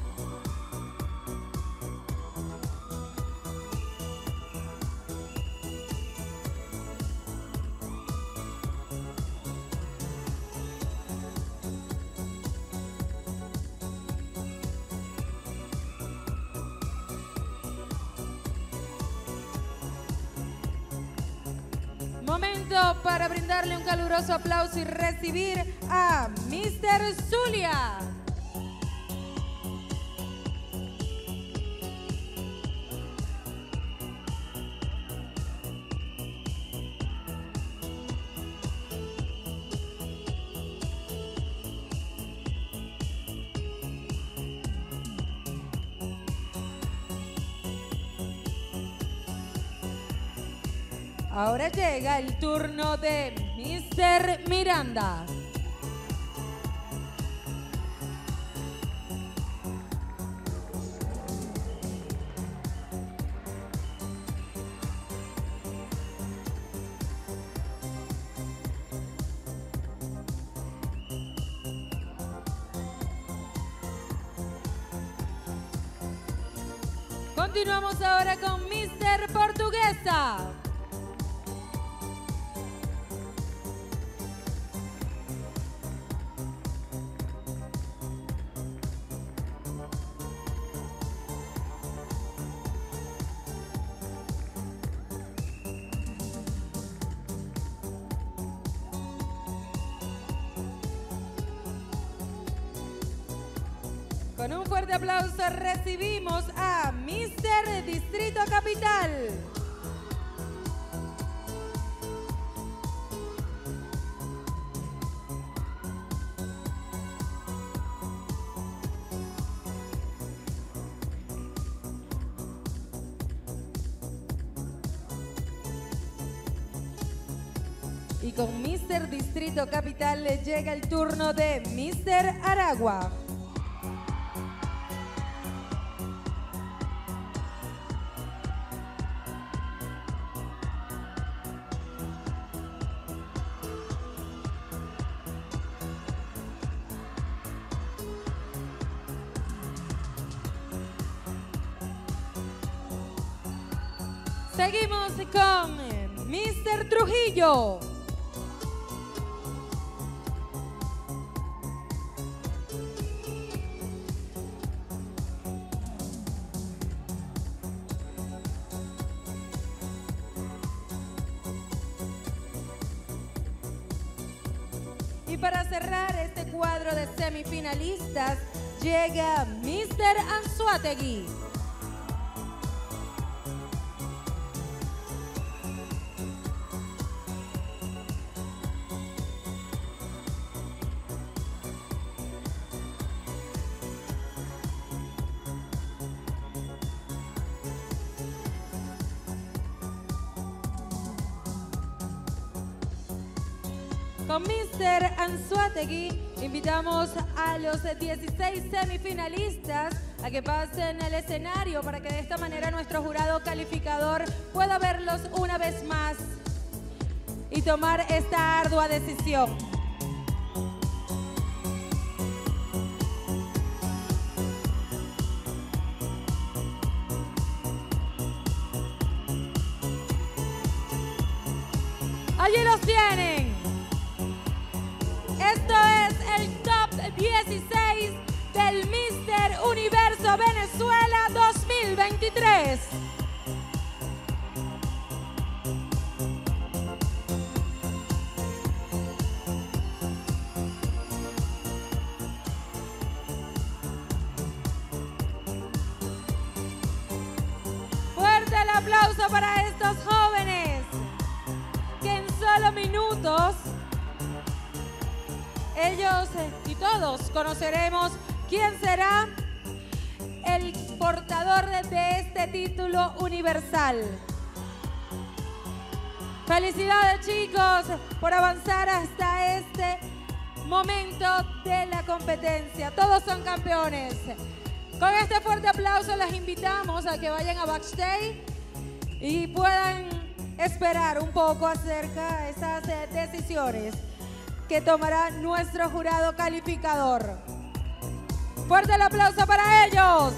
Momento para brindarle un caluroso aplauso y recibir a mister Zulia. Ahora llega el turno de mister Miranda. Continuamos ahora con mister Portuguesa. Con un fuerte aplauso recibimos a mister Distrito Capital. Y con mister Distrito Capital le llega el turno de mister Aragua. Seguimos con mister Trujillo. Y para cerrar este cuadro de semifinalistas llega mister Anzuategui. Con mister Anzuategui invitamos a los dieciséis semifinalistas a que pasen al escenario para que de esta manera nuestro jurado calificador pueda verlos una vez más y tomar esta ardua decisión. Allí los tienen. Esto es el top dieciséis del mister Universo Venezuela dos mil veintitrés. Fuerte el aplauso para estos jóvenes que en solo minutos ellos eh, y todos conoceremos quién será el portador de, de este título universal. Felicidades, chicos, por avanzar hasta este momento de la competencia. Todos son campeones. Con este fuerte aplauso los invitamos a que vayan a backstage y puedan esperar un poco acerca de esas eh, decisiones que tomará nuestro jurado calificador. Fuerte el aplauso para ellos.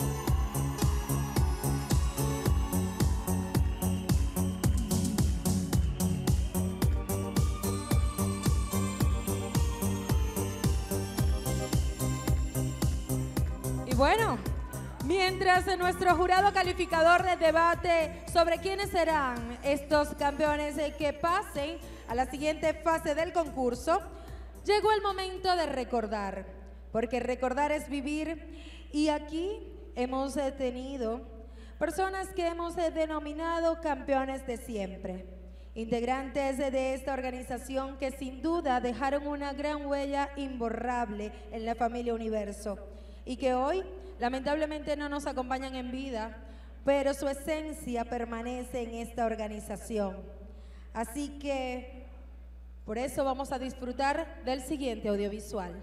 Y bueno, mientras nuestro jurado calificador de debate sobre quiénes serán estos campeones que pasen a la siguiente fase del concurso, llegó el momento de recordar, porque recordar es vivir, y aquí hemos tenido personas que hemos denominado campeones de siempre, integrantes de esta organización que sin duda dejaron una gran huella imborrable en la familia Universo, y que hoy lamentablemente no nos acompañan en vida, pero su esencia permanece en esta organización. Así que por eso vamos a disfrutar del siguiente audiovisual.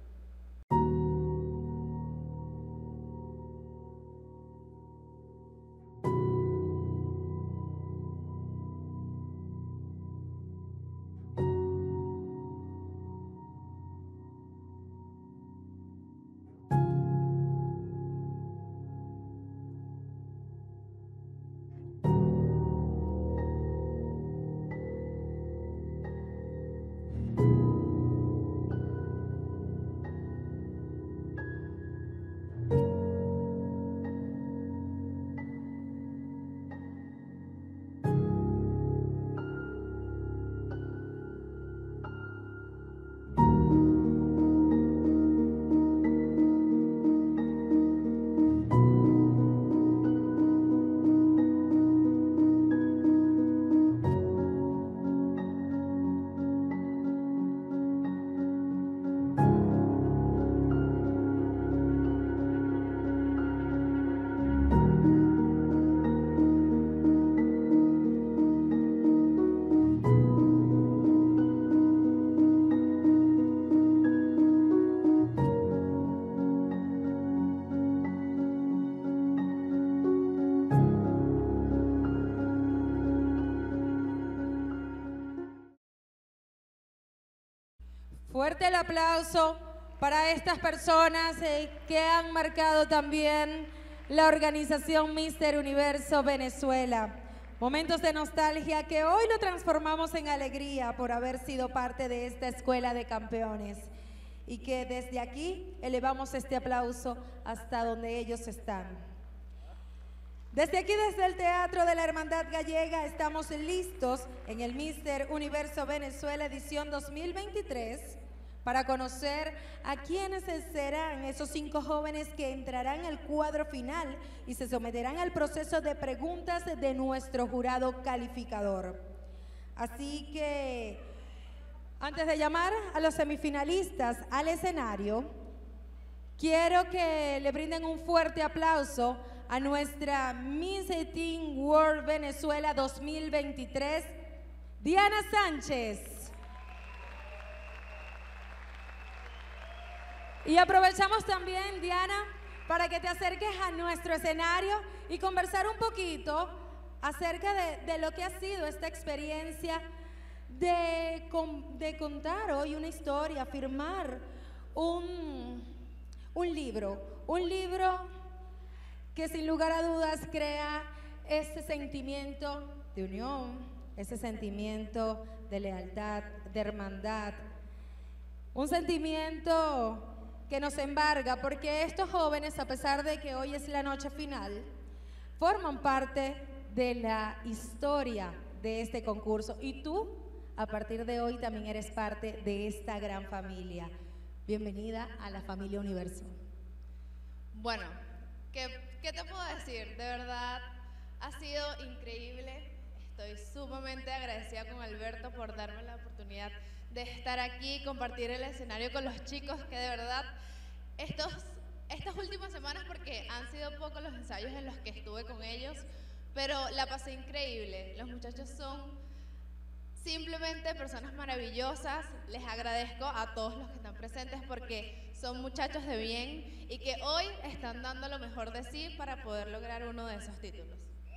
Fuerte el aplauso para estas personas eh, que han marcado también la organización míster Universo Venezuela. Momentos de nostalgia que hoy lo transformamos en alegría por haber sido parte de esta escuela de campeones. Y que desde aquí elevamos este aplauso hasta donde ellos están. Desde aquí, desde el Teatro de la Hermandad Gallega, estamos listos en el míster Universo Venezuela edición dos mil veintitrés para conocer a quiénes serán esos cinco jóvenes que entrarán al cuadro final y se someterán al proceso de preguntas de nuestro jurado calificador. Así que, antes de llamar a los semifinalistas al escenario, quiero que le brinden un fuerte aplauso a nuestra Miss Teen World Venezuela dos mil veintitrés, Diana Sánchez. Y aprovechamos también, Diana, para que te acerques a nuestro escenario y conversar un poquito acerca de, de lo que ha sido esta experiencia de, de contar hoy una historia, firmar un, un libro, un libro que sin lugar a dudas crea ese sentimiento de unión, ese sentimiento de lealtad, de hermandad, un sentimiento que nos embarga, porque estos jóvenes, a pesar de que hoy es la noche final, forman parte de la historia de este concurso. Y tú, a partir de hoy, también eres parte de esta gran familia. Bienvenida a la familia Universo. Bueno, ¿qué, qué te puedo decir? De verdad, ha sido increíble. Estoy sumamente agradecida con Alberto por darme la oportunidad de estar aquí, compartir el escenario con los chicos, que de verdad estos, estas últimas semanas, porque han sido pocos los ensayos en los que estuve con ellos, pero la pasé increíble. Los muchachos son simplemente personas maravillosas. Les agradezco a todos los que están presentes porque son muchachos de bien y que hoy están dando lo mejor de sí para poder lograr uno de esos títulos.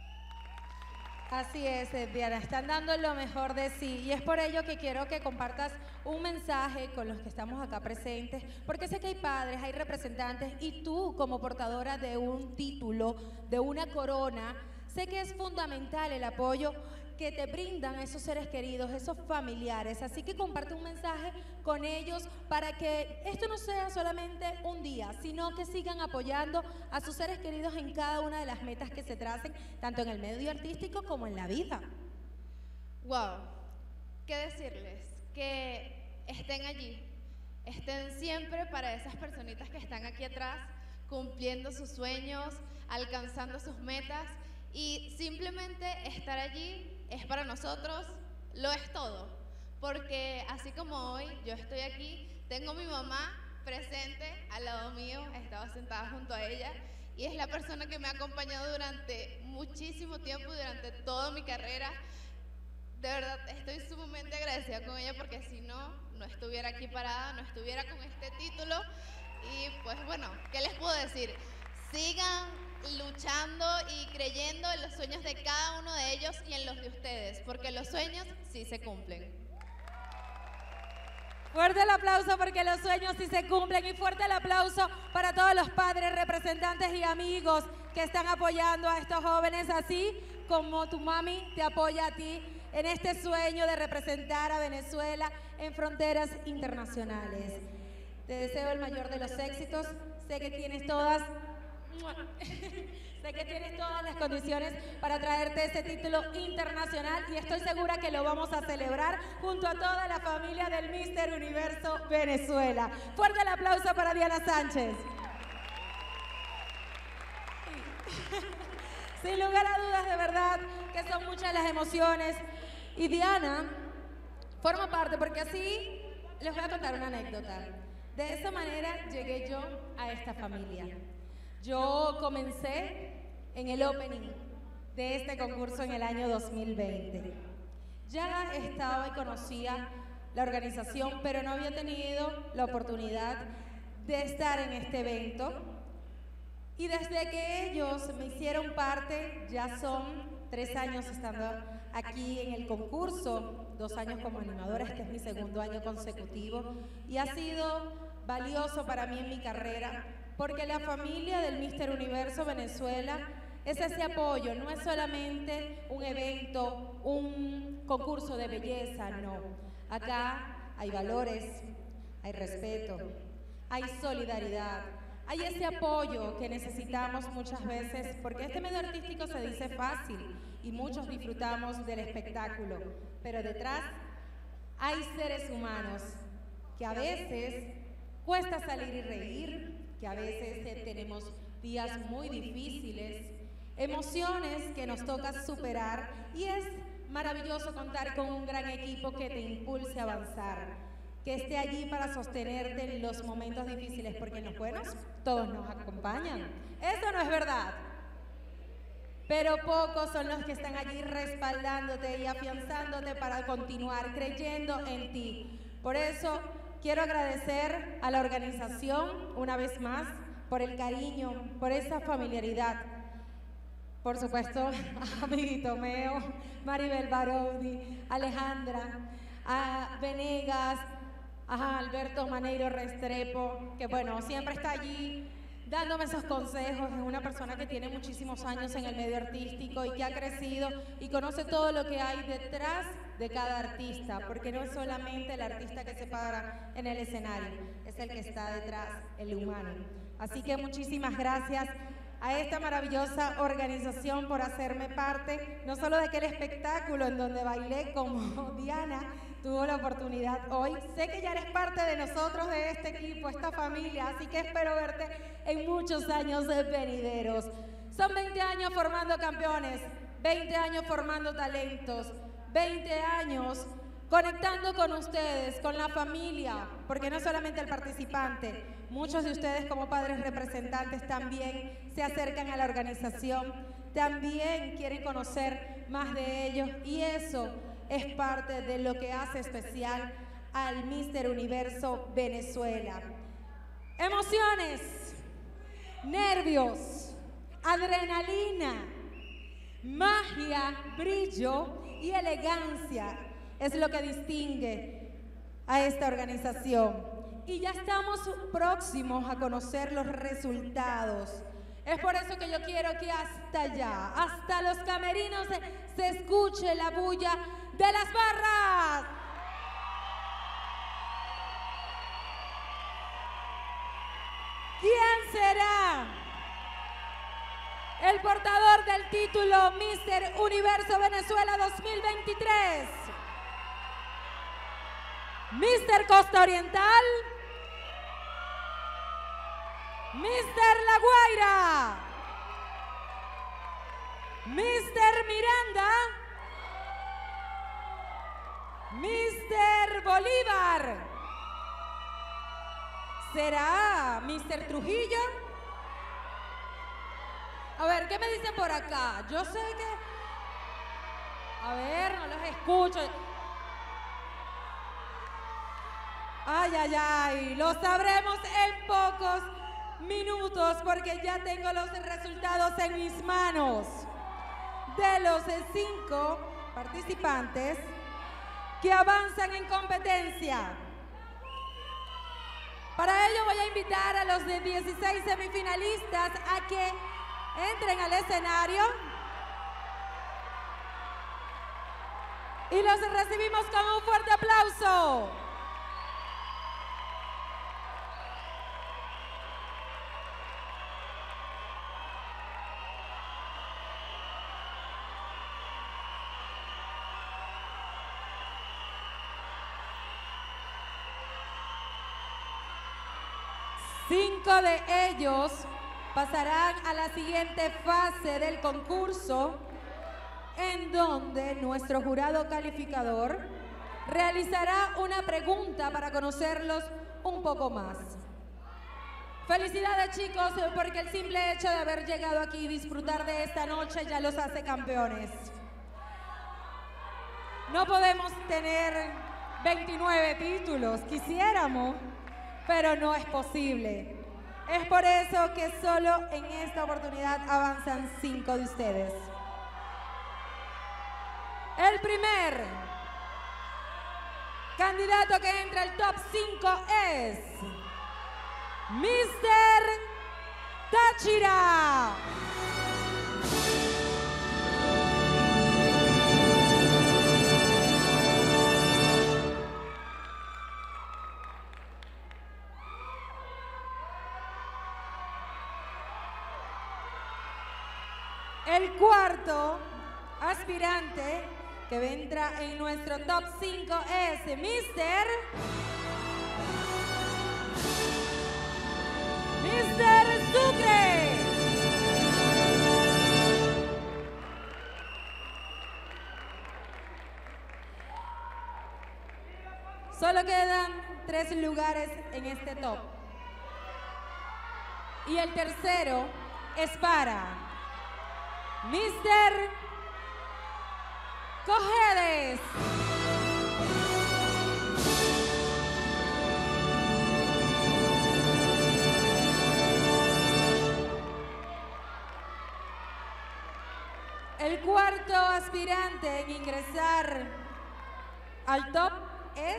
Así es, eh, Diana, están dando lo mejor de sí y es por ello que quiero que compartas un mensaje con los que estamos acá presentes, porque sé que hay padres, hay representantes y tú como portadora de un título, de una corona, sé que es fundamental el apoyo que te brindan esos seres queridos, esos familiares. Así que comparte un mensaje con ellos para que esto no sea solamente un día, sino que sigan apoyando a sus seres queridos en cada una de las metas que se tracen, tanto en el medio artístico como en la vida. Wow, ¿qué decirles? Que estén allí, estén siempre para esas personitas que están aquí atrás, cumpliendo sus sueños, alcanzando sus metas, y simplemente estar allí es para nosotros, lo es todo, porque así como hoy yo estoy aquí, tengo a mi mamá presente al lado mío, estaba sentada junto a ella y es la persona que me ha acompañado durante muchísimo tiempo, durante toda mi carrera. De verdad estoy sumamente agradecida con ella porque si no, no estuviera aquí parada, no estuviera con este título y pues bueno, ¿qué les puedo decir? Sigan luchando y creyendo en los sueños de cada uno de ellos y en los de ustedes, porque los sueños sí se cumplen. Fuerte el aplauso porque los sueños sí se cumplen y fuerte el aplauso para todos los padres, representantes y amigos que están apoyando a estos jóvenes, así como tu mami te apoya a ti en este sueño de representar a Venezuela en fronteras internacionales. Te deseo el mayor de los éxitos, sé que tienes todas Sé que tienes todas las condiciones para traerte ese título internacional y estoy segura que lo vamos a celebrar junto a toda la familia del míster Universo Venezuela. Fuerte el aplauso para Diana Sánchez. Sin lugar a dudas, de verdad, que son muchas las emociones y Diana forma parte, porque así les voy a contar una anécdota. De esa manera llegué yo a esta familia. Yo comencé en el opening de este concurso en el año dos mil veinte. Ya estaba y conocía la organización, pero no había tenido la oportunidad de estar en este evento. Y desde que ellos me hicieron parte, ya son tres años estando aquí en el concurso, dos años como animadora, este es mi segundo año consecutivo, y ha sido valioso para mí en mi carrera, porque la familia del míster Universo Venezuela es ese apoyo, no es solamente un evento, un concurso de belleza, no. Acá hay valores, hay respeto, hay solidaridad, hay ese apoyo que necesitamos muchas veces, porque este medio artístico se dice fácil y muchos disfrutamos del espectáculo, pero detrás hay seres humanos que a veces cuesta salir y reír, que a veces eh, tenemos días muy difíciles, emociones que nos toca superar y es maravilloso contar con un gran equipo que te impulse a avanzar, que esté allí para sostenerte en los momentos difíciles, porque en los buenos todos nos acompañan. Eso no es verdad. Pero pocos son los que están allí respaldándote y afianzándote para continuar creyendo en ti. Por eso quiero agradecer a la organización una vez más por el cariño, por esa familiaridad. Por supuesto, a amiguito Meo, Maribel Barodi, Alejandra, a Venegas, a Alberto Maneiro Restrepo, que bueno, siempre está allí dándome esos consejos. Es una persona que tiene muchísimos años en el medio artístico y que ha crecido y conoce todo lo que hay detrás de cada artista, porque no es solamente el artista que se para en el escenario, es el que está detrás, el humano. Así que muchísimas gracias a esta maravillosa organización por hacerme parte, no solo de aquel espectáculo en donde bailé como Diana tuvo la oportunidad hoy. Sé que ya eres parte de nosotros, de este equipo, esta familia, así que espero verte en muchos años venideros. Son veinte años formando campeones, veinte años formando talentos, veinte años conectando con ustedes, con la familia, porque no solamente el participante, muchos de ustedes como padres representantes también se acercan a la organización, también quieren conocer más de ellos y eso es parte de lo que hace especial al míster Universo Venezuela. Emociones, nervios, adrenalina, magia, brillo y elegancia es lo que distingue a esta organización. Y ya estamos próximos a conocer los resultados. Es por eso que yo quiero que hasta allá, hasta los camerinos, se, se escuche la bulla de las barras. ¿Quién será el portador del título míster Universo Venezuela dos mil veintitrés? míster Costa Oriental, míster La Guaira, míster Miranda, míster Bolívar. ¿Será míster Trujillo? A ver, ¿qué me dicen por acá? Yo sé que... A ver, no los escucho. Ay, ay, ay, lo sabremos en pocos minutos porque ya tengo los resultados en mis manos de los cinco participantes que avanzan en competencia. Para ello voy a invitar a los de dieciséis semifinalistas a que entren al escenario y los recibimos con un fuerte aplauso. Cinco de ellos pasarán a la siguiente fase del concurso, en donde nuestro jurado calificador realizará una pregunta para conocerlos un poco más. Felicidades, chicos, porque el simple hecho de haber llegado aquí y disfrutar de esta noche ya los hace campeones. No podemos tener veintinueve títulos, quisiéramos, pero no es posible. Es por eso que solo en esta oportunidad avanzan cinco de ustedes. El primer candidato que entra al top cinco es míster Táchira. El cuarto aspirante que vendrá en nuestro top cinco es míster míster Sucre. Solo quedan tres lugares en este top. Y el tercero es para míster Cojedes. El cuarto aspirante en ingresar al top es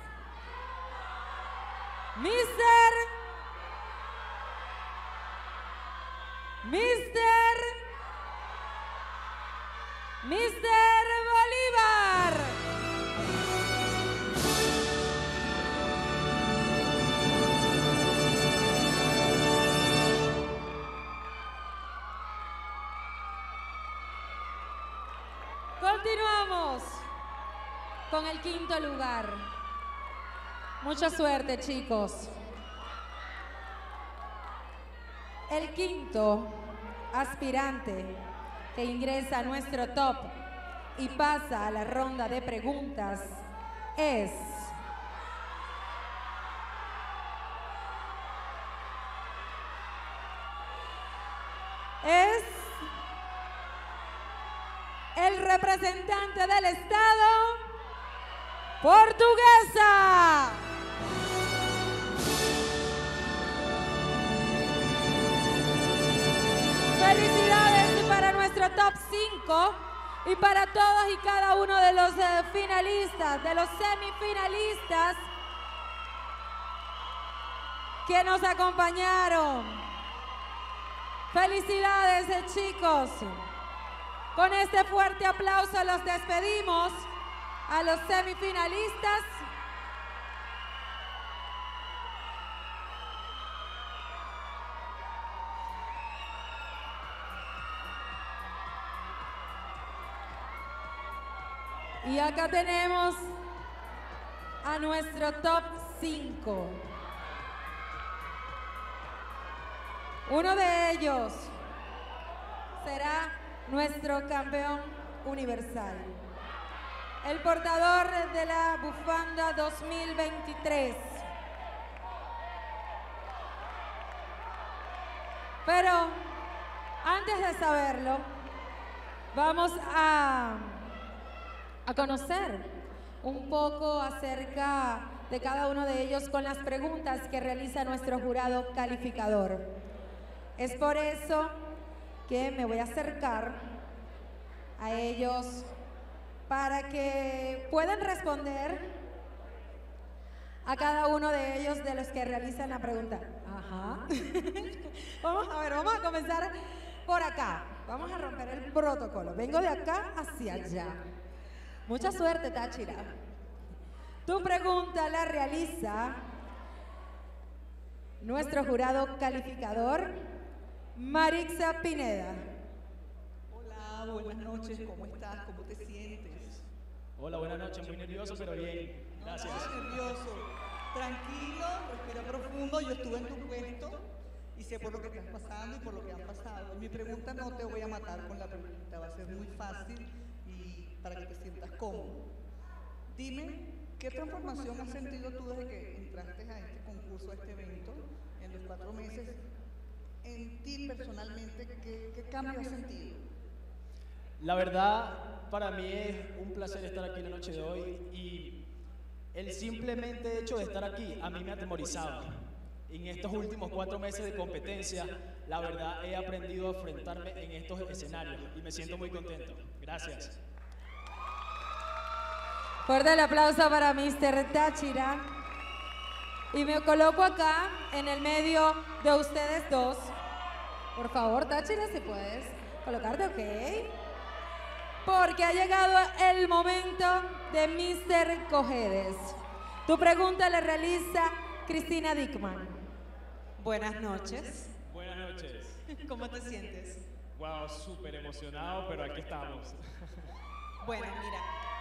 míster míster míster Bolívar. Continuamos con el quinto lugar. Mucha suerte, chicos. El quinto aspirante que ingresa a nuestro top y pasa a la ronda de preguntas es es el representante del Estado, Portuguesa. Felicidades para nuestro top cinco y para todos y cada uno de los eh, finalistas, de los semifinalistas que nos acompañaron. Felicidades, eh, chicos. Con este fuerte aplauso los despedimos a los semifinalistas. Y acá tenemos a nuestro top cinco. Uno de ellos será nuestro campeón universal, el portador de la bufanda dos mil veintitrés. Pero antes de saberlo, vamos a, a conocer un poco acerca de cada uno de ellos con las preguntas que realiza nuestro jurado calificador. Es por eso que me voy a acercar a ellos para que puedan responder a cada uno de ellos de los que realizan la pregunta. Ajá. Vamos a ver, vamos a comenzar por acá. Vamos a romper el protocolo. Vengo de acá hacia allá. Mucha suerte, Táchira. Tu pregunta la realiza nuestro jurado calificador, Marixa Pineda. Hola, buenas noches, ¿cómo estás? ¿Cómo te sientes? Hola, buenas noches, muy nervioso, pero bien, gracias. No, no, nervioso. Tranquilo, respira profundo, yo estuve en tu puesto y sé por lo que estás pasando y por lo que han pasado. Mi pregunta no te voy a matar con la pregunta, va a ser muy fácil y para que te sientas cómodo. Dime, ¿qué transformación has sentido tú desde que entraste a este concurso, a este evento, en los cuatro meses? En ti personalmente, ¿qué, qué cambio has sentido? La verdad, para mí es un placer estar aquí en la noche de hoy y el simplemente hecho de estar aquí a mí me ha atemorizado. En estos últimos cuatro meses de competencia, la verdad he aprendido a enfrentarme en estos escenarios y me siento muy contento. Gracias. Fuerte el aplauso para mister Táchira. Y me coloco acá, en el medio de ustedes dos. Por favor, Táchira, si puedes colocarte, ok. Porque ha llegado el momento de mister Cojedes. Tu pregunta la realiza Cristina Dickman. Buenas noches. Buenas noches. ¿Cómo te sientes? Wow, súper emocionado, pero aquí estamos. Bueno, mira.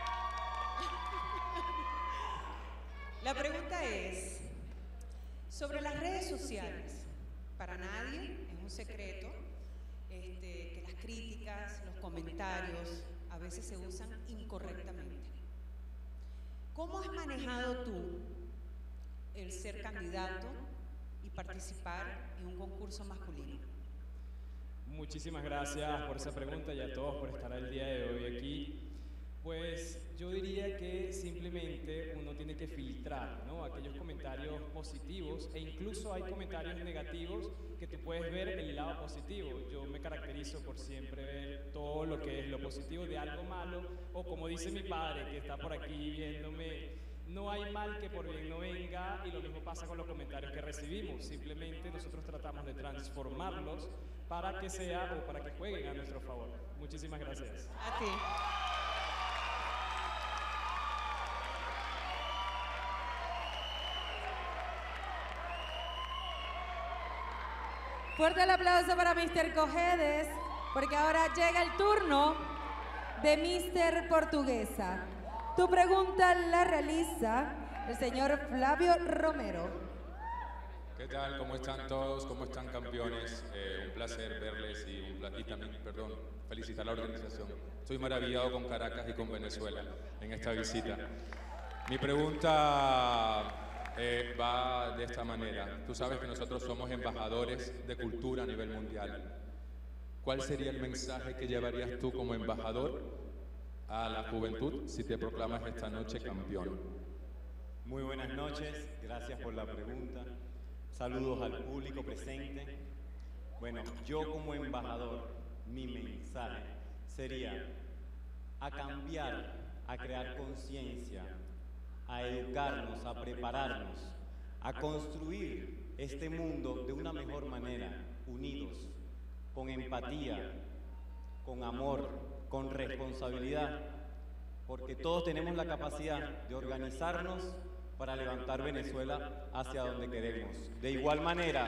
La pregunta es sobre las redes sociales. Para nadie es un secreto este, que las críticas, los comentarios a veces se usan incorrectamente. ¿Cómo has manejado tú el ser candidato y participar en un concurso masculino? Muchísimas gracias por esa pregunta y a todos por estar el día de hoy aquí. Pues yo diría que simplemente uno tiene que filtrar, ¿no?, aquellos comentarios positivos e incluso hay comentarios negativos que tú puedes ver el lado positivo. Yo me caracterizo por siempre ver todo lo que es lo positivo de algo malo, o como dice mi padre que está por aquí viéndome, no hay mal que por bien no venga, y lo mismo pasa con los comentarios que recibimos. Simplemente nosotros tratamos de transformarlos para que sea o para que jueguen a nuestro favor. Muchísimas gracias. A ti. Fuerte el aplauso para mister Cojedes, porque ahora llega el turno de mister Portuguesa. Tu pregunta la realiza el señor Flavio Romero. ¿Qué tal? ¿Cómo están todos? ¿Cómo están, campeones? Eh, un placer verles y, un pla- y también, perdón, felicitar a la organización. Estoy maravillado con Caracas y con Venezuela en esta visita. Mi pregunta eh, va de esta manera. Tú sabes que nosotros somos embajadores de cultura a nivel mundial. ¿Cuál sería el mensaje que llevarías tú como embajador a la juventud si te proclamas esta noche campeón? Muy buenas noches, gracias por la pregunta. Saludos al público presente. Bueno, yo como embajador, mi mensaje sería a cambiar, a crear conciencia, a educarnos, a prepararnos, a construir este mundo de una mejor manera, unidos, con empatía, con amor, con responsabilidad, porque todos tenemos la capacidad de organizarnos para levantar Venezuela hacia donde queremos. De igual manera,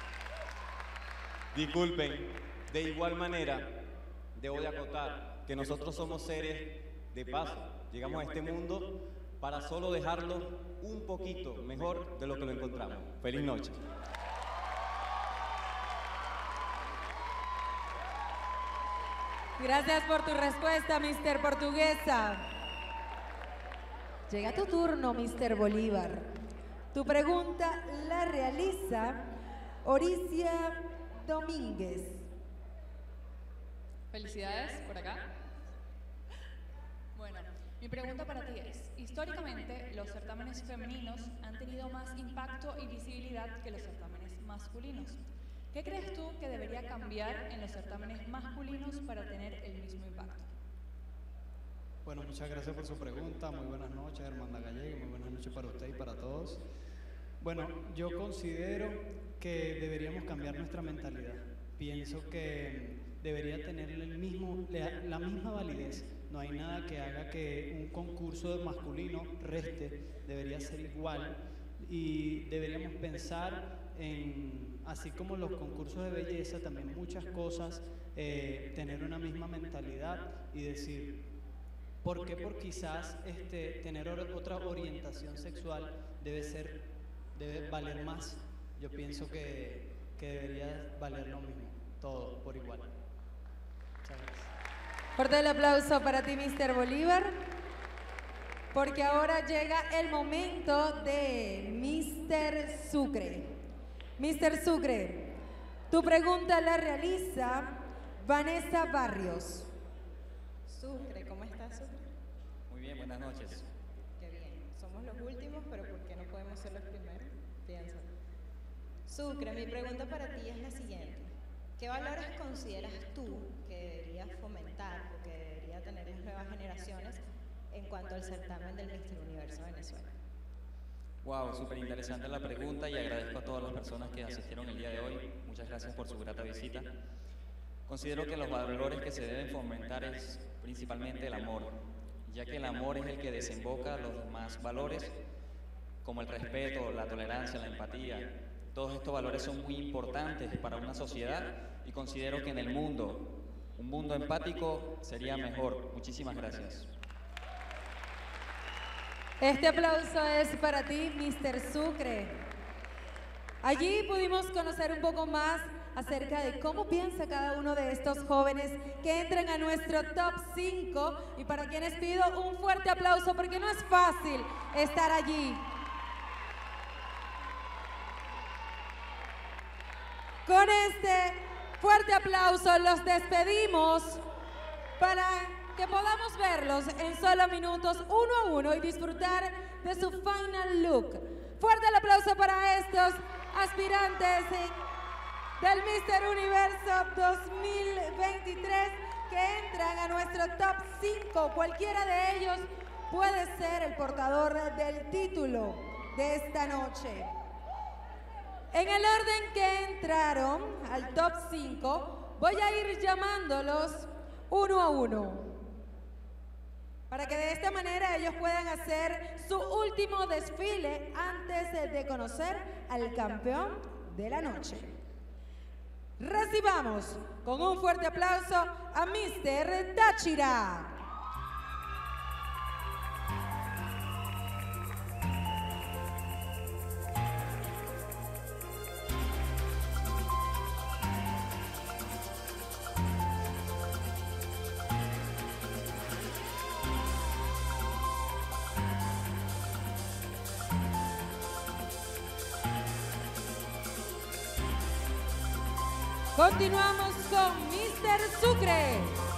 disculpen, de igual manera, debo de acotar que nosotros somos seres de paso. Llegamos a este mundo para solo dejarlo un poquito mejor de lo que lo encontramos. Feliz noche. Gracias por tu respuesta, mister Portuguesa. Llega tu turno, mister Bolívar. Tu pregunta la realiza Oricia Domínguez. Felicidades por acá. Bueno, mi pregunta para ti es, históricamente los certámenes femeninos han tenido más impacto y visibilidad que los certámenes masculinos. ¿Qué crees tú que debería cambiar en los certámenes masculinos para tener el mismo impacto? Bueno, muchas gracias por su pregunta. Muy buenas noches, Hermandad Gallega. Muy buenas noches para usted y para todos. Bueno, yo considero que deberíamos cambiar nuestra mentalidad. Pienso que debería tener el mismo, la misma validez. No hay nada que haga que un concurso masculino reste. Debería ser igual. Y deberíamos pensar en, así como los concursos de belleza, también muchas cosas, eh, tener una misma mentalidad y decir, ¿por qué? Por quizás este, tener otra orientación sexual debe ser, debe valer más. Yo pienso que, que debería valer lo mismo, todo por igual. Muchas gracias. Fuerte el aplauso para ti, mister Bolívar, porque ahora llega el momento de mister Sucre. mister Sucre, tu pregunta la realiza Vanessa Barrios. Sucre, ¿cómo estás, Sucre? Muy bien, buenas noches. Qué bien. Somos los últimos, pero ¿por qué no podemos ser los primeros? Piensa. Sucre, mi pregunta para ti es la siguiente. ¿Qué valores consideras tú que deberías fomentar o que debería tener las nuevas generaciones en cuanto al certamen del mister Universo Venezuela? Wow, súper interesante la pregunta y agradezco a todas las personas que asistieron el día de hoy. Muchas gracias por su grata visita. Considero que los valores que se deben fomentar es principalmente el amor, ya que el amor es el que desemboca los demás valores, como el respeto, la tolerancia, la empatía. Todos estos valores son muy importantes para una sociedad y considero que en el mundo, un mundo empático sería mejor. Muchísimas gracias. Este aplauso es para ti, mister Sucre. Allí pudimos conocer un poco más acerca de cómo piensa cada uno de estos jóvenes que entran a nuestro top cinco y para quienes pido un fuerte aplauso porque no es fácil estar allí. Con este fuerte aplauso los despedimos para que podamos verlos en solo minutos uno a uno y disfrutar de su final look. Fuerte el aplauso para estos aspirantes del mister Universo dos mil veintitrés que entran a nuestro top cinco. Cualquiera de ellos puede ser el portador del título de esta noche. En el orden que entraron al top cinco, voy a ir llamándolos uno a uno, para que de esta manera ellos puedan hacer su último desfile antes de conocer al campeón de la noche. Recibamos con un fuerte aplauso a mister Táchira. Continuamos con mister Sucre.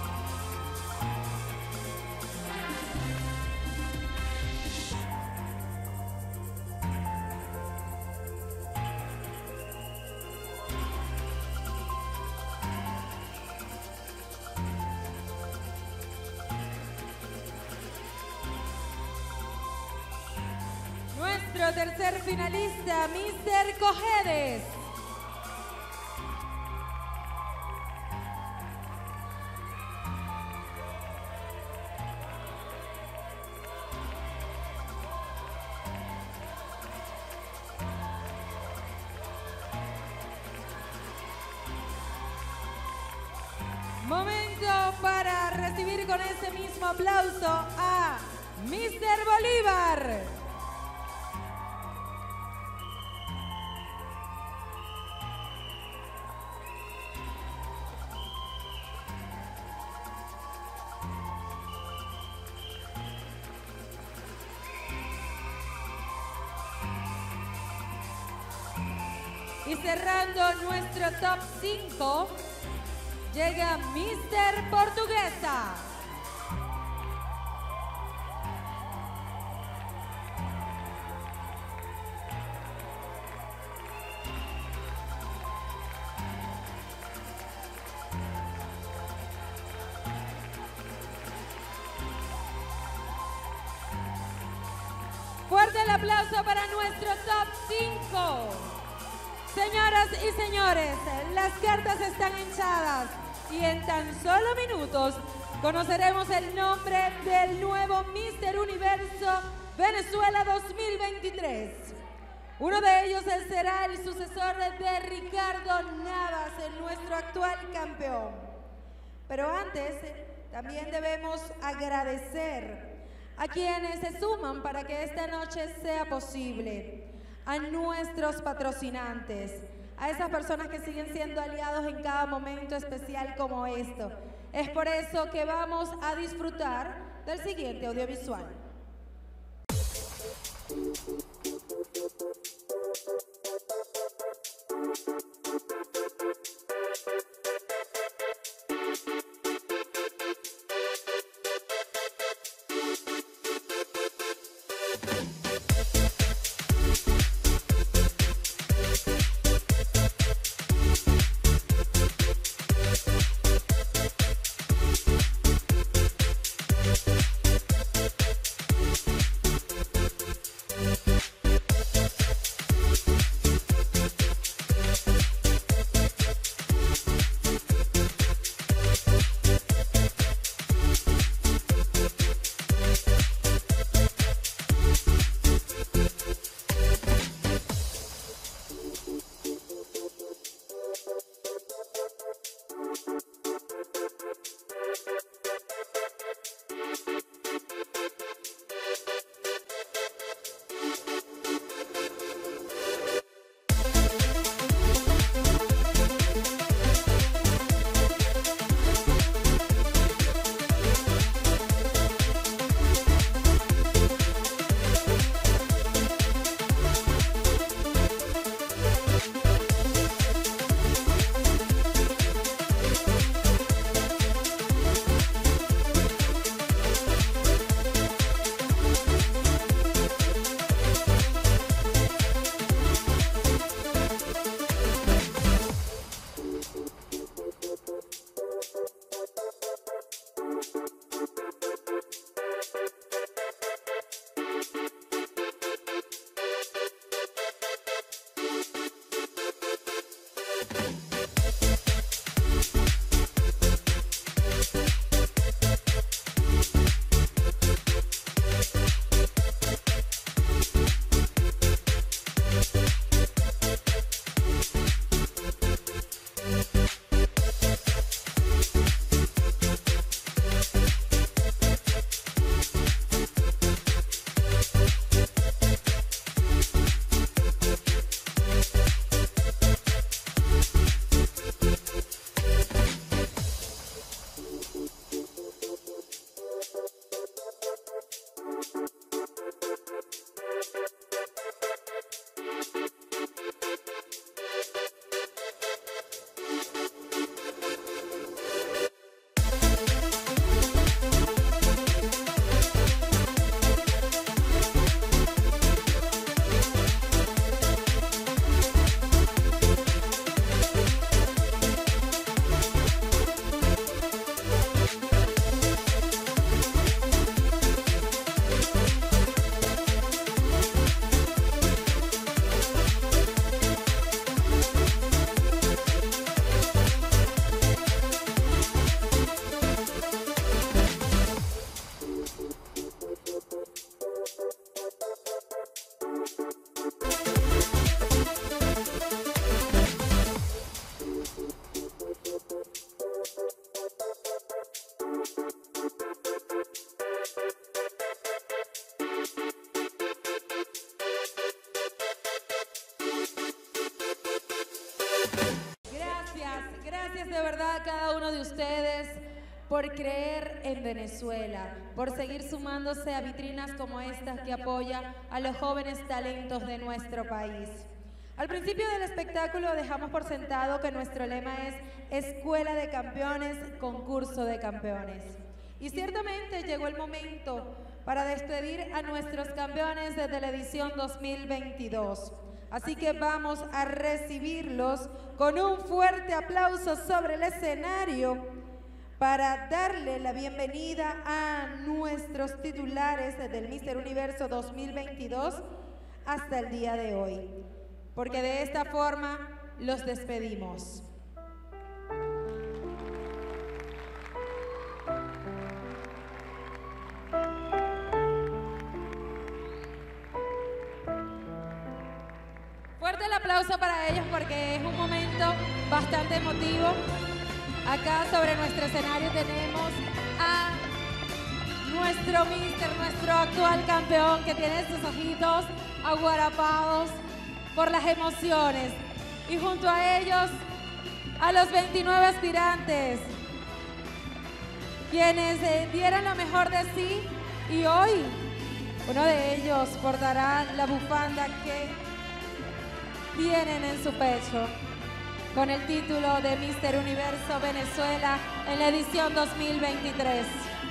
Nuestro tercer finalista, mister Cojedes. Momento para recibir con ese mismo aplauso a mister Bolívar. Y cerrando nuestro top cinco, llega mister Portuguesa. Fuerte el aplauso para nuestro top cinco. Señoras y señores, las cartas están hinchadas y en tan solo minutos conoceremos el nombre del nuevo mister Universo Venezuela dos mil veintitrés. Uno de ellos será el sucesor de Ricardo Navas, el nuestro actual campeón. Pero antes, también debemos agradecer a quienes se suman para que esta noche sea posible. A nuestros patrocinantes, a esas personas que siguen siendo aliados en cada momento especial como esto. Es por eso que vamos a disfrutar del siguiente audiovisual. a cada uno de ustedes por creer en Venezuela, por seguir sumándose a vitrinas como estas que apoya a los jóvenes talentos de nuestro país. Al principio del espectáculo dejamos por sentado que nuestro lema es Escuela de Campeones, Concurso de Campeones. Y ciertamente llegó el momento para despedir a nuestros campeones desde la edición dos mil veintidós. Así que vamos a recibirlos con un fuerte aplauso sobre el escenario para darle la bienvenida a nuestros titulares del míster Universo dos mil veintidós hasta el día de hoy. Porque de esta forma los despedimos. Fuerte el aplauso para ellos porque es un momento bastante emotivo. Acá sobre nuestro escenario tenemos a nuestro míster, nuestro actual campeón, que tiene sus ojitos aguarapados por las emociones. Y junto a ellos, a los veintinueve aspirantes, quienes eh, dieron lo mejor de sí, y hoy uno de ellos portará la bufanda que tienen en su pecho con el título de míster Universo Venezuela en la edición dos mil veintitrés.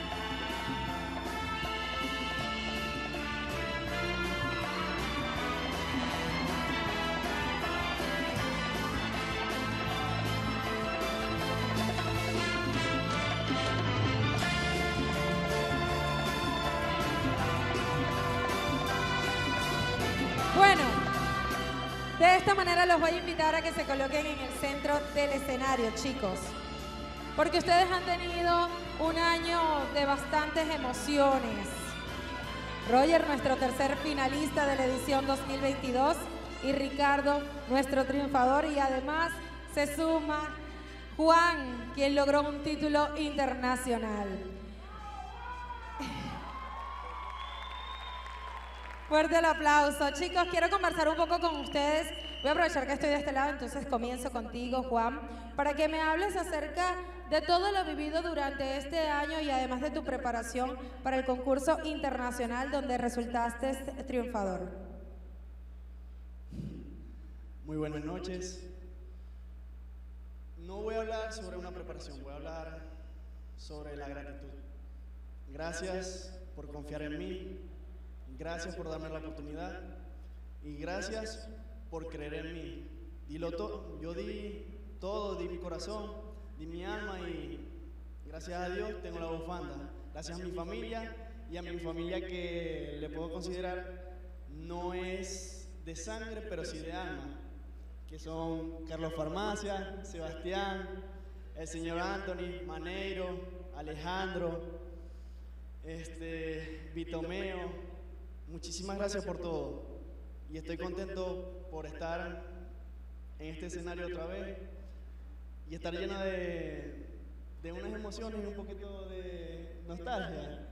Bueno, de esta manera los voy a invitar a que se coloquen en el centro del escenario, chicos. Porque ustedes han tenido un año de bastantes emociones. Roger, nuestro tercer finalista de la edición dos mil veintidós, y Ricardo, nuestro triunfador, y además se suma Juan, quien logró un título internacional. Fuerte el aplauso. Chicos, quiero conversar un poco con ustedes. Voy a aprovechar que estoy de este lado, entonces comienzo contigo, Juan, para que me hables acerca de todo lo vivido durante este año y además de tu preparación para el concurso internacional donde resultaste triunfador. Muy buenas noches. No voy a hablar sobre una preparación, voy a hablar sobre la gratitud. Gracias por confiar en mí. Gracias por darme la oportunidad y gracias por creer en mí. Dilo todo, yo di todo, di mi corazón, di mi alma y gracias a Dios tengo la bufanda. Gracias a mi familia y a mi familia que le puedo considerar no es de sangre pero sí de alma, que son Carlos Farmacia, Sebastián, el señor Anthony, Maneiro, Alejandro, este, Vitomeo. Muchísimas gracias por todo y estoy contento por estar en este escenario otra vez y estar llena de, de unas emociones y un poquito de nostalgia.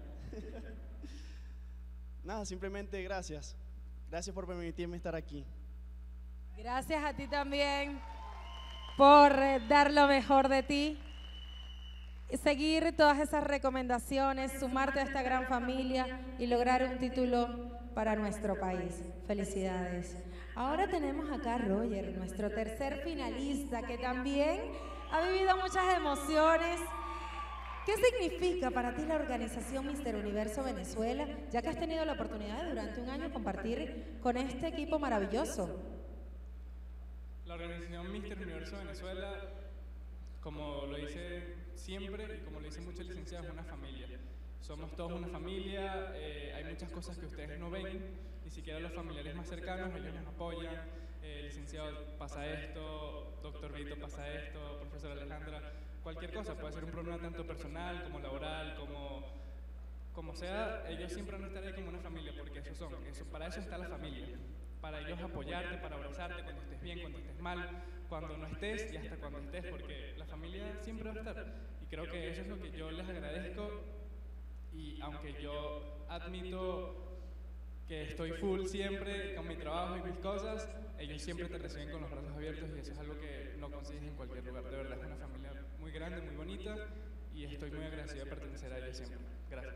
Nada, simplemente gracias. Gracias por permitirme estar aquí. Gracias a ti también por eh, dar lo mejor de ti, seguir todas esas recomendaciones, sumarte a esta gran familia y lograr un título para nuestro país. Felicidades. Ahora tenemos acá a Roger, nuestro tercer finalista, que también ha vivido muchas emociones. ¿Qué significa para ti la organización míster Universo Venezuela, ya que has tenido la oportunidad de durante un año compartir con este equipo maravilloso? La organización míster Universo Venezuela, como lo dice siempre y como lo dicen muchos licenciados, es una familia. Somos todos una familia, eh, hay muchas cosas que ustedes no ven, ni siquiera los familiares más cercanos, ellos nos apoyan. Eh, licenciado, pasa esto, doctor Vito, pasa esto, profesora Alejandra, cualquier cosa, puede ser un problema tanto personal como laboral, como, como sea, ellos siempre van a estar ahí como una familia, porque eso son, eso, para eso está la familia, para ellos apoyarte, para abrazarte cuando estés bien, cuando estés mal, cuando no estés y hasta cuando estés, porque la familia siempre va a estar. Y creo que eso es lo que yo les agradezco, y aunque yo admito que estoy full siempre con mi trabajo y mis cosas, ellos siempre te reciben con los brazos abiertos y eso es algo que no consigues en cualquier lugar. De verdad, es una familia muy grande, muy bonita, y estoy muy agradecido de pertenecer a ella siempre. Gracias.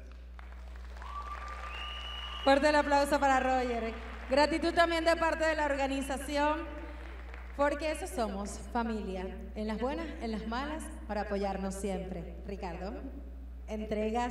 Fuerte el aplauso para Roger. Gratitud también de parte de la organización, porque eso somos, familia, en las buenas, en las malas, para apoyarnos siempre. Ricardo, entregas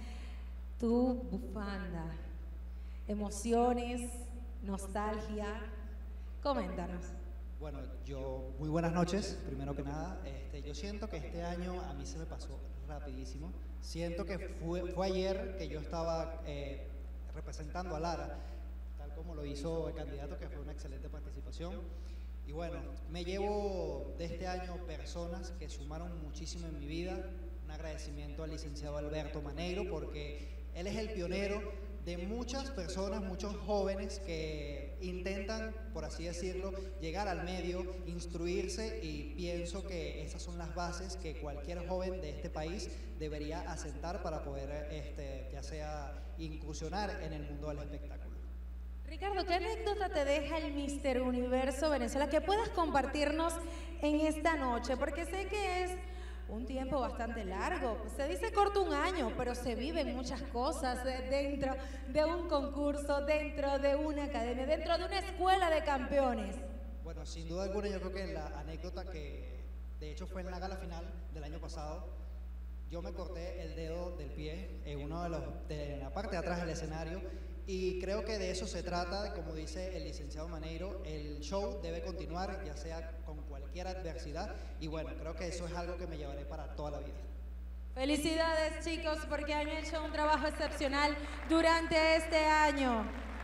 tu bufanda, emociones, nostalgia. Coméntanos. Bueno, yo, muy buenas noches, primero que nada. Este, yo siento que este año a mí se me pasó rapidísimo. Siento que fue, fue ayer que yo estaba eh, representando a Lara, tal como lo hizo el candidato, que fue una excelente participación. Y bueno, me llevo de este año personas que sumaron muchísimo en mi vida. Un agradecimiento al licenciado Alberto Maneiro, porque él es el pionero de muchas personas, muchos jóvenes que intentan, por así decirlo, llegar al medio, instruirse, y pienso que esas son las bases que cualquier joven de este país debería asentar para poder, este, ya sea, incursionar en el mundo del espectáculo. Ricardo, ¿qué anécdota te deja el míster Universo Venezuela que puedas compartirnos en esta noche? Porque sé que es un tiempo bastante largo. Se dice corto un año, pero se viven muchas cosas dentro de un concurso, dentro de una academia, dentro de una escuela de campeones. Bueno, sin duda alguna, yo creo que la anécdota que de hecho fue en la gala final del año pasado, yo me corté el dedo del pie en uno de los de la parte de atrás del escenario, y creo que de eso se trata, como dice el licenciado Maneiro. El show debe continuar, ya sea con cualquier adversidad, y bueno, creo que eso es algo que me llevaré para toda la vida. Felicidades, chicos, porque han hecho un trabajo excepcional durante este año.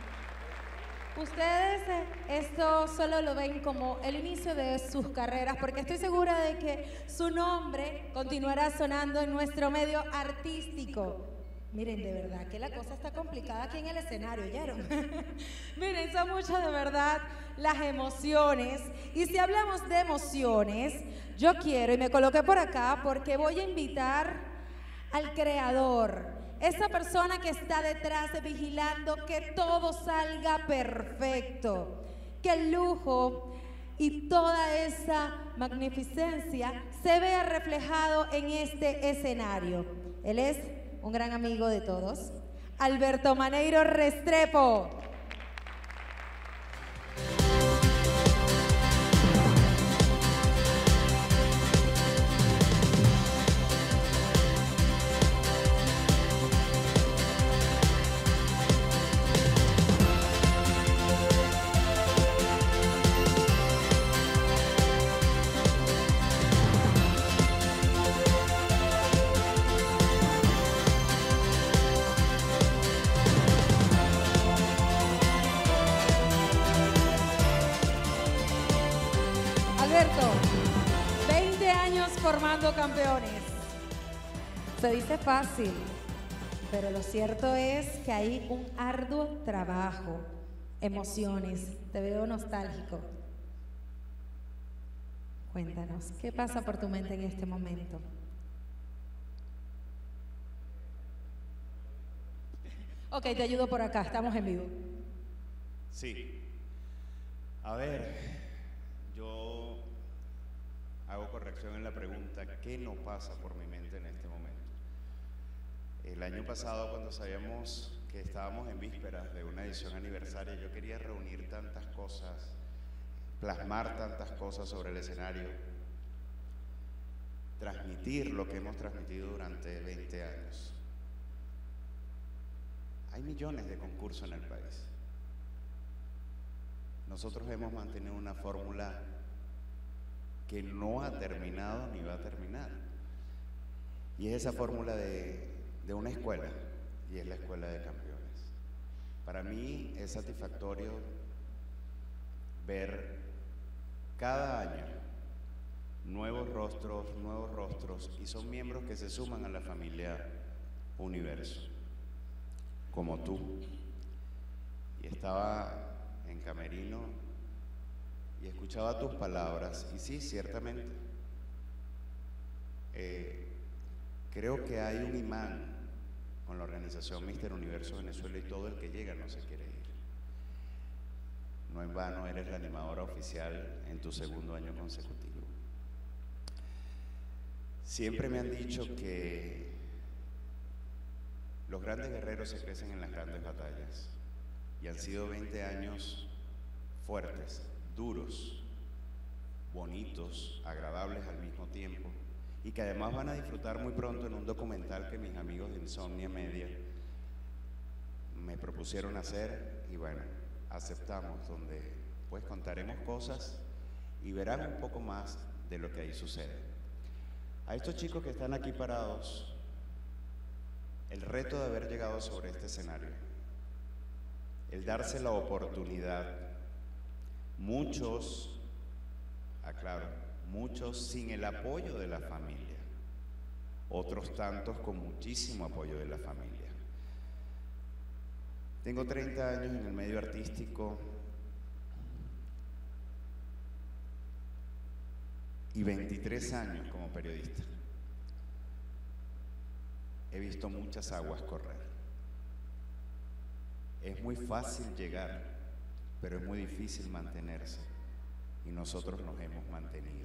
Ustedes eh, esto solo lo ven como el inicio de sus carreras, porque estoy segura de que su nombre continuará sonando en nuestro medio artístico. Miren, de verdad que la cosa está complicada aquí en el escenario, ¿oyeron? Miren, son muchas de verdad las emociones. Y si hablamos de emociones, yo quiero, y me coloqué por acá, porque voy a invitar al creador, esa persona que está detrás vigilando que todo salga perfecto, que el lujo y toda esa magnificencia se vea reflejado en este escenario. Él es un gran amigo de todos, Alberto Maneiro Restrepo. veinte años formando campeones. Se dice fácil, pero lo cierto es que hay un arduo trabajo, emociones. Te veo nostálgico. Cuéntanos, ¿qué pasa por tu mente en este momento? Ok, te ayudo por acá, estamos en vivo. Sí. A ver, yo hago corrección en la pregunta, ¿qué no pasa por mi mente en este momento? El año pasado, cuando sabíamos que estábamos en vísperas de una edición aniversaria, yo quería reunir tantas cosas, plasmar tantas cosas sobre el escenario, transmitir lo que hemos transmitido durante veinte años. Hay millones de concursos en el país. Nosotros hemos mantenido una fórmula que no ha terminado ni va a terminar. Y es esa fórmula de, de una escuela, y es la Escuela de Campeones. Para mí es satisfactorio ver cada año nuevos rostros, nuevos rostros, y son miembros que se suman a la familia Universo, como tú. Y estaba en camerino y escuchaba tus palabras, y sí, ciertamente, eh, creo que hay un imán con la organización míster Universo Venezuela, y todo el que llega no se quiere ir. No en vano eres la animadora oficial en tu segundo año consecutivo. Siempre me han dicho que los grandes guerreros se crecen en las grandes batallas y han sido veinte años fuertes, duros, bonitos, agradables al mismo tiempo y que además van a disfrutar muy pronto en un documental que mis amigos de Insomnia Media me propusieron hacer y bueno, aceptamos, donde pues contaremos cosas y verán un poco más de lo que ahí sucede. A estos chicos que están aquí parados, el reto de haber llegado sobre este escenario, el darse la oportunidad, muchos, aclaro, muchos sin el apoyo de la familia, otros tantos con muchísimo apoyo de la familia. Tengo treinta años en el medio artístico y veintitrés años como periodista. He visto muchas aguas correr. Es muy fácil llegar, pero es muy difícil mantenerse, y nosotros nos hemos mantenido.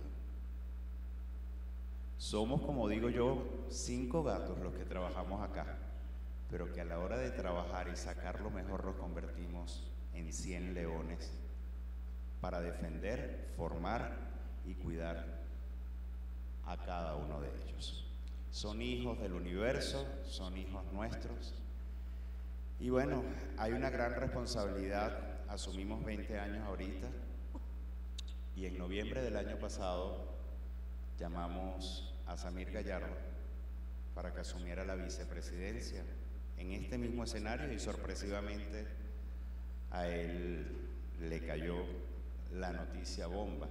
Somos, como digo yo, cinco gatos los que trabajamos acá, pero que a la hora de trabajar y sacar lo mejor nos convertimos en cien leones para defender, formar y cuidar a cada uno de ellos. Son hijos del universo, son hijos nuestros. Y bueno, hay una gran responsabilidad. Asumimos veinte años ahorita y en noviembre del año pasado llamamos a Samir Gallardo para que asumiera la vicepresidencia en este mismo escenario y sorpresivamente a él le cayó la noticia bomba.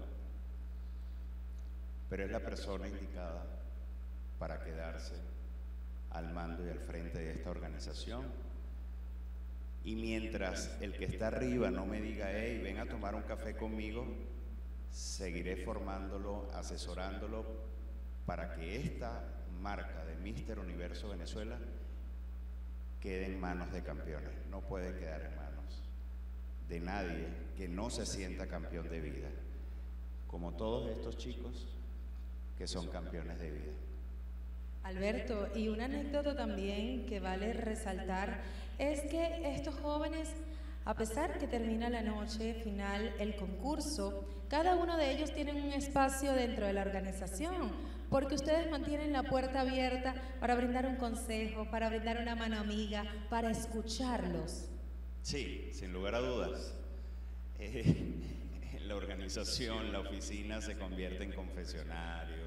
Pero es la persona indicada para quedarse al mando y al frente de esta organización. Y mientras el que está arriba no me diga, hey, ven a tomar un café conmigo, seguiré formándolo, asesorándolo para que esta marca de míster Universo Venezuela quede en manos de campeones. No puede quedar en manos de nadie que no se sienta campeón de vida, como todos estos chicos que son campeones de vida. Alberto, y una anécdota también que vale resaltar es que estos jóvenes, a pesar que termina la noche final el concurso, cada uno de ellos tiene un espacio dentro de la organización, porque ustedes mantienen la puerta abierta para brindar un consejo, para brindar una mano amiga, para escucharlos. Sí, sin lugar a dudas. Eh, la organización, la oficina se convierte en confesionario,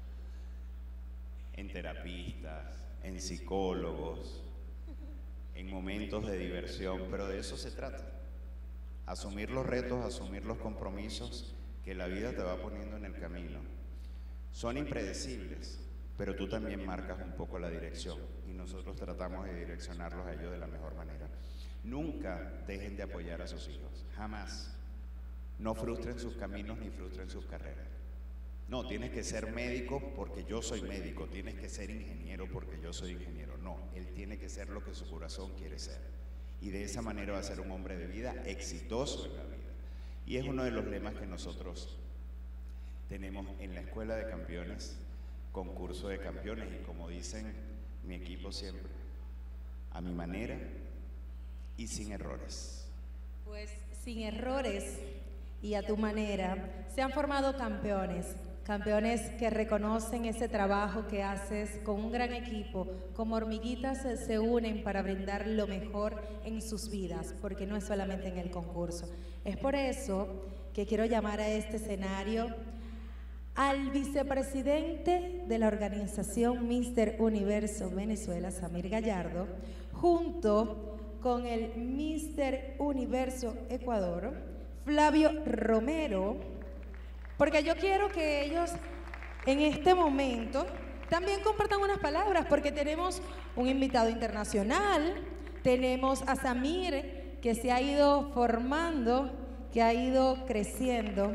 en terapistas, en psicólogos, en momentos de diversión, pero de eso se trata. Asumir los retos, asumir los compromisos que la vida te va poniendo en el camino. Son impredecibles, pero tú también marcas un poco la dirección y nosotros tratamos de direccionarlos a ellos de la mejor manera. Nunca dejen de apoyar a sus hijos, jamás. No frustren sus caminos ni frustren sus carreras. No, tienes que ser médico porque yo soy médico, tienes que ser ingeniero porque yo soy ingeniero. No, él tiene que ser lo que su corazón quiere ser. Y de esa manera va a ser un hombre de vida exitoso en la vida. Y es uno de los lemas que nosotros tenemos en la Escuela de Campeones, concurso de campeones, y como dicen mi equipo siempre, a mi manera y sin errores. Pues sin errores y a tu manera se han formado campeones. Campeones que reconocen ese trabajo que haces con un gran equipo, como hormiguitas se unen para brindar lo mejor en sus vidas, porque no es solamente en el concurso. Es por eso que quiero llamar a este escenario al vicepresidente de la organización míster Universo Venezuela, Samir Gallardo, junto con el míster Universo Ecuador, Flavio Romero, porque yo quiero que ellos en este momento también compartan unas palabras, porque tenemos un invitado internacional, tenemos a Samir, que se ha ido formando, que ha ido creciendo,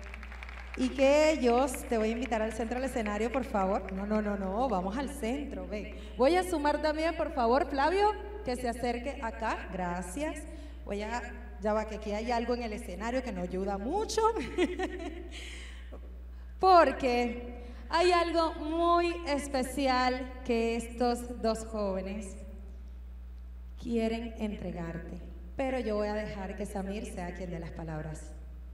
y que ellos, te voy a invitar al centro del escenario, por favor. No, no, no, no, vamos al centro, ven. Voy a sumar también, por favor, Flavio, que se acerque acá, gracias. Voy a... Ya va, que aquí hay algo en el escenario que nos ayuda mucho. Porque hay algo muy especial que estos dos jóvenes quieren entregarte, pero yo voy a dejar que Samir sea quien dé las palabras.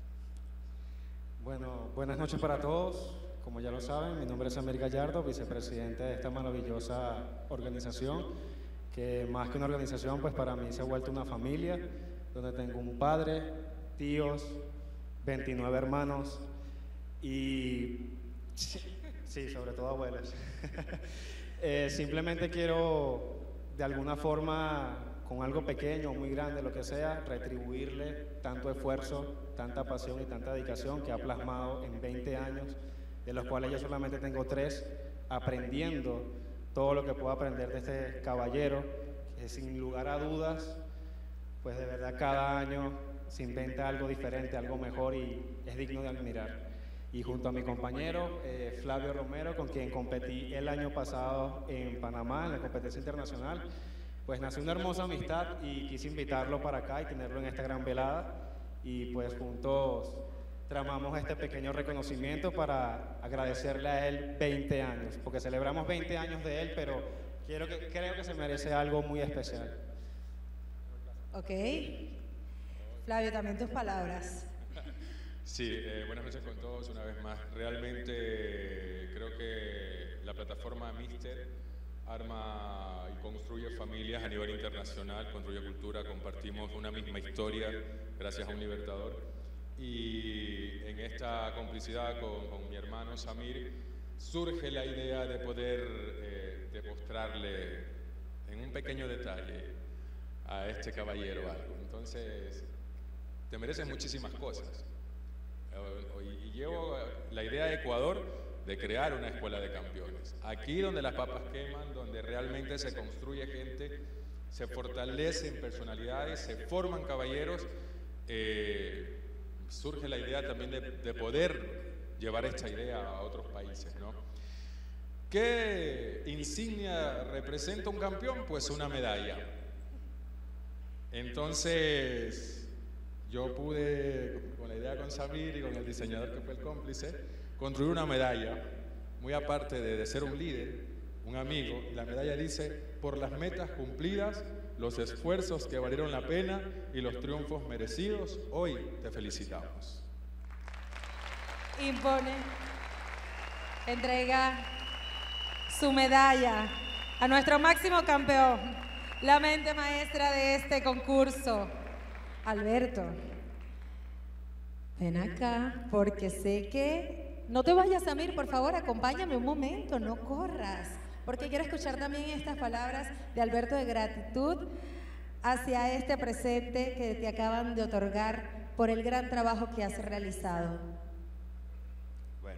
Bueno, buenas noches para todos. Como ya lo saben, mi nombre es Samir Gallardo, vicepresidente de esta maravillosa organización, que más que una organización, pues para mí se ha vuelto una familia, donde tengo un padre, tíos, veintinueve hermanos y, sí, sobre todo abuelos. eh, simplemente quiero, de alguna forma, con algo pequeño o muy grande, lo que sea, retribuirle tanto esfuerzo, tanta pasión y tanta dedicación que ha plasmado en veinte años, de los cuales yo solamente tengo tres, aprendiendo todo lo que puedo aprender de este caballero, que sin lugar a dudas, pues de verdad cada año se inventa algo diferente, algo mejor y es digno de admirar. Y junto a mi compañero eh, Flavio Romero, con quien competí el año pasado en Panamá, en la competencia internacional, pues nació una hermosa amistad y quise invitarlo para acá y tenerlo en esta gran velada y pues juntos tramamos este pequeño reconocimiento para agradecerle a él veinte años, porque celebramos veinte años de él, pero quiero que, creo que se merece algo muy especial. Ok. Flavio, también tus palabras. Sí, eh, buenas noches con todos una vez más. Realmente creo que la plataforma Mister arma y construye familias a nivel internacional, construye cultura, compartimos una misma historia gracias a un libertador. Y en esta complicidad con, con mi hermano Samir surge la idea de poder eh, demostrarle en un pequeño detalle a este caballero algo. Entonces, te mereces muchísimas cosas. Y llevo la idea de Ecuador de crear una escuela de campeones. Aquí donde las papas queman, donde realmente se construye gente, se fortalecen personalidades, se forman caballeros, eh, surge la idea también de, de poder llevar esta idea a otros países, ¿no? ¿Qué insignia representa un campeón? Pues una medalla. Entonces, yo pude, con la idea con Samir y con el diseñador que fue el cómplice, construir una medalla, muy aparte de, de ser un líder, un amigo, y la medalla dice, por las metas cumplidas, los esfuerzos que valieron la pena y los triunfos merecidos, hoy te felicitamos. Impone, entrega su medalla a nuestro máximo campeón, la mente maestra de este concurso, Alberto. Ven acá, porque sé que... No te vayas, Samir, por favor, acompáñame un momento, no corras, porque quiero escuchar también estas palabras de Alberto de gratitud hacia este presente que te acaban de otorgar por el gran trabajo que has realizado. Bueno,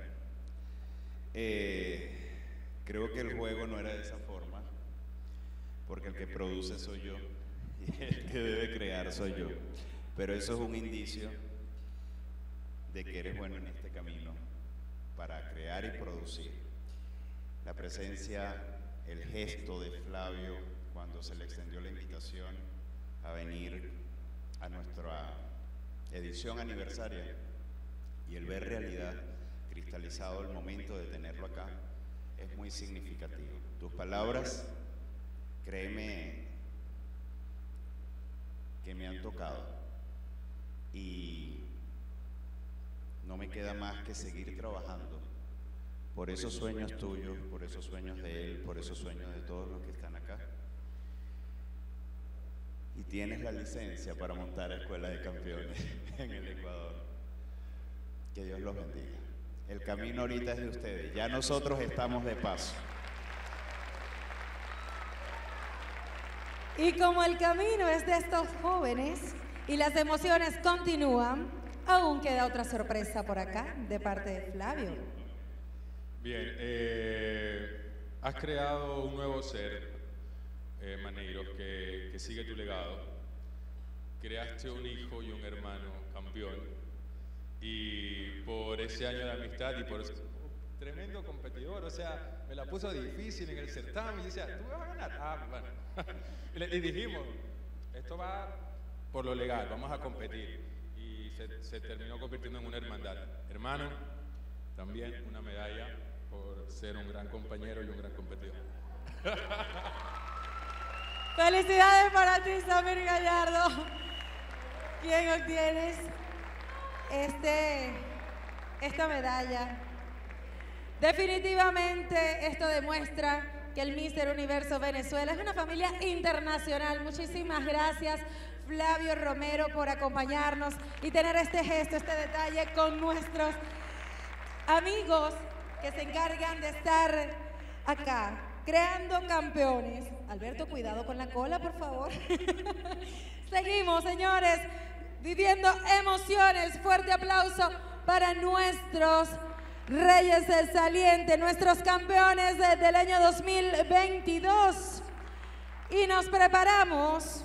eh, creo que el juego no era de esa forma, porque el que produce soy yo y el que debe crear soy yo. Pero eso es un indicio de que eres bueno en este camino para crear y producir. La presencia, el gesto de Flavio cuando se le extendió la invitación a venir a nuestra edición aniversaria y el ver realidad cristalizado el momento de tenerlo acá es muy significativo. Tus palabras, créeme que me han tocado y no me queda más que seguir trabajando por esos sueños tuyos, por esos sueños de él, por esos sueños de todos los que están acá. Y tienes la licencia para montar Escuela de Campeones en el Ecuador. Que Dios los bendiga. El camino ahorita es de ustedes, ya nosotros estamos de paso. Y como el camino es de estos jóvenes y las emociones continúan, aún queda otra sorpresa por acá de parte de Flavio. Bien, eh, has creado un nuevo ser, eh, Maneiro, que, que sigue tu legado. Creaste un hijo y un hermano campeón, y por ese año de amistad y por ese tremendo competidor, o sea, me la puso difícil en el certamen y decía, tú vas a ganar. Ah, bueno. y, le, y dijimos, esto va por lo legal, vamos a competir. Y se, se terminó convirtiendo en una hermandad. Hermano, también una medalla por ser un gran compañero y un gran competidor. Felicidades para ti, Samir Gallardo, quien obtienes este, esta medalla. Definitivamente esto demuestra que el míster Universo Venezuela es una familia internacional. Muchísimas gracias, Flavio Romero, por acompañarnos y tener este gesto, este detalle con nuestros amigos que se encargan de estar acá, creando campeones. Alberto, cuidado con la cola, por favor. Seguimos, señores, viviendo emociones. Fuerte aplauso para nuestros Reyes del Saliente, nuestros campeones del año dos mil veintidós. Y nos preparamos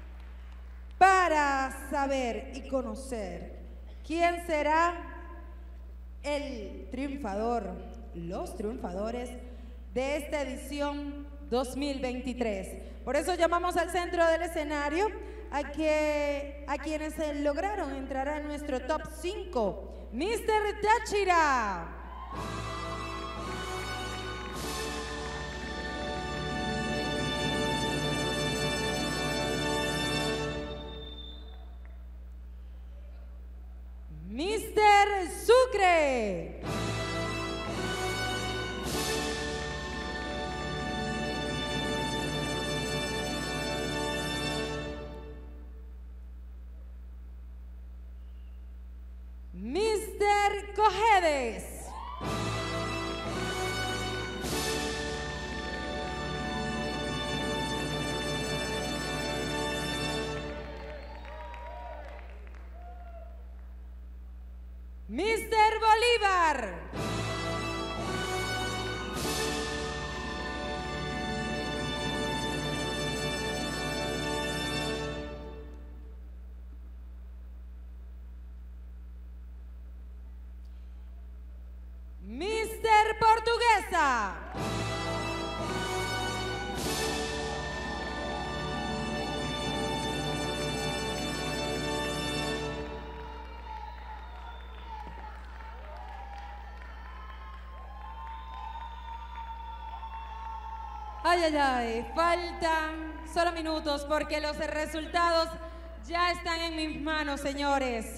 para saber y conocer quién será el triunfador, los triunfadores de esta edición dos mil veintitrés. Por eso llamamos al centro del escenario a, que, a quienes lograron entrar a nuestro top cinco. míster Táchira. míster Sucre. míster Cojedes. míster Bolívar. míster Portuguesa. Ay, ay, ay, faltan solo minutos porque los resultados ya están en mis manos, señores.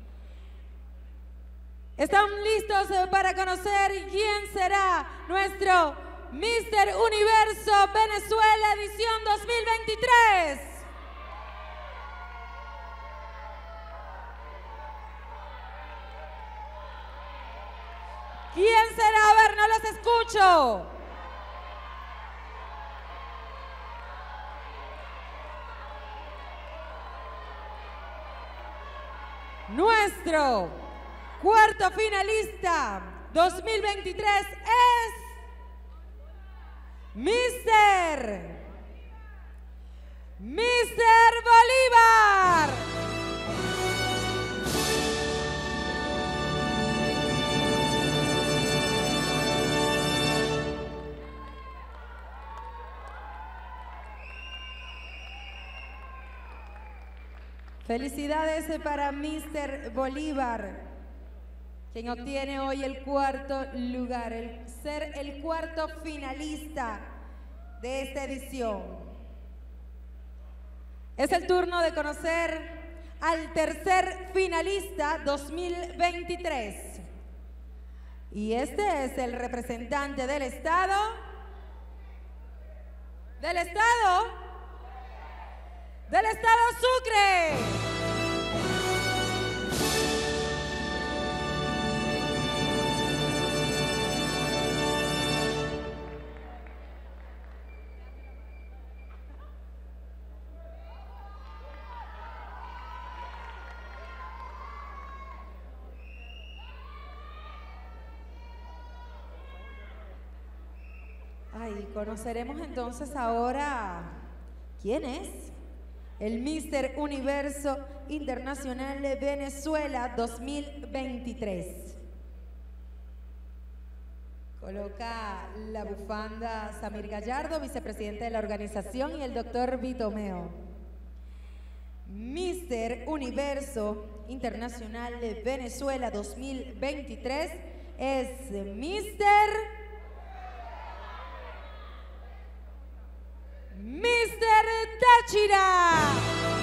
¿Están listos para conocer quién será nuestro míster Universo Venezuela edición dos mil veintitrés? ¿Quién será? A ver, no los escucho. Nuestro cuarto finalista dos mil veintitrés es míster míster Bolívar. Felicidades para míster Bolívar, quien obtiene hoy el cuarto lugar, el ser el cuarto finalista de esta edición. Es el turno de conocer al tercer finalista dos mil veintitrés. Y este es el representante del Estado. ¿Del Estado? ¡Del Estado Sucre! Ay, conoceremos entonces ahora quién es el míster Universo Internacional de Venezuela dos mil veintitrés. Coloca la bufanda Samir Gallardo, vicepresidente de la organización, y el doctor Vitomeo. míster Universo Internacional de Venezuela dos mil veintitrés es mister mister Táchira.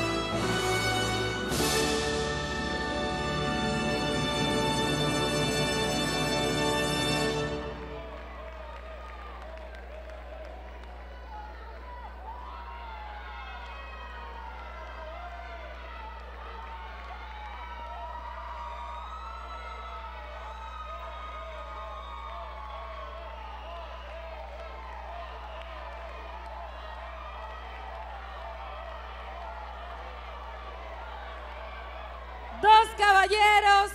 Dos caballeros,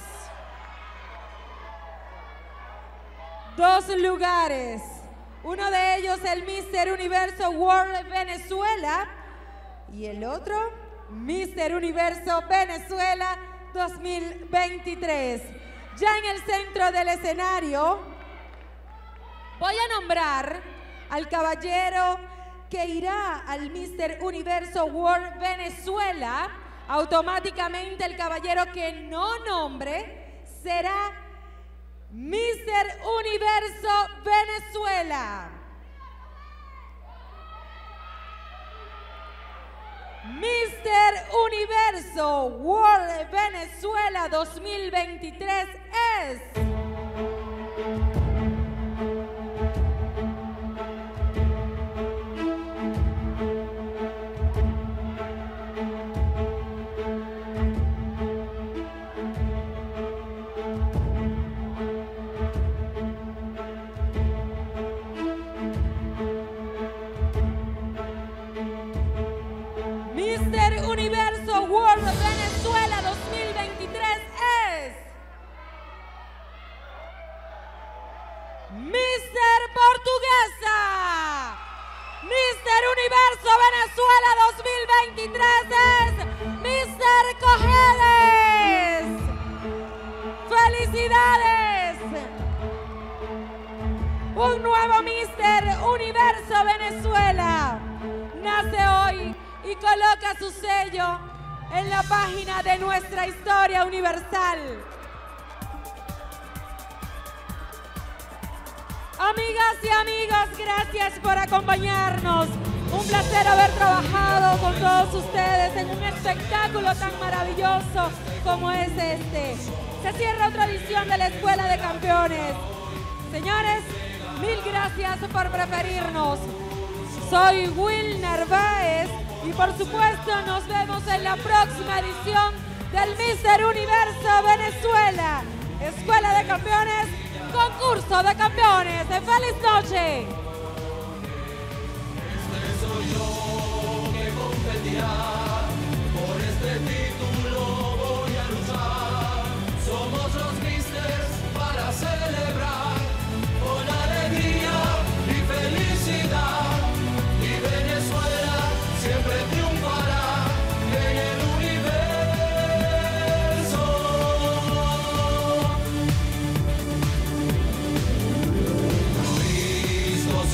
dos lugares. Uno de ellos el mister Universo World Venezuela y el otro mister Universo Venezuela dos mil veintitrés. Ya en el centro del escenario voy a nombrar al caballero que irá al mister Universo World Venezuela. Automáticamente el caballero que no nombre será mister Universo Venezuela. mister Universo World Venezuela dos mil veintitrés es... mister Universo World Venezuela dos mil veintitrés es... mister Portuguesa. mister Universo Venezuela dos mil veintitrés es mister Cojedes. ¡Felicidades! Un nuevo mister Universo Venezuela nace hoy y coloca su sello en la página de nuestra historia universal. Amigas y amigos, gracias por acompañarnos. Un placer haber trabajado con todos ustedes en un espectáculo tan maravilloso como es este. Se cierra otra edición de la Escuela de Campeones. Señores, mil gracias por preferirnos. Soy Will Narváez. Y por supuesto nos vemos en la próxima edición del mister Universo Venezuela. Escuela de Campeones, concurso de campeones. ¡Feliz noche! Este soy yo que competirá, por este título voy a luchar. Somos los misters para celebrar con alegría y felicidad. Y Venezuela siempre triunfará en el universo. Listos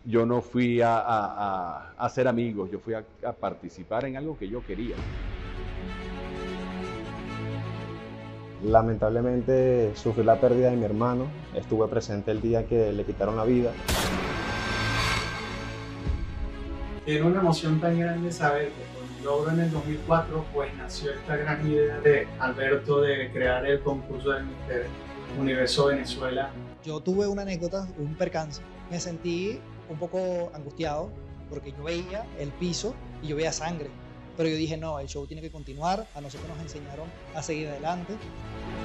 yo no fui a, a, a, a hacer amigos, yo fui a, a participar en algo que yo quería. Lamentablemente sufrí la pérdida de mi hermano, estuve presente el día que le quitaron la vida. Tiene una emoción tan grande saber que con el logro en el dos mil cuatro pues nació esta gran idea de Alberto de crear el concurso del Mister Universo Venezuela. Yo tuve una anécdota, un percance. Me sentí un poco angustiado porque yo veía el piso y yo veía sangre. Pero yo dije, no, el show tiene que continuar, a nosotros nos enseñaron a seguir adelante.